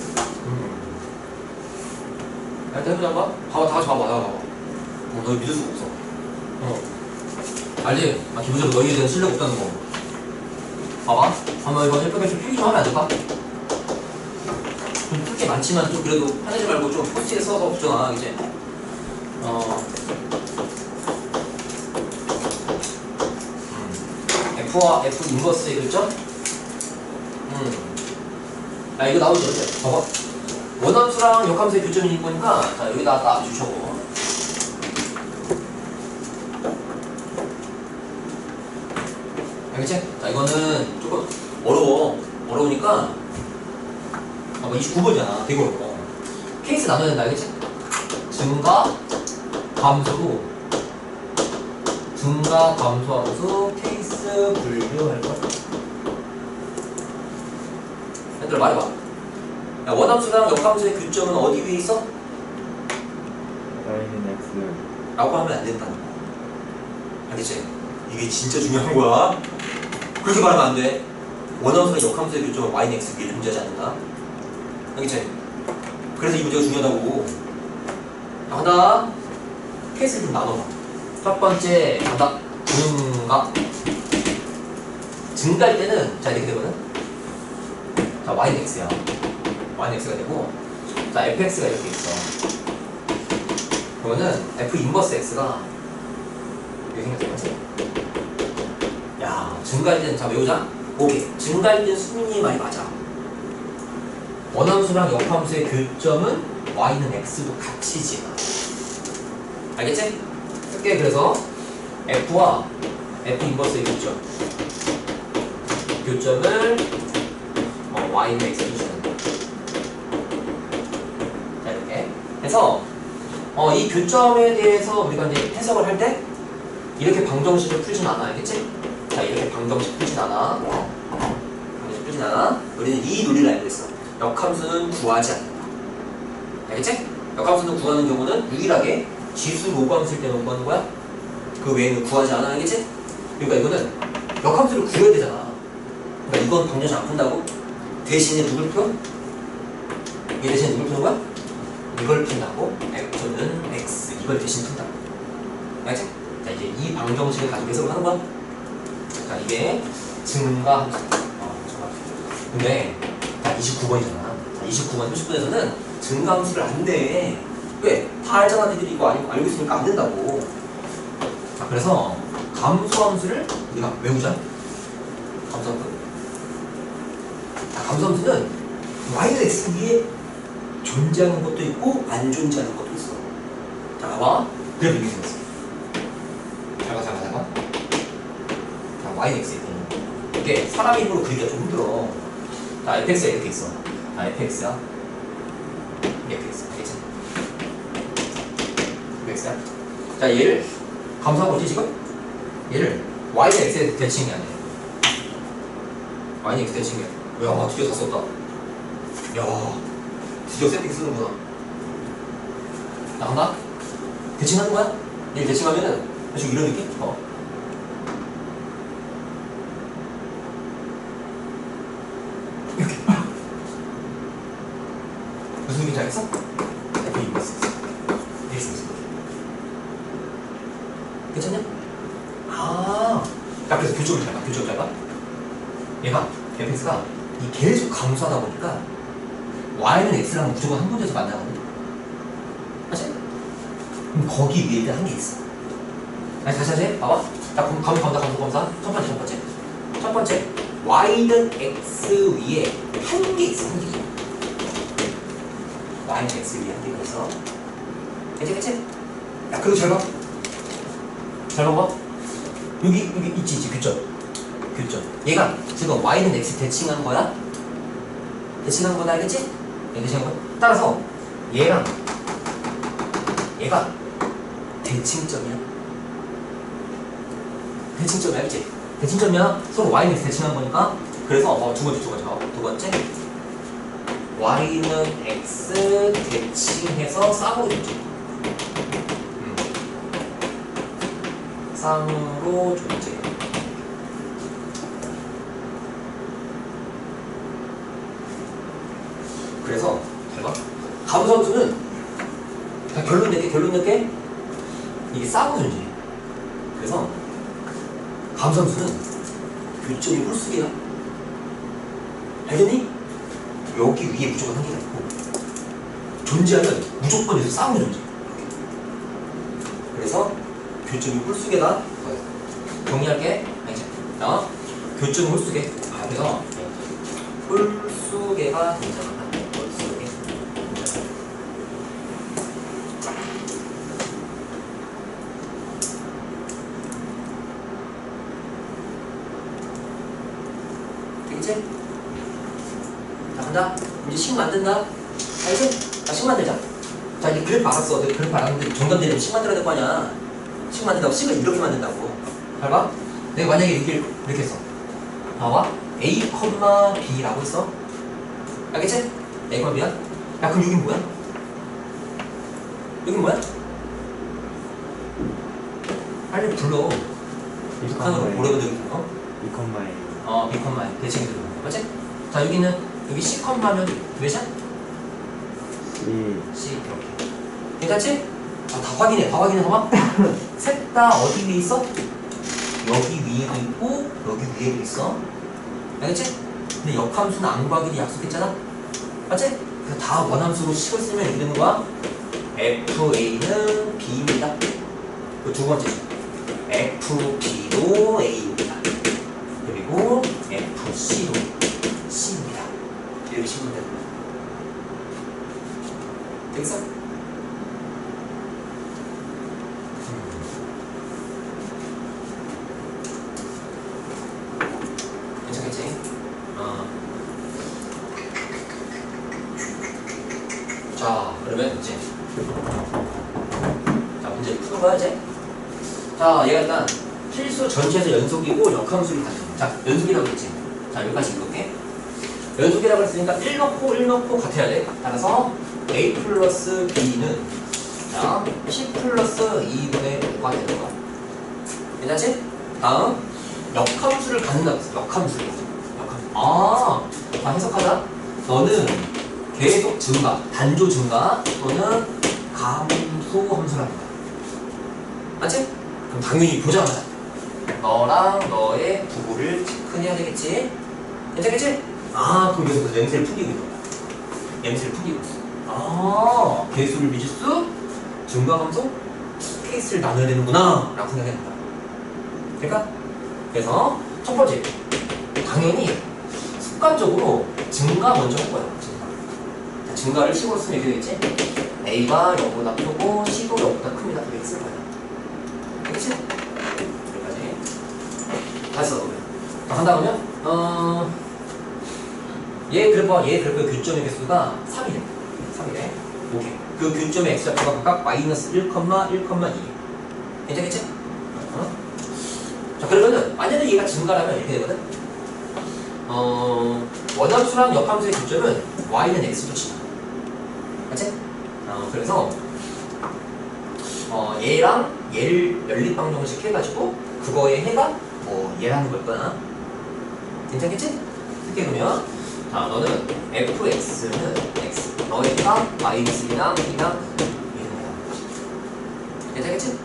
야, 일단 해보자, 봐. 봐봐, 다 같이 봐봐, 나 봐봐. 너 믿을 수가 없어. 알지? 기본적으로 너희에 대한 신뢰가 없다는 거. 봐봐. 한번 이거 예쁘게 좀 필기 좀 하면 안 될까? 좀 풀 게 많지만 좀 그래도 화내지 말고 좀 포스트에 써서 붙여놔, 이제. F와 F 인버스의 글점? 야, 이거 나오지, 어때? 봐봐. 원함수랑 역함수의 교점이 있는 거니까, 자, 여기다 딱 주셔고. 알겠지? 자, 이거는 조금 어려우니까, 29번이잖아. 되게 어려워. 케이스 나눠야 된다, 알겠지? 증가, 감소로, 증가, 감소함수, 케이스, 분류할 거. 얘들아 말해봐. 야, 원함수랑 역함수의 교점은 어디 위에 있어? y는 x. 라고 하면 안 된다는 거야. 알겠지? 이게 진짜 중요한 거야. 그렇게 말하면 안 돼. 원함수랑 역함수의 교점은 y는 x 위에 존재하지 않는다. 알겠지? 그래서 이 문제가 중요하다고. 자, 간다. 케이스를 좀 나눠봐. 첫 번째 간다. 증가. 증가할 때는 자 이렇게 되거든. 자 y는 x야. y는 x가 되고, 자 fx가 이렇게 있어. 그러면은 f 인버스 x가 이렇게 생겼어. 야, 증가할 때는 자 외우자. 오케이. 증가할 때는 수민이 말이 맞아. 원함수랑 역함수의 교점은 y는 x도 같이 지나. 알겠지? 쓸게. 그래서 f와 f 인버스의 교점을 y는 x로 주는 거. 자 이렇게 해서 이 교점에 대해서 우리가 이제 해석을 할 때 이렇게 방정식을 풀진 않아. 알겠지? 자 이렇게 방정식 풀진 않아. 방정식 풀진 않아. 우리는 이 논리를 알고 있어. 역함수는 구하지 않는다. 알겠지? 역함수는 구하는 경우는 유일하게 지수 로그함수일 때만 구하는 거야. 그 외에는 구하지 않아. 알겠지? 그러니까 이거는 역함수를 구해야 되잖아. 그러니까 이건 방정식 안 푼다고? 대신에 누굴 펴? 이 대신에 누굴 푸는 거야? 이걸 푼다고? f는 x. 이걸 대신 푼다고. 알겠지? 자 이제 이 방정식을 가지고 해석을 하는 거야. 자 이게 증가. 잠깐. 근데 자 29번이잖아. 자 29번 30분에서는 증가함수를 안 돼. 왜? 다 알잖아. 니들이 이거 알고 있으니까 안 된다고. 자 그래서 감소함수를 우리가 외우자. 감소함수. 자 감소함수는 y는 x 위에 존재하는 것도 있고 안 존재하는 것도 있어. 자 봐봐. 그래프 이렇게 생겼어. 잠깐. 자 y는 x 있고 이게 사람 힘으로 그리기가 좀 힘들어. 자 fx가 이렇게 있어. 자 fx야 이렇게 있어. 알겠지? fx야. 자 얘를 감소하고 있지 지금? 얘를 y는 x에 대칭이 아니야. y는 x 대칭이야. 야 드디어 다 썼다. 야 드디어 세팅 쓰는구나. 나온다? 대칭하는 거야? 얘를 대칭하면은 대충 이런 느낌? 이렇게. 무슨 느낌인지 알겠어? f 인버스 이렇게 생겼어. 괜찮냐? 야 그래서 교점을 잘 봐. 교점을 잘 봐. 얘가 fx가 계속 감소하다 보니까 y는 x랑 무조건 한 군데서 만나거든. 맞지? 그럼 거기 위에 일단 한 개 있어. 다시 봐봐. 자 감소. 첫 번째 y는 x 위에 한 개 있어. 한 개. y는 x 위에 한 개가 있어. 그치? 야 그리고 잘 봐. 여기 있지 교점. 얘가 지금 y는 x 대칭한 거야? 대칭한 거다. 알겠지? 대칭한 거. 따라서 얘가 대칭점이야. 알겠지? 대칭점이야. 서로 y는 x 대칭한 거니까. 그래서 두 번째 y는 x 대칭해서 쌍으로 존재. 쌍으로 존재. 그래서 잘 봐. 감소함수는 결론 낼게 이게 쌍으로 존재해. 그래서 감소함수는 교점이 홀수기야. 알겠니? 여기 위에 무조건 한 개가 있고 존재하면 무조건 여기서 쌍으로 존재해. 그래서 교점이 홀수계다. 정리할게. 교점이 홀수계. 그래서 홀수계가 등장한다. 홀수계. 되겠지? 자 간다. 이제 식 만든다. 알겠지? 자 식 만들자. 자 이제 그래프 알았어. 내가 그래프 알았는데 정답 내리면 식 만들어야 될 거 아니야. 식 만든다고. 식을 이렇게 만든다고. 잘 봐. 내가 만약에 이렇게 했어. 나와 A, B라고 했어. 알겠지? A, B야? 야, 그럼 여긴 뭐야? 여긴 뭐야? 빨리 불러. 북한으로 뭐라고 되는 거? 이컴마에 B, 대칭이 들어. 맞지? 자, 여기는 여기 C, 하면 몇이야? C 이렇게. 괜찮지? 다 확인해. 봐봐. 셋 다 어디 위에 있어? 여기 위에도 있고 여기 위에도 있어. 알겠지? 근데 역함수는 안 구하기로 약속했잖아. 맞지? 그래서 다 원함수로 식을 쓰면 이렇게 되는 거야. FA는 B입니다. 그 두 번째죠. FB도 A입니다. 그리고 FC도 C입니다. 이렇게 시면 되는 거야. 되겠어? 괜찮겠지? 자, 그러면 이제 자, 문제 푸는 거야 이제. 자, 얘가 일단 필수 전체에서 연속이고 역함수를 가져. 자, 연속이라고 했지. 자, 여기까지 읽을게. 연속이라고 했으니까 1 넣고 같아야 돼. 따라서 A 플러스 B는 자, 10 플러스 2분의 5가 되는 거야. 괜찮지? 다음 역함수를 갖는다고 했어. 역함수. 해석하자. 너는 계속 증가, 단조 증가 또는 감소 함수랍니다. 맞지? 그럼 당연히 보자마자 너랑 너의 부부를 체크해야 되겠지? 괜찮겠지? 그럼 계속 냄새를 풍기고 있는 거야. 냄새를 풍기고 있어. 개수를 미지수, 증가 감소, 케이스를 나눠야 되는구나 라고 생각해야 된다. 그러니까 그래서 첫 번째 당연히 습관적으로 증가 먼저 할 거야. 증가를 10으로 쓰면 이렇게 되겠지? A가 0보다 크고 C도 0보다 큽니다. 이렇게 쓸 거야. 그치? 여기까지. 다시 써보면. 간다 그러면, 얘 그래프의 교점의 개수가 3이래. 3이래. 오케이. 그 교점의 x좌표가 각각 마이너스 1, 1, 2. 괜찮겠지? 자, 그러면은, 만약에 얘가 증가라면 이렇게 되거든? 원함수랑 역함수의 교점은 y는 x로 치나. 맞지? 그래서, 얘랑 얘를 연립방정식 해가지고, 그거의 해가 얘라는 걸 거야. 괜찮겠지? 이렇게 보면, 자, 너는 fx는 x, 너의 값 마이너스 2랑 2랑 이런 거야. 괜찮겠지?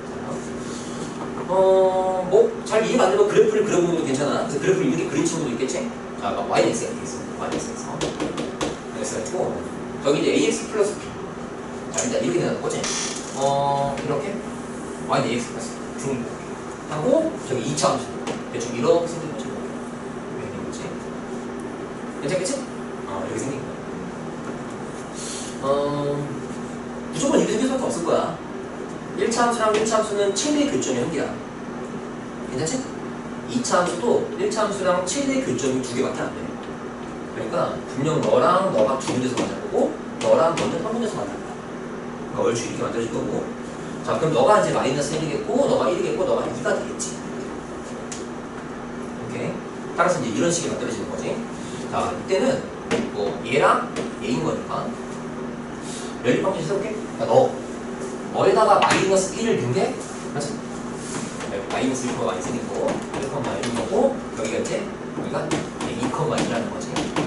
잘 이해가 안 되면 그래프를 그려보는 것도 괜찮아. 그래서 그래프를 이렇게 그린 친구도 있겠지? 자, y는 x가 이렇게 있어. y는 x에서. x가 있고, 여기 이제 ax 플러스 b. 자, 일단 이렇게 되는 거지? 이렇게. y는 ax 플러스 b. 하고, 저기 2차 함수. 대충 이렇게 생긴 거지. 괜찮겠지? 이렇게 생긴 거야. 무조건 이렇게 생길 수밖에 없을 거야. 1차 함수랑 1차 함수는 최대 교점이 1개야. 괜찮지? 2차 함수도 1차 함수랑 최대 교점이 2개밖에 안 돼. 그러니까 분명 너랑 너가 두 군데서 만날 거고 너랑 너는 한 군데서 만날 거야. 그러니까 얼추 이렇게 만들어질 거고. 자, 그럼 너가 이제 마이너스 1이겠고 너가 1이겠고 너가 2가 되겠지. 오케이? 따라서 이제 이런 식이 만들어지는 거지. 자, 이때는 얘랑 얘인 거니까 연립방정식 써볼게. 그러니까 너에다가 마이너스 1을 넣은 게 맞지? 마이너스 1가 많이 생기고 1컴마 1인 거고 여기가 이제 여기가 2컴마 1이라는 거지.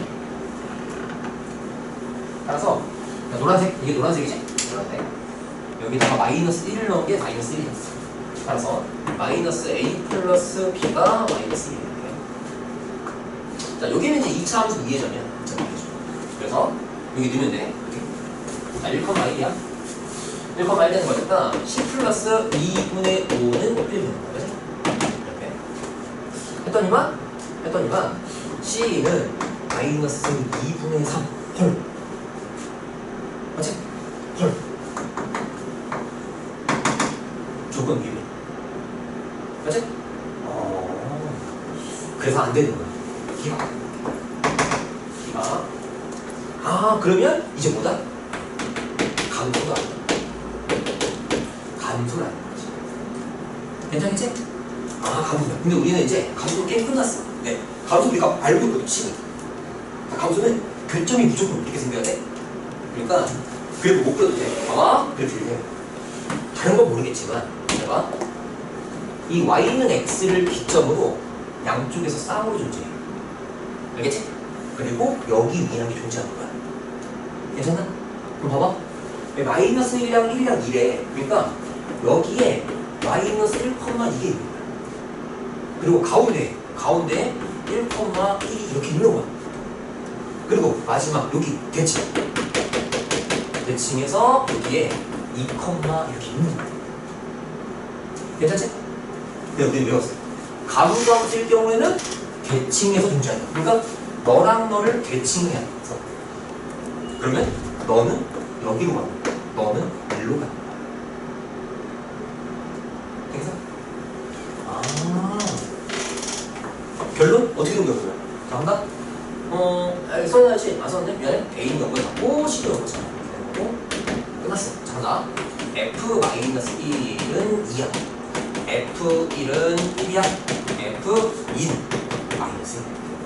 따라서 노란색, 이게 노란색이지? 노란색. 여기다가 마이너스 1을 넣은 게 마이너스 1이었어. 따라서 마이너스 a 플러스 b가 마이너스 1이야. 자, 여기는 이제 2차 함수 2의 점이야. 그래서 여기 넣으면 돼. 이렇게. 자, 1,1이야. 1,1 되는 거니까 10 플러스 2분의 5는 1 되는 거지. 이렇게. 했더니만 C는 마이너스 2분의 3. 헐. 맞지? 헐. 조건 비례. 맞지? 그래서 안 되는 거야. 기가. 그러면 이제 뭐다? 감소가 아니다. 감소라는 거지. 괜찮겠지? 아, 감수면. 근데 우리는 이제 감수 게임 끝났어. 네. 감수 우리가 알고 있거든, 지금. 감수는 교점이 무조건 이렇게 생겨야 돼. 그러니까 그래프 못 그려도 돼. 봐봐. 그래프 이렇게. 다른 건 모르겠지만, 봐봐. 이 y는 x를 기점으로 양쪽에서 쌍으로 존재해. 알겠지? 그리고 여기 위라는 게 존재하는 거야. 괜찮아? 그럼 봐봐. 마이너스 1이랑 1이랑 2래. 그러니까 여기에 마이너스 1, 이게 있는 거야. 그리고 가운데 1,1이 이렇게 있는 거야. 그리고 마지막 여기 대칭. 대칭에서 여기에 2, 이렇게 있는 거야. 괜찮지? 내가 우리는 외웠어. 가부함수일 경우에는 대칭에서 존재한다. 그러니까 너랑 너를 대칭해야 돼. 그러면 너는 여기로 가고 너는 일로 가는 거야. 됐어? 아. 결론? 어떻게 된 거야, 그러면? 자, 한다? 써야지. 안 썼네? 미안해. A는 연구에 갖고 C도 연구에 갖고 끝났어. 자, 한다. F-1은 2야. F1은 1이야. F2는 마이너스 1.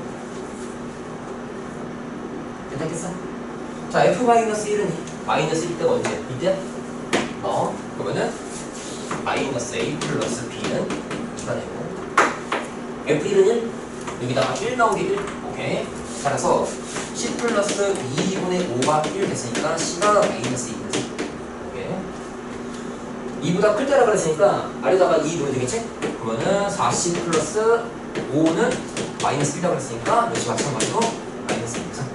괜찮겠어? 자, F-1은 마이너스 1 때가 언제? 이때야? 그러면은 마이너스 A 플러스 B는 기반이고 F1은 1 여기다가 1 나온 게 1 오케이. 따라서 C 플러스 2분의 5가 1 됐으니까 C가 마이너스 2 됐어. 오케이. 2보다 클 때라 그랬으니까 아래다가 2 넣으면 되겠지? 그러면은 4C 플러스 5는 마이너스 1이라고 그랬으니까 역시 마찬가지로 마이너스 2 이상.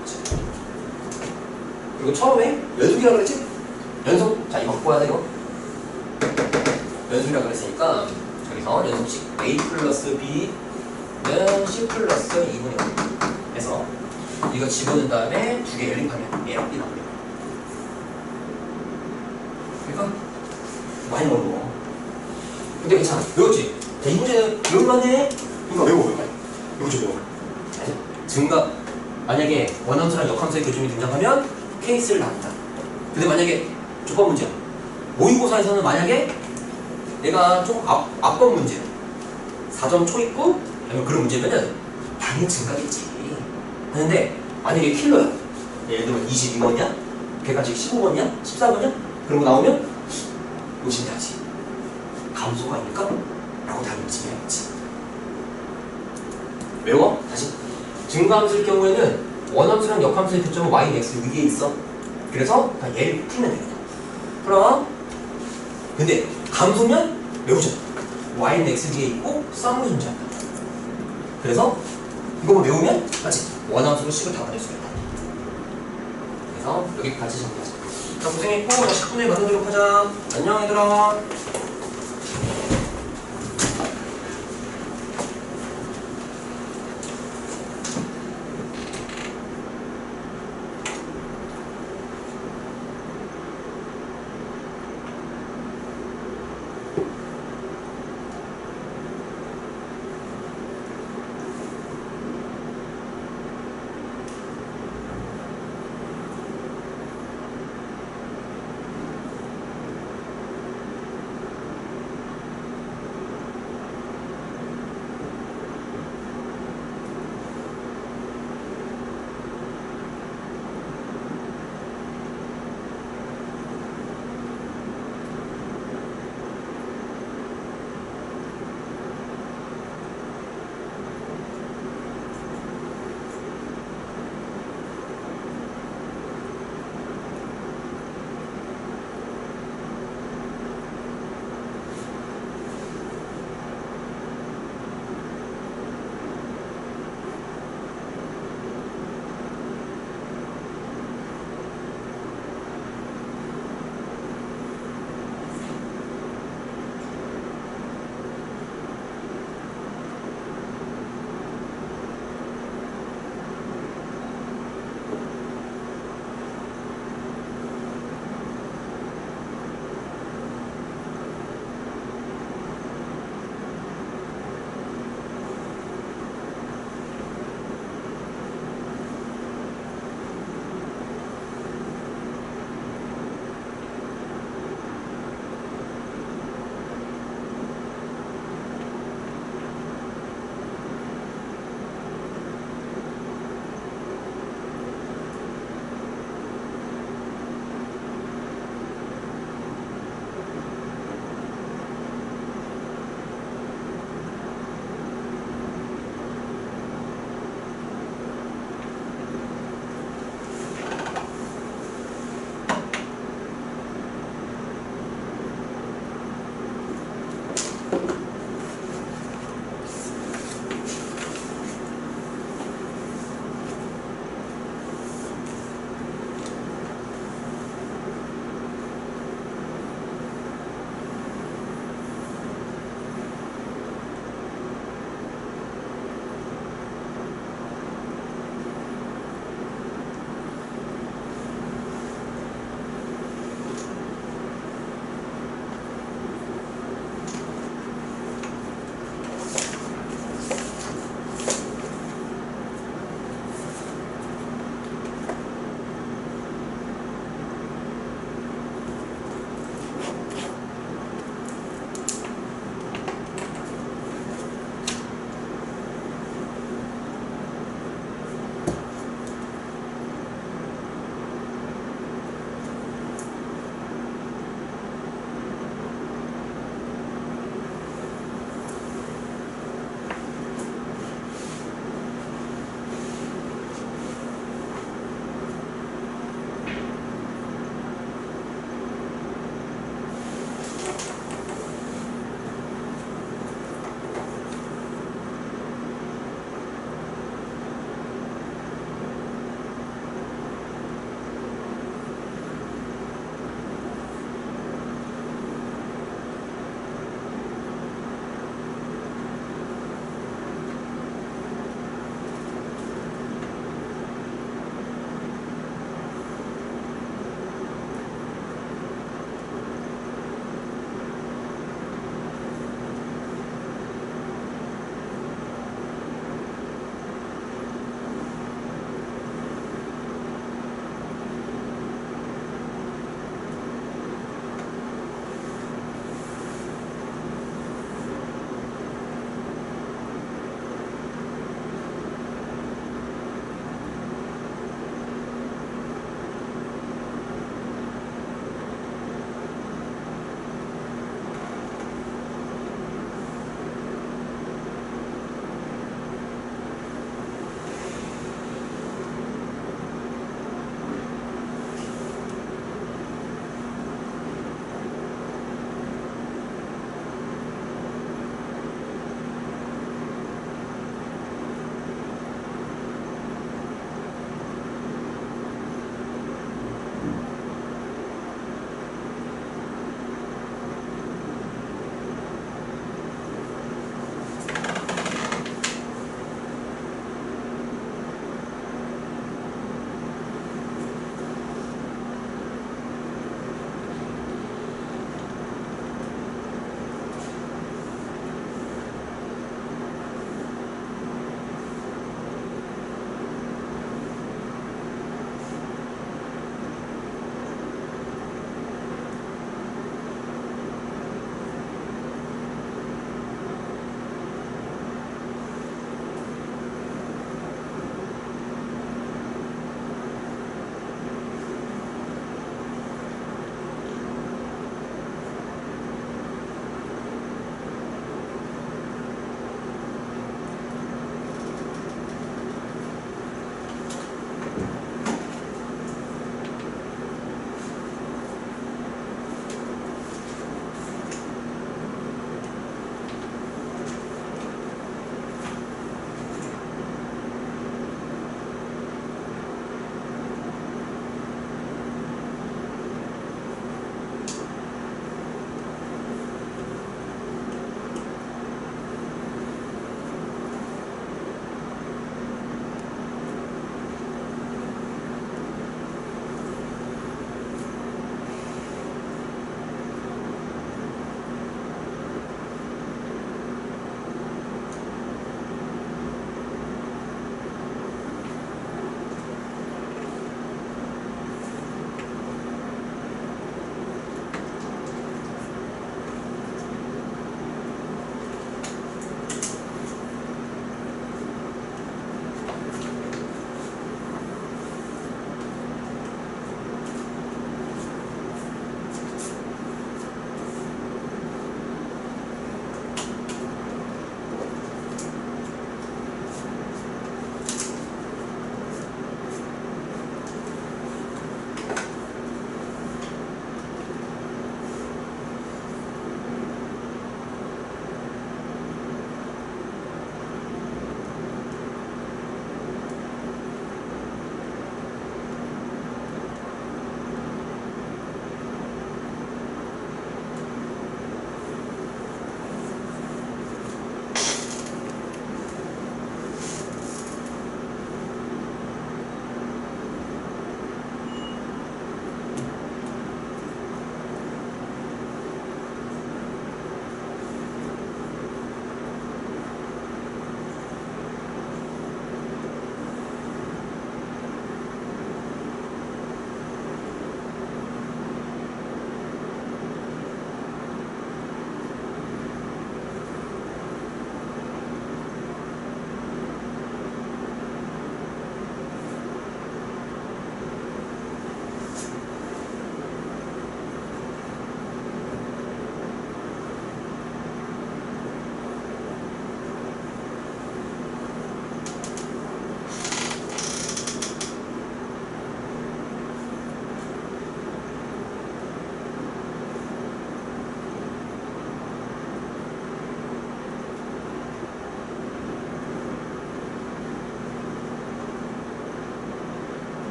그리고 처음에 연속이라고 그랬지? 연속. 자, 이거 바꿔야 돼, 이거. 연속이라고 그랬으니까 여기서 연속식 A 플러스 B는 C 플러스 2분의 5 해서 이거 집어넣은 다음에 두 개 연립하면 A랑 B 나오네요. 그러니까 많이 모르고 근데 괜찮아. 외웠지? 자, 이 문제는 외울만해. 그러니까 외워. 이거 좀 외워. 증가 만약에 원함수랑 역함수의 교점이 등장하면 케이스를 나눈다. 근데 만약에 조건 문제야. 모의고사에서는 만약에 내가 좀 앞번 문제 4점 초입구 아니면 그런 문제면은 당연히 증가겠지. 하는데 만약에 킬러야. 예를 들면 22번이야? 객관식 15번이야? 14번이야? 그런 거 나오면 의심해야지. 감소가 아닐까? 라고 다른 의심해야지. 외워? 다시. 증가함수일 경우에는 원함수랑 역함수의 교점은 y는 x 위에 있어. 그래서 다 얘를 풀면 되겠다. 풀어. 근데 감소면 외우잖아. y는 x 위에 있고 쌍으로 존재한다. 그래서 이거 외우면 맞지? 원함수로 식을 다 받을 수 있다. 그래서 여기 같이 정리하자. 자, 고생했고 10분 후에 만나도록 하자. 안녕 얘들아.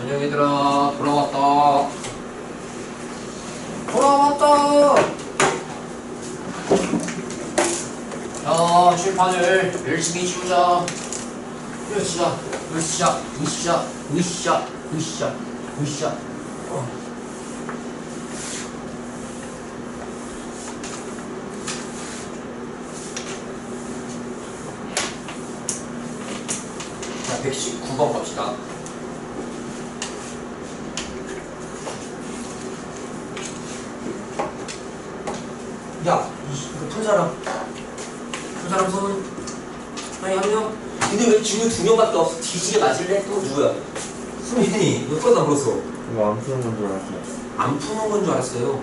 안녕 얘들아, 돌아왔다. 돌아왔다. 자, 칠판을 열심히 치우자. 으쌰, 으쌰, 으쌰, 으쌰, 으쌰, 으쌰. 자, 119번 갑시다. 야, 이거 푼 사람 손은 아니 한 명. 근데 왜 지금 2명밖에 없어? 뒤지게 맞을래? 또 누구야? 수민이 몇 번 남았어? 이거 안 푸는 건 줄 알았어요. 안 푸는 건 줄 알았어요.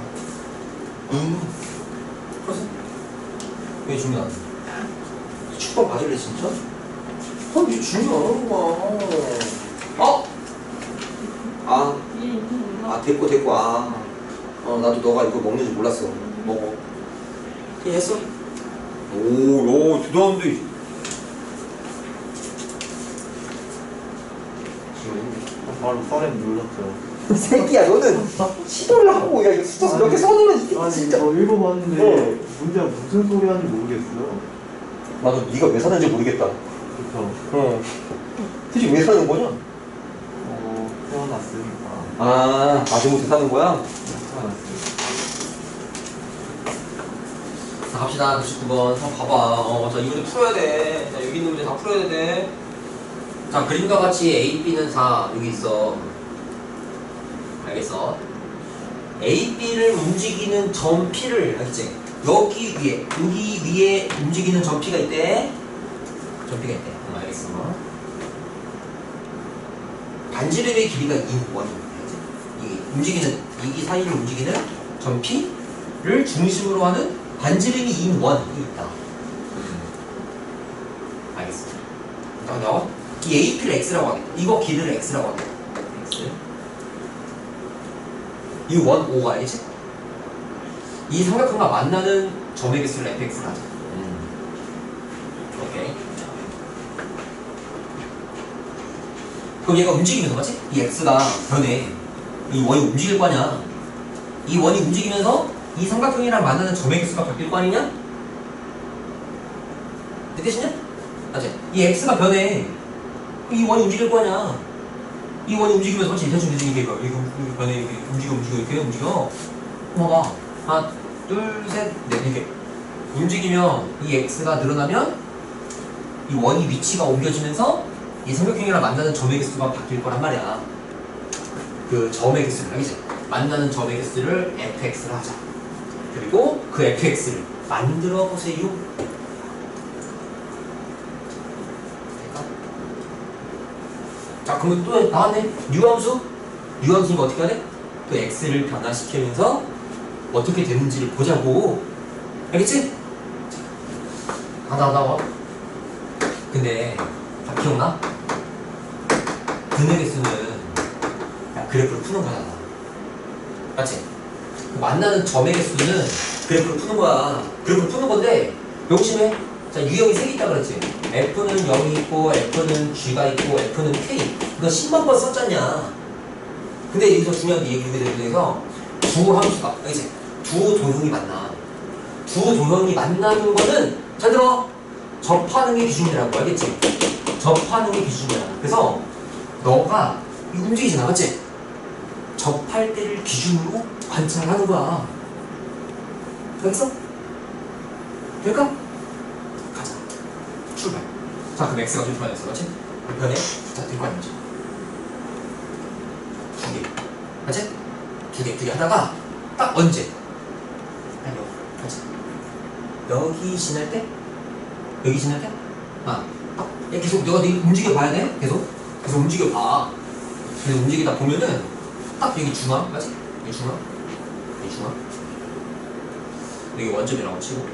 그래서 왜 중요한? 축구 맞을래 진짜? 왜 중요한 거야? 됐고 나도 너가 이거 먹는지 몰랐어. 먹어. 이해했어? 오, 야, 대단한데. 바로 썰에 눌렀죠. 새끼야, 너는 시도를 하고 야 이거 숫자 몇 개 써놓으면 이게 아니 진짜. 이거 읽어봤는데 문제가 무슨 소리 하는지 모르겠어요. 나도 네가 왜 사는지 모르겠다. 그쵸. 대체 왜 사는 거냐? 태어났으니까. 마지못해 사는 거야? 태어났으니까. 자, 갑시다. 99번. 한번 봐봐. 자, 이 문제 풀어야 돼. 자, 여기 있는 문제 다 풀어야 돼. 자, 그림과 같이 A, B는 4. 여기 있어. 알겠어? A, B를 움직이는 점 P를, 알겠지? 여기 위에 움직이는 점 P가 있대. 점 P가 있대. 알겠어. 반지름의 길이가 2원이야. 이 사이를 움직이는 점 P를 중심으로 하는 반지름이 2원이 있다. 알겠어. 자, 나와. 이 AP를 X라고 하겠다. 이거 길이를 X라고 하겠다. X. 이 원, O가 알겠지? 이 삼각형과 만나는 점의 개수를 fx라 하자. 오케이. 그럼 얘가 움직이면서, 맞지? 이 x가 변해. 이 원이 움직일 거 아니야. 이 원이 움직이면서 이 삼각형이랑 만나는 점의 개수가 바뀔 거 아니냐? 내 뜻이냐? 맞지? 이 x가 변해. 이 원이 움직일 거 아니야. 이 원이 움직이면서, 맞지? 대충 이게 변해. 이게 움직여. 봐봐. 하나, 둘, 셋, 넷, 이렇게. 움직이면 이 x가 늘어나면 이 원이 위치가 옮겨지면서 이 삼각형이랑 만나는 점의 개수가 바뀔 거란 말이야. 그 점의 개수를, 알겠지? 만나는 점의 개수를 fx를 하자. 그리고 그 fx를 만들어 보세요. 될까? 자, 그러면 또 나왔네. 유함수가 어떻게 하래? 또 x를 변화시키면서 어떻게 되는지를 보자고. 알겠지? 나와. 근데 다 기억나? 근의 개수는 그래프를 푸는 거잖아. 맞지? 만나는 점의 개수는 그래프를 푸는 거야. 그래프를 푸는 건데 명심해. 자, 유형이 3개 있다 그랬지? F는 0이 있고 F는 G가 있고 F는 K. 이거 10만 번 썼잖냐. 근데 여기서 중요한 게 얘기하게 되면서 두 함수가, 알겠지? 두 도형이 만나. 두 도형이 만나는 거는 잘 들어. 접하는게 기준이라고, 알겠지? 접하는게 기준이야. 그래서 너가 움직이잖아, 맞지? 접할 때를 기준으로 관찰하는 거야. 알겠어? 될까? 가자. 출발. 자, 그럼 x가 좀 변했어, 맞지? 변해? 자, 될 거 아니지? 2개. 맞지? 2개 하다가 딱 언제? 아니요, 맞지? 여기 지날 때? 얘 계속 너가 움직여 봐야 돼? 계속 움직여 봐. 계속 움직이다 보면은 딱 여기 중앙, 맞지? 여기 중앙. 여기 원점이라고 치고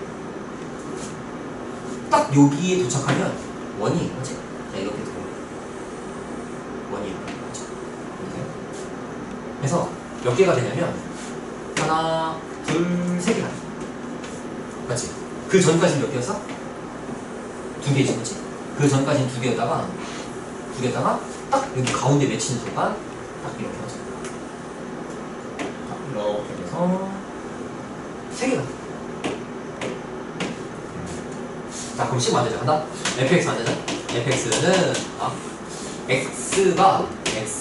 딱 여기에 도착하면 원이, 맞지? 자, 이렇게 들어. 원이 이렇게, 맞지? 이렇게. 그래서 몇 개가 되냐면 하나, 둘, 세 개가 돼. 맞지? 그 전까지는 몇 개였어? 2개지, 그치? 그 전까지는 2개였다가 딱 여기 가운데 맺히는 순간 딱 이렇게 하죠. 이렇게 해서 3개가. 자, 그럼 식 만들자. 간다. fx 만들자. fx는 x가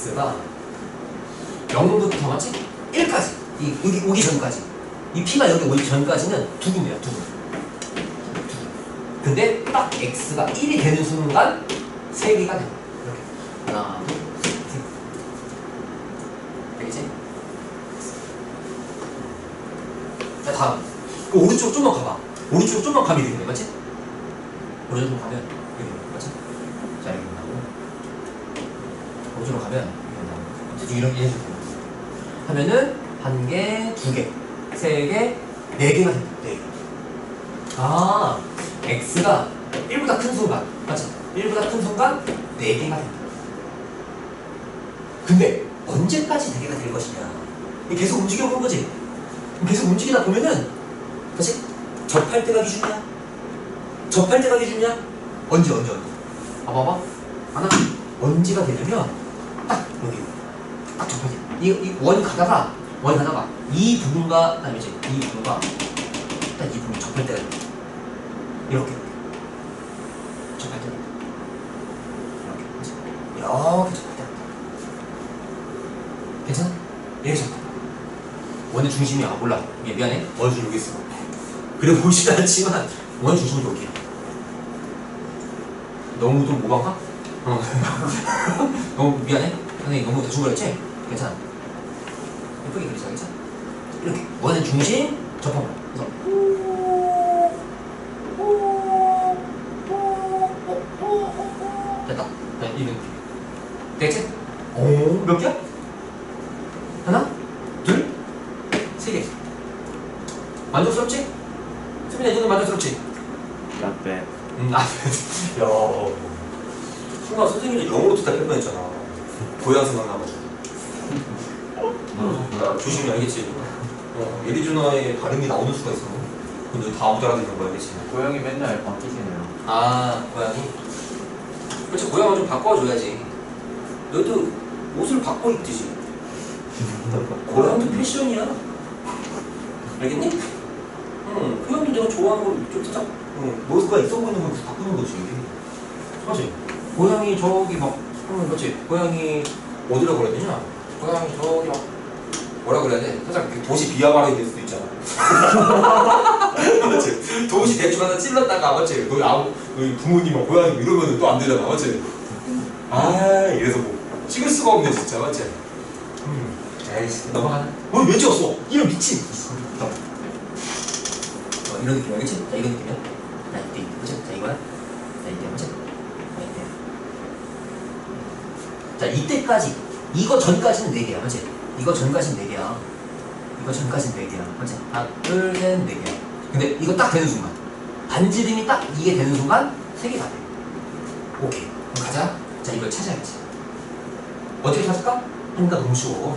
0부터 맞지? 1까지. 여기 오기 전까지. 이 p가 여기 오기 전까지는 두근이야, 두근. 근데 딱 x가 1이 되는 순간 3개가 된다. 이렇게. 하나, 둘, 셋. 되겠지? 자, 다음. 그 오른쪽 좀만 가봐. 오른쪽 좀만 가면 이렇게 돼, 맞지? 오른쪽으로 가면 이렇게 돼, 맞지? 자, 이렇게 나오고. 오른쪽으로 가면 이렇게 나오고. 어쨌든 이렇게 해주고. 하면은 1개, 2개, 3개, 4개가 된다. 4개. 아, x가 1보다 큰 순간, 맞지? 1보다 큰 순간 4개가 된다. 근데 언제까지 4개가 될 것이냐? 계속 움직여 보는 거지. 계속 움직이다 보면은, 그치? 접할 때가 기준이야. 접할 때가 기준이야. 언제? 봐봐. 하나, 언제가 되냐면 딱 여기, 딱 접할 때. 이 원 가다가 이 부분과 그다음에 이제 이 부분과 딱 이 부분 접할 때가 이렇게 접할 때 이렇게 접할 때 괜찮아? 이렇게 접할 때 원의 중심이 몰라. 미안해. 원의 중심이 여기 있어. 그래 보이지도 않지만 원의 중심이 여기야. 너무 좀 모방가? 너무 미안해. 선생님 너무 대충 그렸지? 괜찮아. 예쁘게 그리자, 괜찮아? 이렇게 원의 중심 접하면 그래서 됐다. 이런 됐지? 오, 몇 개야? 하나, 둘, 3개. 만족스럽지? 수빈아, 이거는 만족스럽지? 라떼. 야, 순간 선생님이 영어로 듣다 뺄 뻔했잖아. 고향 생각나가지고. 조심히 알겠지? 예리준화의 발음이 나오는 수가 있어. 근데 다 아무도 알아듣는 거야, 알겠지? 고양이 맨날 바뀌시네요. 아, 고양이? 그렇지, 고양이 좀 바꿔줘야지. 너도 옷을 바꿔 입듯이. 고양이도 패션이야. 알겠니? 고양이도 내가 좋아하는 걸 좀 살짝 모습가 있어 보이는 걸 바꾸는 거지. 맞지? 고양이 저기 막, 그렇지? 고양이 어디라고 그래야 되냐? 고양이 저기 막 뭐라 그래야 돼? 살짝 도시 비하 발음이 될 수도 있잖아. 맞지? 도시 대충 하나 찔렀다가 맞지? 너희 부모님하고 고양이 이러면 또 안 되잖아. 맞지? 아, 이래서 뭐 찍을 수가 없네 진짜. 맞지? 에이씨, 넘어가나? 왜 찍었어? 이런 미친! 이런 느낌 알겠지? 자, 이런 느낌이야. 자, 이때, 그치? 자, 이거야. 자, 이때, 그치? 자, 이때. 자, 이때까지. 이거 전까지는 4개야, 맞지? 이거 전까지는 4개야. 이거 전까지는 4개야, 맞지? 하나, 둘, 셋, 4개야. 근데 이거 딱 되는 순간. 반지름이 딱 이게 되는 순간 3개가 돼. 오케이. 그럼 가자. 자, 이걸 찾아야지. 어떻게 찾을까? 하니까 너무 쉬워.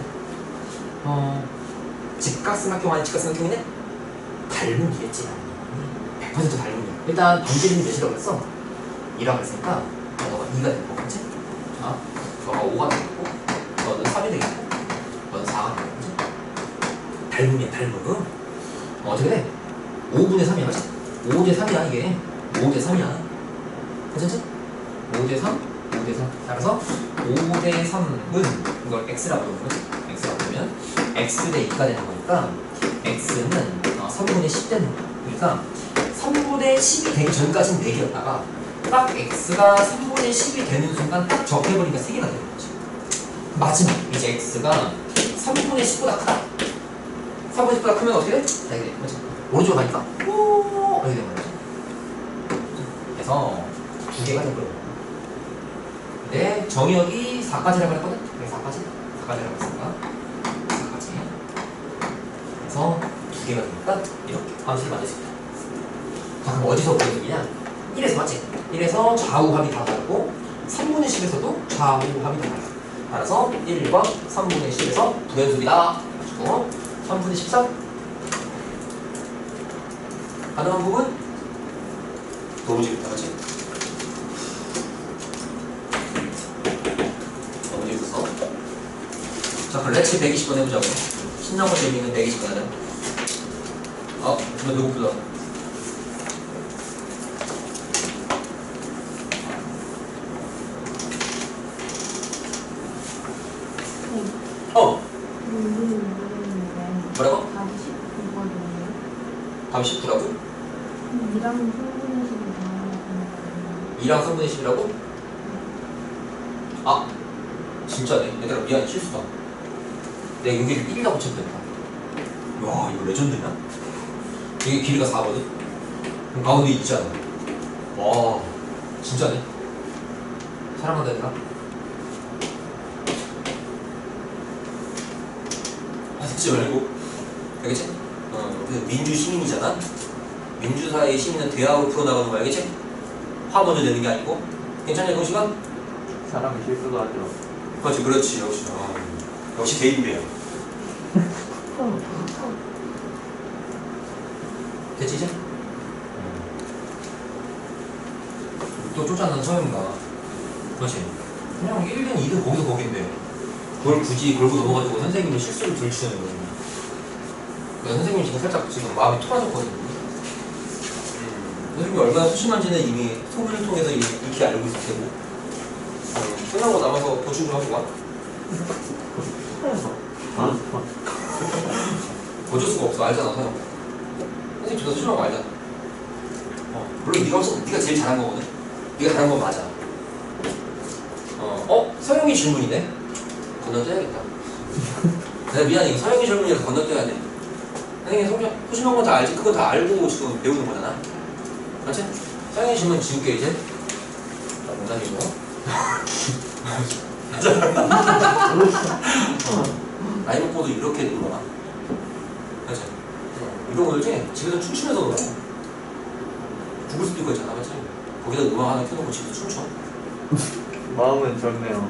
직각삼각형 직각삼각형이네? 닮은이겠지. 100% 닮은이야. 일단 반지름이 몇이라고 그랬어? 2라고 했으니까 너가 2가 되고, 그치? 자, 너가 5가 되겠고, 너는 3이 되겠고, 너는 4가 되겠고, 닮은이야, 닮은. 어떻게 돼? 5분의 3이야, 그치? 5대 3이야, 이게. 5대 3이야. 괜찮지? 5대 3? 5대 3. 따라서 5대 3은 이걸 x라고 부르는 거지. x라고 부르면 x 대 2가 되는 거니까 x는 3분의 10 되는 거야. 그러니까 3분의 10이 되기 전까지는 4개였다가 딱 x가 3분의 10이 되는 순간 딱 접해버리니까 3개가 되는 거지. 마지막 이제 x가 3분의 10보다 크다. 3분의 10보다 크면 어떻게 돼? 자, 이게 그렇지. 오른쪽으로 가니까 이렇게 되는 거지. 그래서 2개가 된 거예요. 근데 정의역이 4까지라고 했거든? 그래 4까지라고 했으니까 4까지. 그래서 2개가 되니까 이렇게 함수를 만들 수 있다. 자, 그럼 어디서부터 얘기냐? 1에서 맞지? 1에서 좌우 합이 다 다르고 3분의 10에서도 좌우 합이 다 달라. 따라서 1번 3분의 10에서 부연속이다. 그래가지고 3분의 13 가능한 부분? 너무 재밌다, 그치? 렛츠 120번 해보자고. 신나고 재미있는 120번 하자. 정말 배고프다. 뭐라고? 답이 19라고? 2랑 3분의 10이라고? 진짜네. 얘들아 미안해, 실수다. 내가 여기를 1이라고 쳤겠다. 와, 이거 레전드냐? 이게 길이가 4거든? 그럼 가운데 있잖아. 와, 진짜네. 사랑한다 얘들아. 듣지 말고. 알겠지? 민주 시민이잖아? 민주사회의 시민은 대화로 풀어나가는 거 알겠지? 화 먼저 내는 게 아니고. 괜찮냐 이번 시간? 사람이 실수도 하죠. 그렇지 역시. 역시 개인배야. 됐지 이제? 또 쫓아난 서영가. 그렇지. 그냥 1등 2등 거기서 거긴데 그걸 굳이 걸고 넘어가지고 선생님이 실수를 들추는 거예요. 선생님이 지금 살짝 지금 마음이 토라졌거든요. 선생님이 얼마나 소심한지는 이미 소문을 통해서 익히 알고 있을 테고. 끝나고 남아서 보충 좀 하고 와. 어쩔 수가 없어. 알잖아 서영. 선생님 진짜 소심한 거 알잖아. 물론 네가 제일 잘한 거거든. 네가 잘한 건 맞아. 서영이 질문이네. 건너뛰어야겠다. 내가 미안해. 이거 서영이 질문이라서 건너뛰어야 돼. 선생님 소심한 건 다 알지? 그거 다 알고 지금 배우는 거잖아. 맞지? 서영이 질문 지울게 이제. 농담이고. 나이 먹고도 이렇게 놀아. 맞지? 이러고 놀지? 집에서 춤추면서 놀아. 구글 스피커 있잖아. 맞지? 거기다 음악 하나 켜놓고 집에서 춤춰. 마음은 젊네요.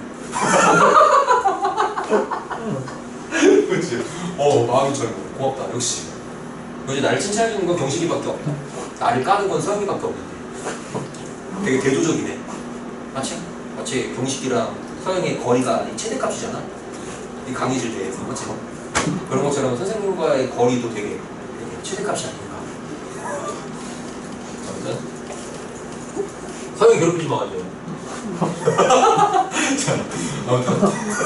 그치? 마음이 젊어. 고맙다. 역시. 이제 나를 칭찬해주는 건 경식이밖에 없다. 나를 까는 건 서영이밖에 없는데. 되게 대조적이네. 맞지? 마치 경식이랑 서영의 거리가 최대값이잖아. 이 강의질 대해서. 맞지? 그런 것처럼 선생님과의 거리도 되게 최대값이 아닌가. 아무튼 서영이 괴롭히지 마. 자, 아무튼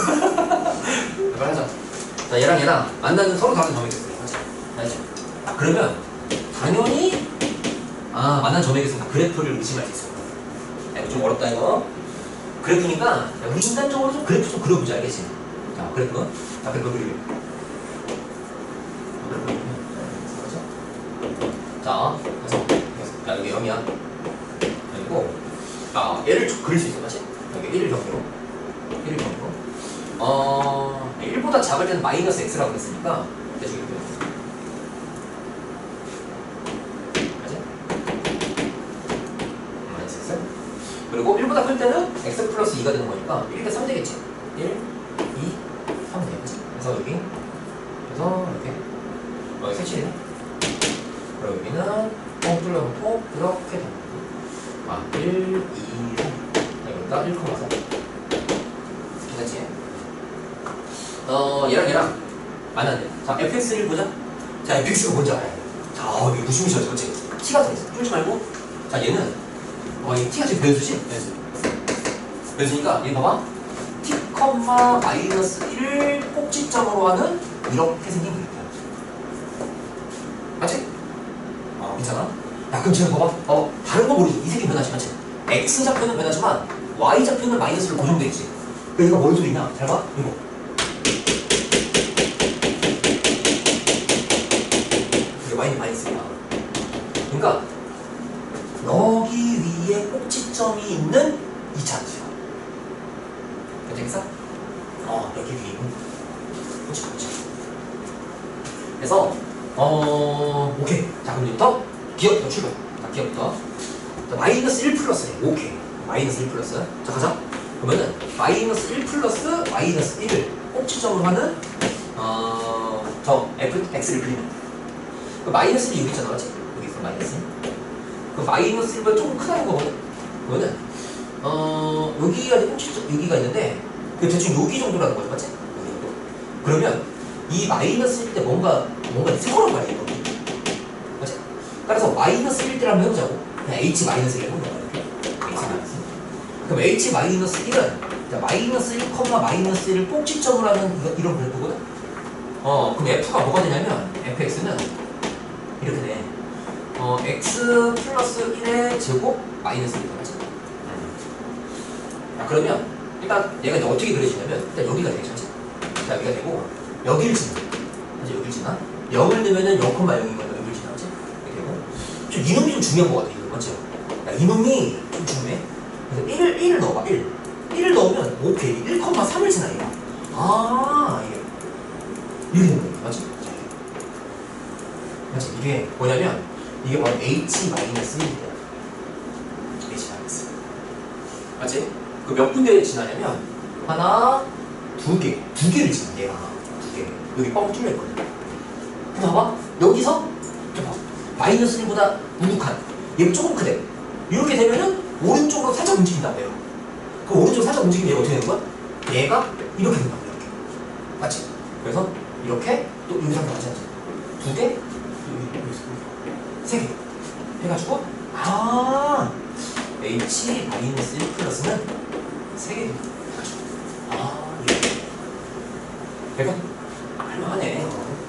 하자. 자, 얘랑 만나는 서로 다른 점이겠어요. 알죠? 그러면 당연히 만난 점에게서 그래프를 의심할 수 있어요. 이거 좀 어렵다 이거. 그래프니까 우리 인간적으로 좀 그래프 좀 그려보자. 알겠지? 자, 그래프 그리게. 자, 여기 0이야. 그리고 얘를 좀 그릴 수 있어. 맞지? 여기 1을 경계로 1보다 작을 때는 마이너스 x라고 했으니까 대충 이렇게 맞지? 마이너스 x. 그리고 1보다 클 때는 x 플러스 2가 되는 거니까 1대 3 되겠지? 1, 2, 3 되겠지? 그래서 여기 이렇게 색칠이네. 그리고 여기는 뻥 뚫려놓고 이렇게 됩니다. 1, 2, 3 여기다 1,4 괜찮지? 얘랑 만났네. 자, fx를 보자. 자, fx가 뭔지 알아야 돼. 자, 여기 무시무시하지, 그렇지? t가 들어있어. 풀지 말고. 자, 얘는 이 t가 지금 변수지? 변수니까 얘 봐봐. t, 마이너스 1을 꼭지점으로 하는 이렇게 생긴 그래프야. 맞지? 괜찮아? 야, 그럼 지금 봐봐. 다른 거 모르지? 이 색이 변하지, 맞지? x 좌표는 변하지만 y 좌표는 마이너스로 고정돼 있지. 그러니까 얘가 뭔 소리냐? 잘 봐. 이거. 이게 y는 마이너스야. 그러니까 여기 위에 꼭지점이 있는 2차원이야. 괜찮겠어? 여기 위에 있는 꼭지점. 그래서 오케이. 자, 그럼 이제부터 기억부터 출발. 자, 기억부터. 자, 마이너스 1 플러스네. 오케이. 마이너스 1 플러스. 자, 가자. 그러면은 마이너스 1 플러스 마이너스 1을 꼭지점으로 하는 점 fx를 그리면 그 마이너스 1이 여기 있잖아. 맞지? 여기 있어 마이너스. 그 마이너스 1보다 조금 크다는 거거든. 그러면은 여기가 꼭지점 여기가 있는데 그 대충 여기 정도라는 거죠. 맞지? 그러면 이 마이너스일 때 뭔가 이상한 거 아니에요? 맞지? 따라서 마이너스일 때를 한번 해보자고. 그냥 h-1을 해보는 거야. h-1. 그럼 h-1은 자, 마이너스 1, 마이너스 1을 꼭지점으로 하는 이런 그래프거든? 그럼 f가 뭐가 되냐면 fx는 이렇게 돼. x 플러스 1의 제곱 마이너스 1이 맞지? 그러면 일단 얘가 이제 어떻게 그려지냐면 일단 여기가 되겠죠. 자, 여기가 되고 여기를 지나. 맞지? 여기를 지나. 0을 넣으면은 0,0이면 여기를 지나지? 이렇게 되고. 좀 이놈이 좀 중요한 것 같아. 이거 맞죠? 야, 이놈이 좀 중요해. 그래서 1을 넣어봐. 1을 넣으면 오케이 1,3을 지나 얘가. 이게 이렇게 되는 거야. 맞지? 맞지? 이게 뭐냐면 이게 바로 h-1이야. h-. 맞지? 그 몇 군데 지나냐면 하나, 두 개를 지나. 얘가 두 개. 여기 뻥 뚫려 있거든. 근데 봐봐. 여기서 봐. 마이너스 1보다 우북한. 얘가 조금 크대. 이렇게 되면은 오른쪽으로 살짝 움직인다고 해요. 그 오른쪽으로 살짝 움직이면 얘가 어떻게 되는 거야? 얘가 이렇게 된다고 이렇게. 맞지? 그래서 이렇게 또 여기서 맞지? 두 개, 세 개. 해가지고 h-1 플러스는 세 개. 이렇게. 그러니까 할만하네.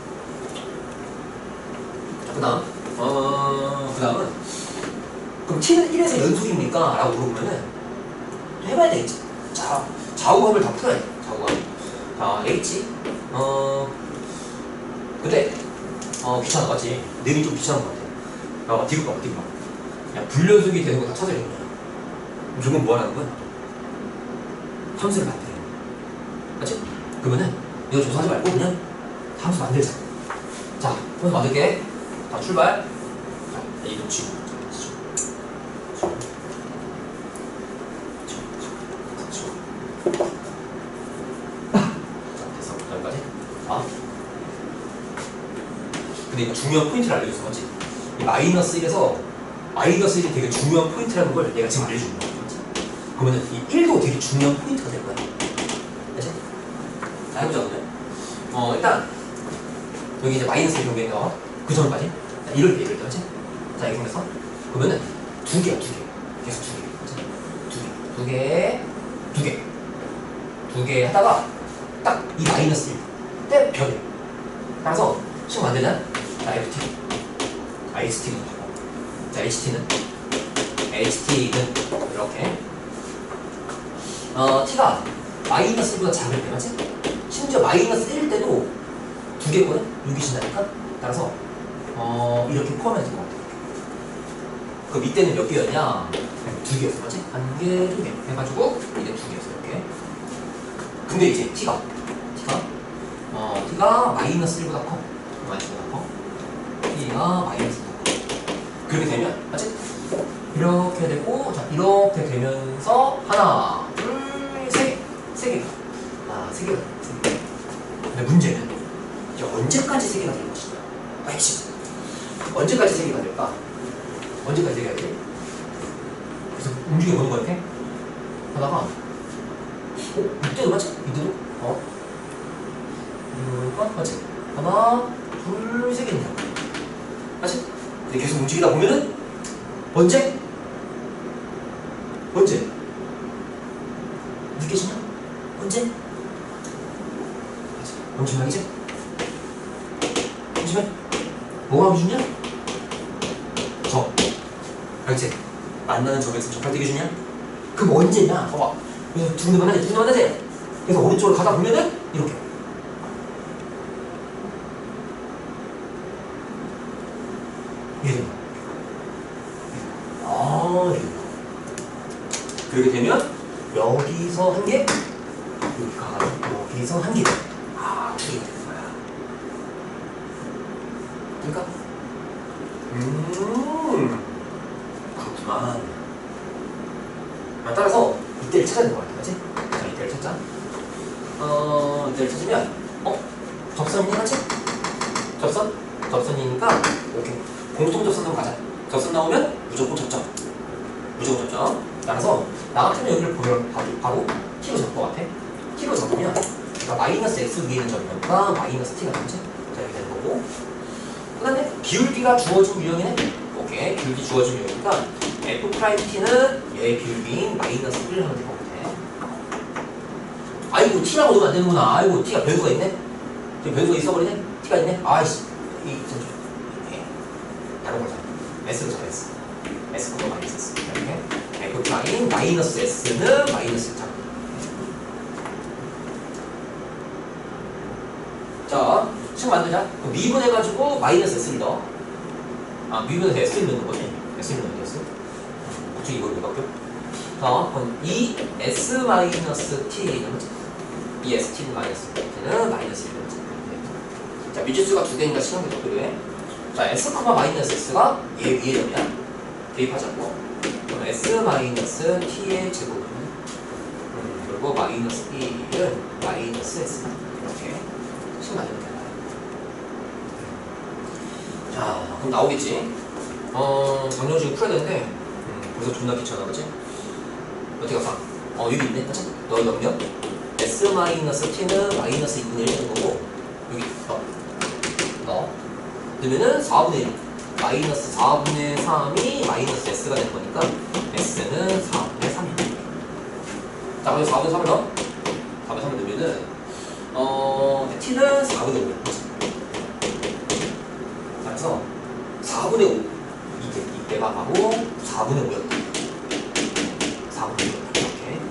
자, 그다음은 그럼 t는 1에서 연속입니까? 라고 물어보면은 해봐야 되겠지. 자, 좌우함을 다 풀어야 돼. 좌우함. 자, h 근데 귀찮아, 맞지? 내기 좀 귀찮은 것 같아. 뒤로 봐. 그냥 불연속이 되는 거 다 찾아야 되는 거야. 그럼 저건 뭐 하라는 거야? 함수를 만들어. 맞지? 그러면은 이거 조사하지 말고 그냥 함수 만들자. 자, 함수 만들게. 자, 출발. 자, 이거 지우. 됐어. 여기까지. 근데 이거 중요한 포인트를 알려줬어. 맞지? 이 마이너스 1에서 마이너스 1이 되게 중요한 포인트라는 걸 내가 지금 알려준 거야. 그러면은 이 1도 되게 중요한 포인트가 될 거야. 알지? 자, 해보자, 그러면. 일단, 여기 이제 마이너스 1 경우에 나와. 그 전까지. 자, 이럴 때, 맞지? 자, 이렇게 해서. 그러면은 두 개야. 계속 두 개. 두 개 하다가 딱 이 마이너스 1. 때 변해. 따라서 식 만들자. 자, FT. HT는 바꿔. 자, HT는 이렇게. t가 마이너스 1보다 작을 때, 맞지? 심지어 마이너스 1일 때도 두 개거든? 여기 신다니까? 따라서, 이렇게 포함해야 될 것 같아. 그럼 이때는 몇 개였냐? 두 개였어, 맞지? 한 개, 두 개. 해가지고, 이제 두 개였어, 이렇게. 근데 이제 t가 마이너스 1보다 커. t가 마이너스 1보다 커. 그렇게 되면, 맞지? 이렇게 되고, 자, 이렇게 되면서, 하나, 둘, 세 개가. 세 개가. 근데 문제는, 이제 언제까지 세 개가 될 것이냐. 핵심. 언제까지 세 개가 될까? 언제까지 세 개가 되지? 그래서 움직여 보는 거야, 이렇게. 하다가, 이때도 맞지? 이때도? 맞지? 하나, 둘, 세 개냐. 맞지? 근데 계속 움직이다 보면은, 언제? 느껴지냐? 언제? 잠시만이지? 잠시만. 뭐가 기준이야? 알지? 만나는 적에서 적할 때 기준이야? 그럼 언제냐? 봐봐. 그래서 두 군데 만나지? 그래서 오른쪽으로 가다 보면은 이렇게. 이렇게. 그렇게 되면 여기서 한 개, 여기 가가지고 여기서 한 개. 두 개가 되는 거야. 그러니까? 그렇구만. 따라서 이때를 찾아야 되는 거 같아, 맞지? 자, 이때를 찾자. 이때를 찾으면, 접선이 하지? 접선이니까, 오케이. 공통 접선으로 가자. 접선 나오면 무조건 접점. 따라서 나 같으면 여기를 보면 바로 T로 잡을 것 같아. T로 잡으면 x가 마이너스 x 위에 있는 점이니까 마이너스 t가 되지. 자 이렇게 되는 거고. 그다음에 기울기가 주어진 유형이네. 오케이 기울기 주어진 유형이니까 f 프라임 t는 얘의 기울기인 마이너스 1을 하면 될 것 같아. 아이고 t라고 넣으면 안 되는구나. 아이고 t가 변수가 있네. 지금 변수가 있어버리네. t가 있네. 아이씨 이 전체 다른 거잖아. s로 잡아 s. s 콤마 마이너스 s 이렇게 f 프라임 마이너스 s는 마이너스 1 자, 식 만들자. 그럼 미분해가지고 마이너스 s를 넣어. 아, 미분해서 s를 넣는 거지. s를 넣는 거지. 그치, 이걸 왜 바뀌어? 자, 그럼 이 s 마이너스 t는 이 s t는 마이너스 t는 마이너스 1. 자, 미지수가 두 개니까 신경 더 필요해. 자, s, 마이너스 s가 얘 위에 점이야. 대입하자고. 그럼 s 마이너스 t의 제곱은 그리고 마이너스 1은 마이너스 s. 이렇게. 맞으면 되나요? 자, 그럼 나오겠지? 방정식을 풀어야 되는데, 벌써 존나 귀찮아, 그치? 어떻게 가? 여기 있네, 그치? 너 영역? s-t는 마이너스 2분의 1 되는 거고, 여기, 넣어. 그러면은 4분의 1. 마이너스 4분의 3이 마이너스 s가 되는 거니까, s는 4분의 3이야. 자, 그래서 4분의 3을 넣어? 4분의 3을 넣으면은, t는 4분의 5. 그래서 4분의 5 이때가 바로 4분의 5였다. 4분의 5였다. 이렇게.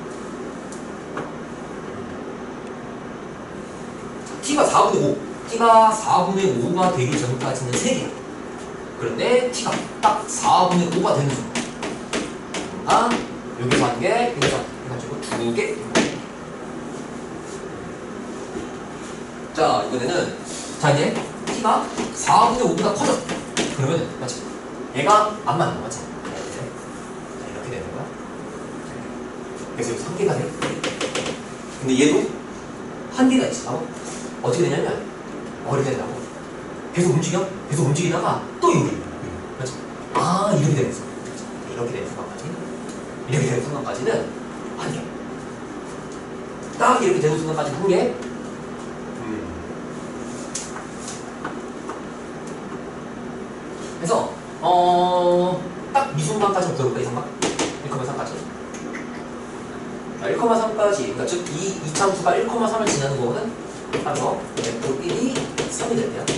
t가 4분의 5. t가 4분의 5가 되기 전까지는 3개. 그런데 t가 딱 4분의 5가 되는 순간. 아, 여기서 한 개, 여기서 해가지고 2개. 자, 이번에는 자 이제 t가 4분의 5보다 커졌어. 그러면 맞지? 얘가 안 맞는 거 맞지? 자, 이렇게 되는 거야. 그래서 여기 3개가 돼. 근데 얘도 한 개가 있어. 바로 어떻게 되냐면 이렇게 된다고. 계속 움직여? 계속 움직이다가 또 여기. 맞지? 아, 이렇게 되는 순간. 이렇게 되는 순간까지. 이렇게 되는 순간까지는 한 개. 딱 이렇게 되는 순간까지 한 개. 그래서 딱 이 순간까지는 들어볼까? 이 순간? 1,3까지 1,3까지 그러니까 즉 이 이차함수가 1,3을 지나는 거거든? 그래서 f1이 3이 될 때야.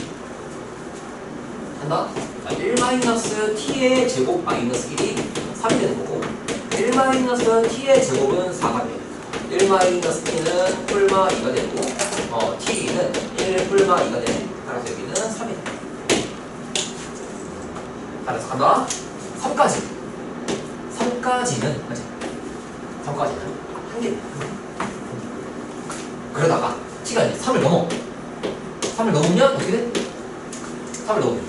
한다? 자, 1-t의 제곱 마이너스 1이 3이 되는 거고 1-t의 제곱은 4가 돼. 1-t는 뿔마 2가 되고 t는 1 뿔마 2가 돼. 따라서 여기는 3이 돼. 그래서 간다. 3까지. 3까지는, 맞지? 3까지는 한 개. 그러다가 t가 이제 3을 넘어. 3을 넘으면 어떻게 돼? 3을 넘으면.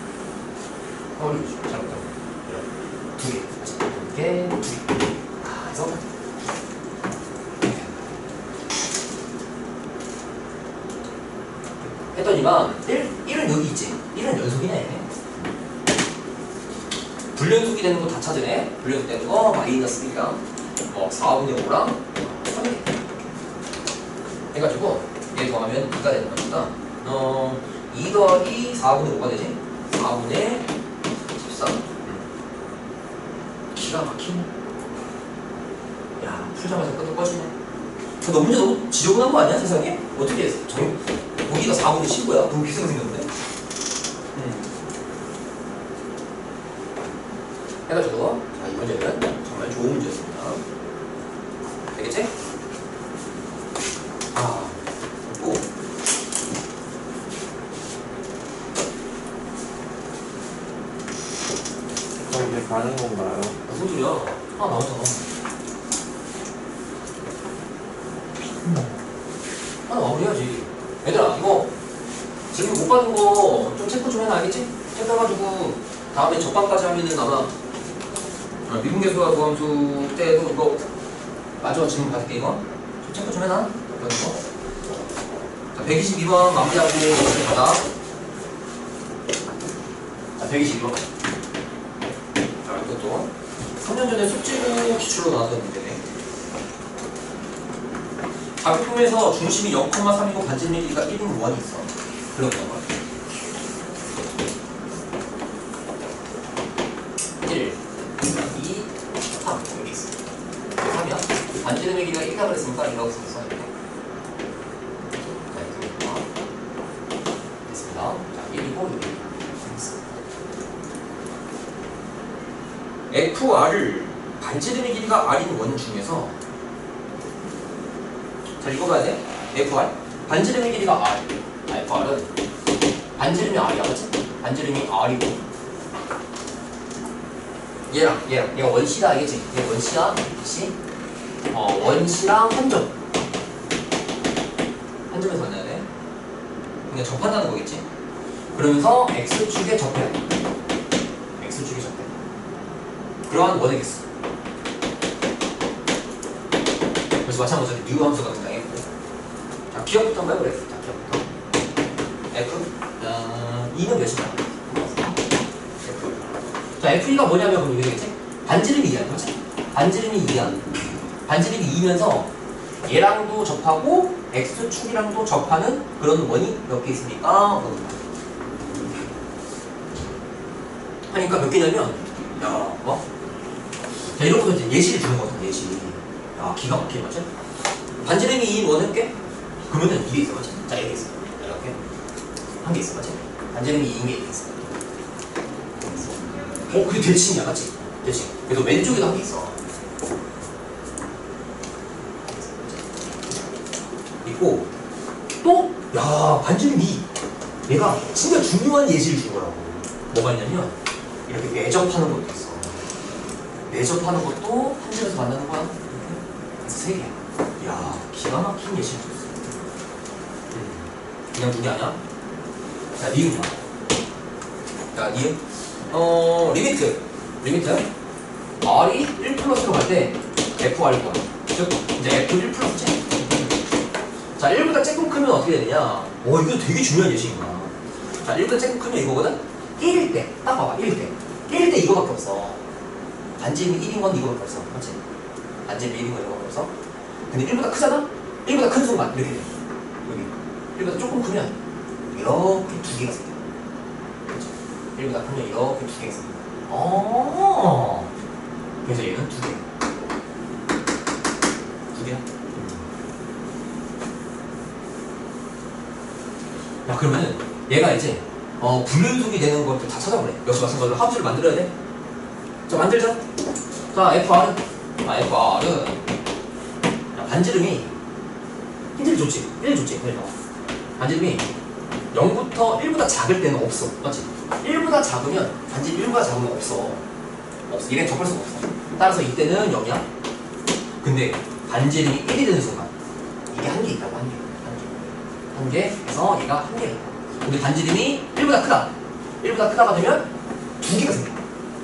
잘못하고. 두 개. 맞지? 두 개, 두 개. 그래서 했더니만 1은 여기 있지. 1은 연속이네. 불연속이 되는 거 다 찾으네. 불연속 되는 거 마이너스 1이랑 4분의 5랑 3이 해가지고 얘 더하면 2가 되는 거니까 2 더하기 4분의 5가 되지. 4분의 13. 기가 막히네. 야, 풀자마자 끄떡 꺼지네. 너 문제 너무 지저분한 거 아니야 세상에? 어떻게 했어? 여기가 4분의 15야? 너무 비싸게 생겼네. 해가지고 자, 이 문제는 정말 좋은 문제였습니다. 되겠지? 오. 그럼 이제 가는 건가요? 무슨 소리야? 나왔잖아. 마무리해야지. 얘들아, 이거 지금 못 받은 거 좀 체크 좀 해놔, 알겠지? 체크해가지고 다음에 접방까지 하면은 아마 미분계수와 도함수 때도 이거 마지막 질문 받을게. 이거 좀 체크 좀 해놔. 자, 122번 마무리하고 이렇게 가자. 자, 122번. 자, 이것도 3년 전에 숙지고 기출로 나왔던 문제네. 좌표품에서 중심이 0,3이고 반지름의 길이가 1인 원이 있어. 그렇게 한 거야. 1, 2, 3 여기 있어. 3이야. 반지름의 길이가 1이라고 그랬으니까 1이라고 썼어. 이렇게. 자, 이렇게 됐습니다. 자, 1이고 여기 FR을 반지름의 길이가 R인 원 중에서 잘 읽어봐야 돼. FR 반지름의 길이가 R. FR은 반지름이 R이야, 그렇지? 반지름이 R이고 얘가 원C다 알겠지? 얘 원C야, C. 원C랑 한 점에서 만나야 돼. 그냥 접한다는 거겠지? 그러면서 X축에 접해야 돼. X축에 접해. 그러한 원이겠어. 그래서 마찬가지로 뉴 함수가 등장했고. 자, 기억부터 한번 해보래. 자, 기억부터. F. 2는 몇이냐? F. 자, F2가 뭐냐면 그럼 이게 되겠지? 반지름이 2야, 그렇지? 반지름이 2야. 반지름이 2면서 얘랑도 접하고 X축이랑도 접하는 그런 원이 몇 개 있습니까? 하니까 몇 개냐면, 야, 뭐? 자, 이런 것도 이제 예시를 주는 거거든, 예시. 야, 기가 막히게 맞지? 반지름이 2인 원 해볼게? 그러면은 이게 있어, 맞지? 자, 이게 있어. 이렇게. 한 개 있어, 맞지? 반지름이 2인 게 있어. 그게 대칭이야, 맞지? 대칭. 그래서 왼쪽에도 한 개 있어. 있고, 또, 야, 반지름 2. 얘가 진짜 중요한 예시를 준 거라고. 뭐가 있냐면, 이렇게 매접하는 것도 있어. 매접하는 것도 한 점에서 만나는 거야. 그래서 3개. 야, 기가 막힌 예시를 줬어. 그냥 둔게 아니야. 자, 니은이야. 자, 니은. 리미트. R이 1 플러스로 갈 때 FR일 거야. 즉, 이제 F 1 플러스 제. 자, 1보다 조금 크면 어떻게 되느냐. 이거 되게 중요한 예시인 거야. 자, 1보다 조금 크면 이거거든? 1일 때. 딱 봐봐, 1일 때. 1일 때 이거밖에 없어. 반지름이 1인 건 이거밖에 없어. 맞지? 반지름이 1인 건 이거밖에 없어. 근데 1보다 크잖아? 1보다 큰 순간 이렇게 돼. 여기. 1보다 조금 크면 이렇게 두 개가 생겨. 그렇죠? 1보다 크면 이렇게 두 개가 생겨. 그래서 얘는 두 개. 두 개야. 야, 그러면은 얘가 이제 불륜속이 되는 것들 다 찾아보래. 역시 마찬가지로 합수를 만들어야 돼. 자, 만들자. 자, FR은 야, 반지름이 힌트를 좋지. 1 좋지. 반지름이 0부터 1보다 작을 때는 없어. 맞지? 1보다 작으면 반지름 1보다 작으면 없어. 얘는 접할 수가 없어. 따라서 이때는 0이야. 근데 반지름이 1이 되는 순간 이게 한 개 있다고. 한 개. 그래서 얘가 한 개야. 근데 반지름이 1보다 크다. 1보다 크다가 되면 두 개가 생겨.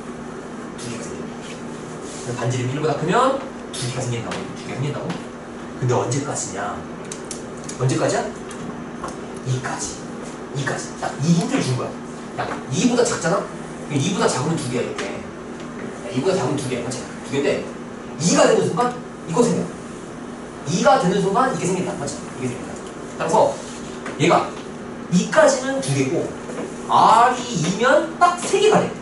반지름이 1보다 크면 두 개가 생긴다고. 근데 언제까지냐? 언제까지야? 2까지. 딱 이 힌트를 준 거야. 야, 2보다 작잖아? 2보다 작으면 두 개야, 이렇게. 야, 2보다 작으면 두 개야, 맞지? 두 개인데 2가 되는 순간 이거 생겨. 2가 되는 순간 이게 생긴다, 맞지? 이게 생긴다. 따라서 얘가 2까지는 두 개고 R이 2면 딱 3개가 돼.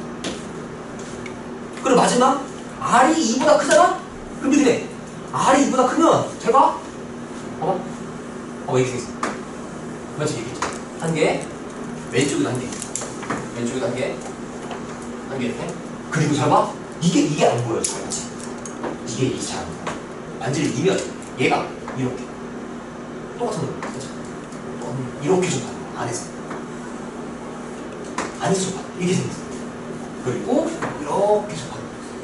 그리고 마지막 R이 2보다 크잖아? 그럼 이렇게 돼. R이 2보다 크면 잘 봐. 봐봐. 이렇게 있어. 맞지? 이렇게 있죠. 한 개. 왼쪽에도 한 개. 한 개 이렇게. 그리고 잘 봐. 이게 안 보여. 맞지? 이게 잘 안 보여. 반지를 2면 얘가 이렇게. 똑같은 거. 그렇죠? 이렇게 좀 봐. 안에서 좀 봐. 이렇게 생겼어. 그리고 이렇게 좀 봐.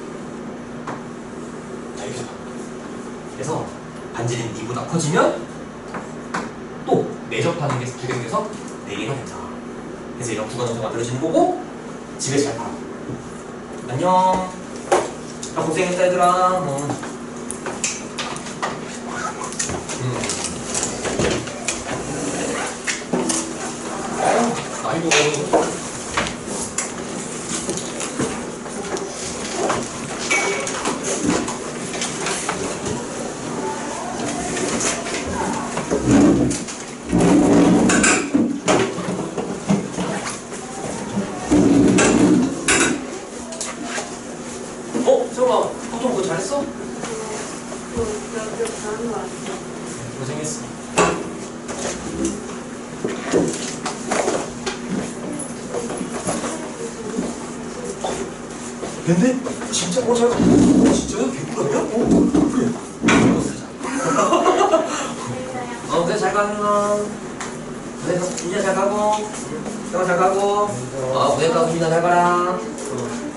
자, 이렇게 좀 봐. 그래서 반지름이 2보다 커지면 또 매접하는 게 두 개 생겨서 4개가 된다. 그래서 이런 구간원소가 만들어지는 거고 집에 잘 봐. 안녕. 자, 고생했다 얘들아. 아이고. 가는 거 아니죠? 고생했어. 근데 진짜 잘 진짜요? 개꿀이야? 그래. 이거 쓰자. 그래 잘 가는 거. 그래 민야 잘 가고. 형 잘 가고. 그래 가고 민야 잘 가라.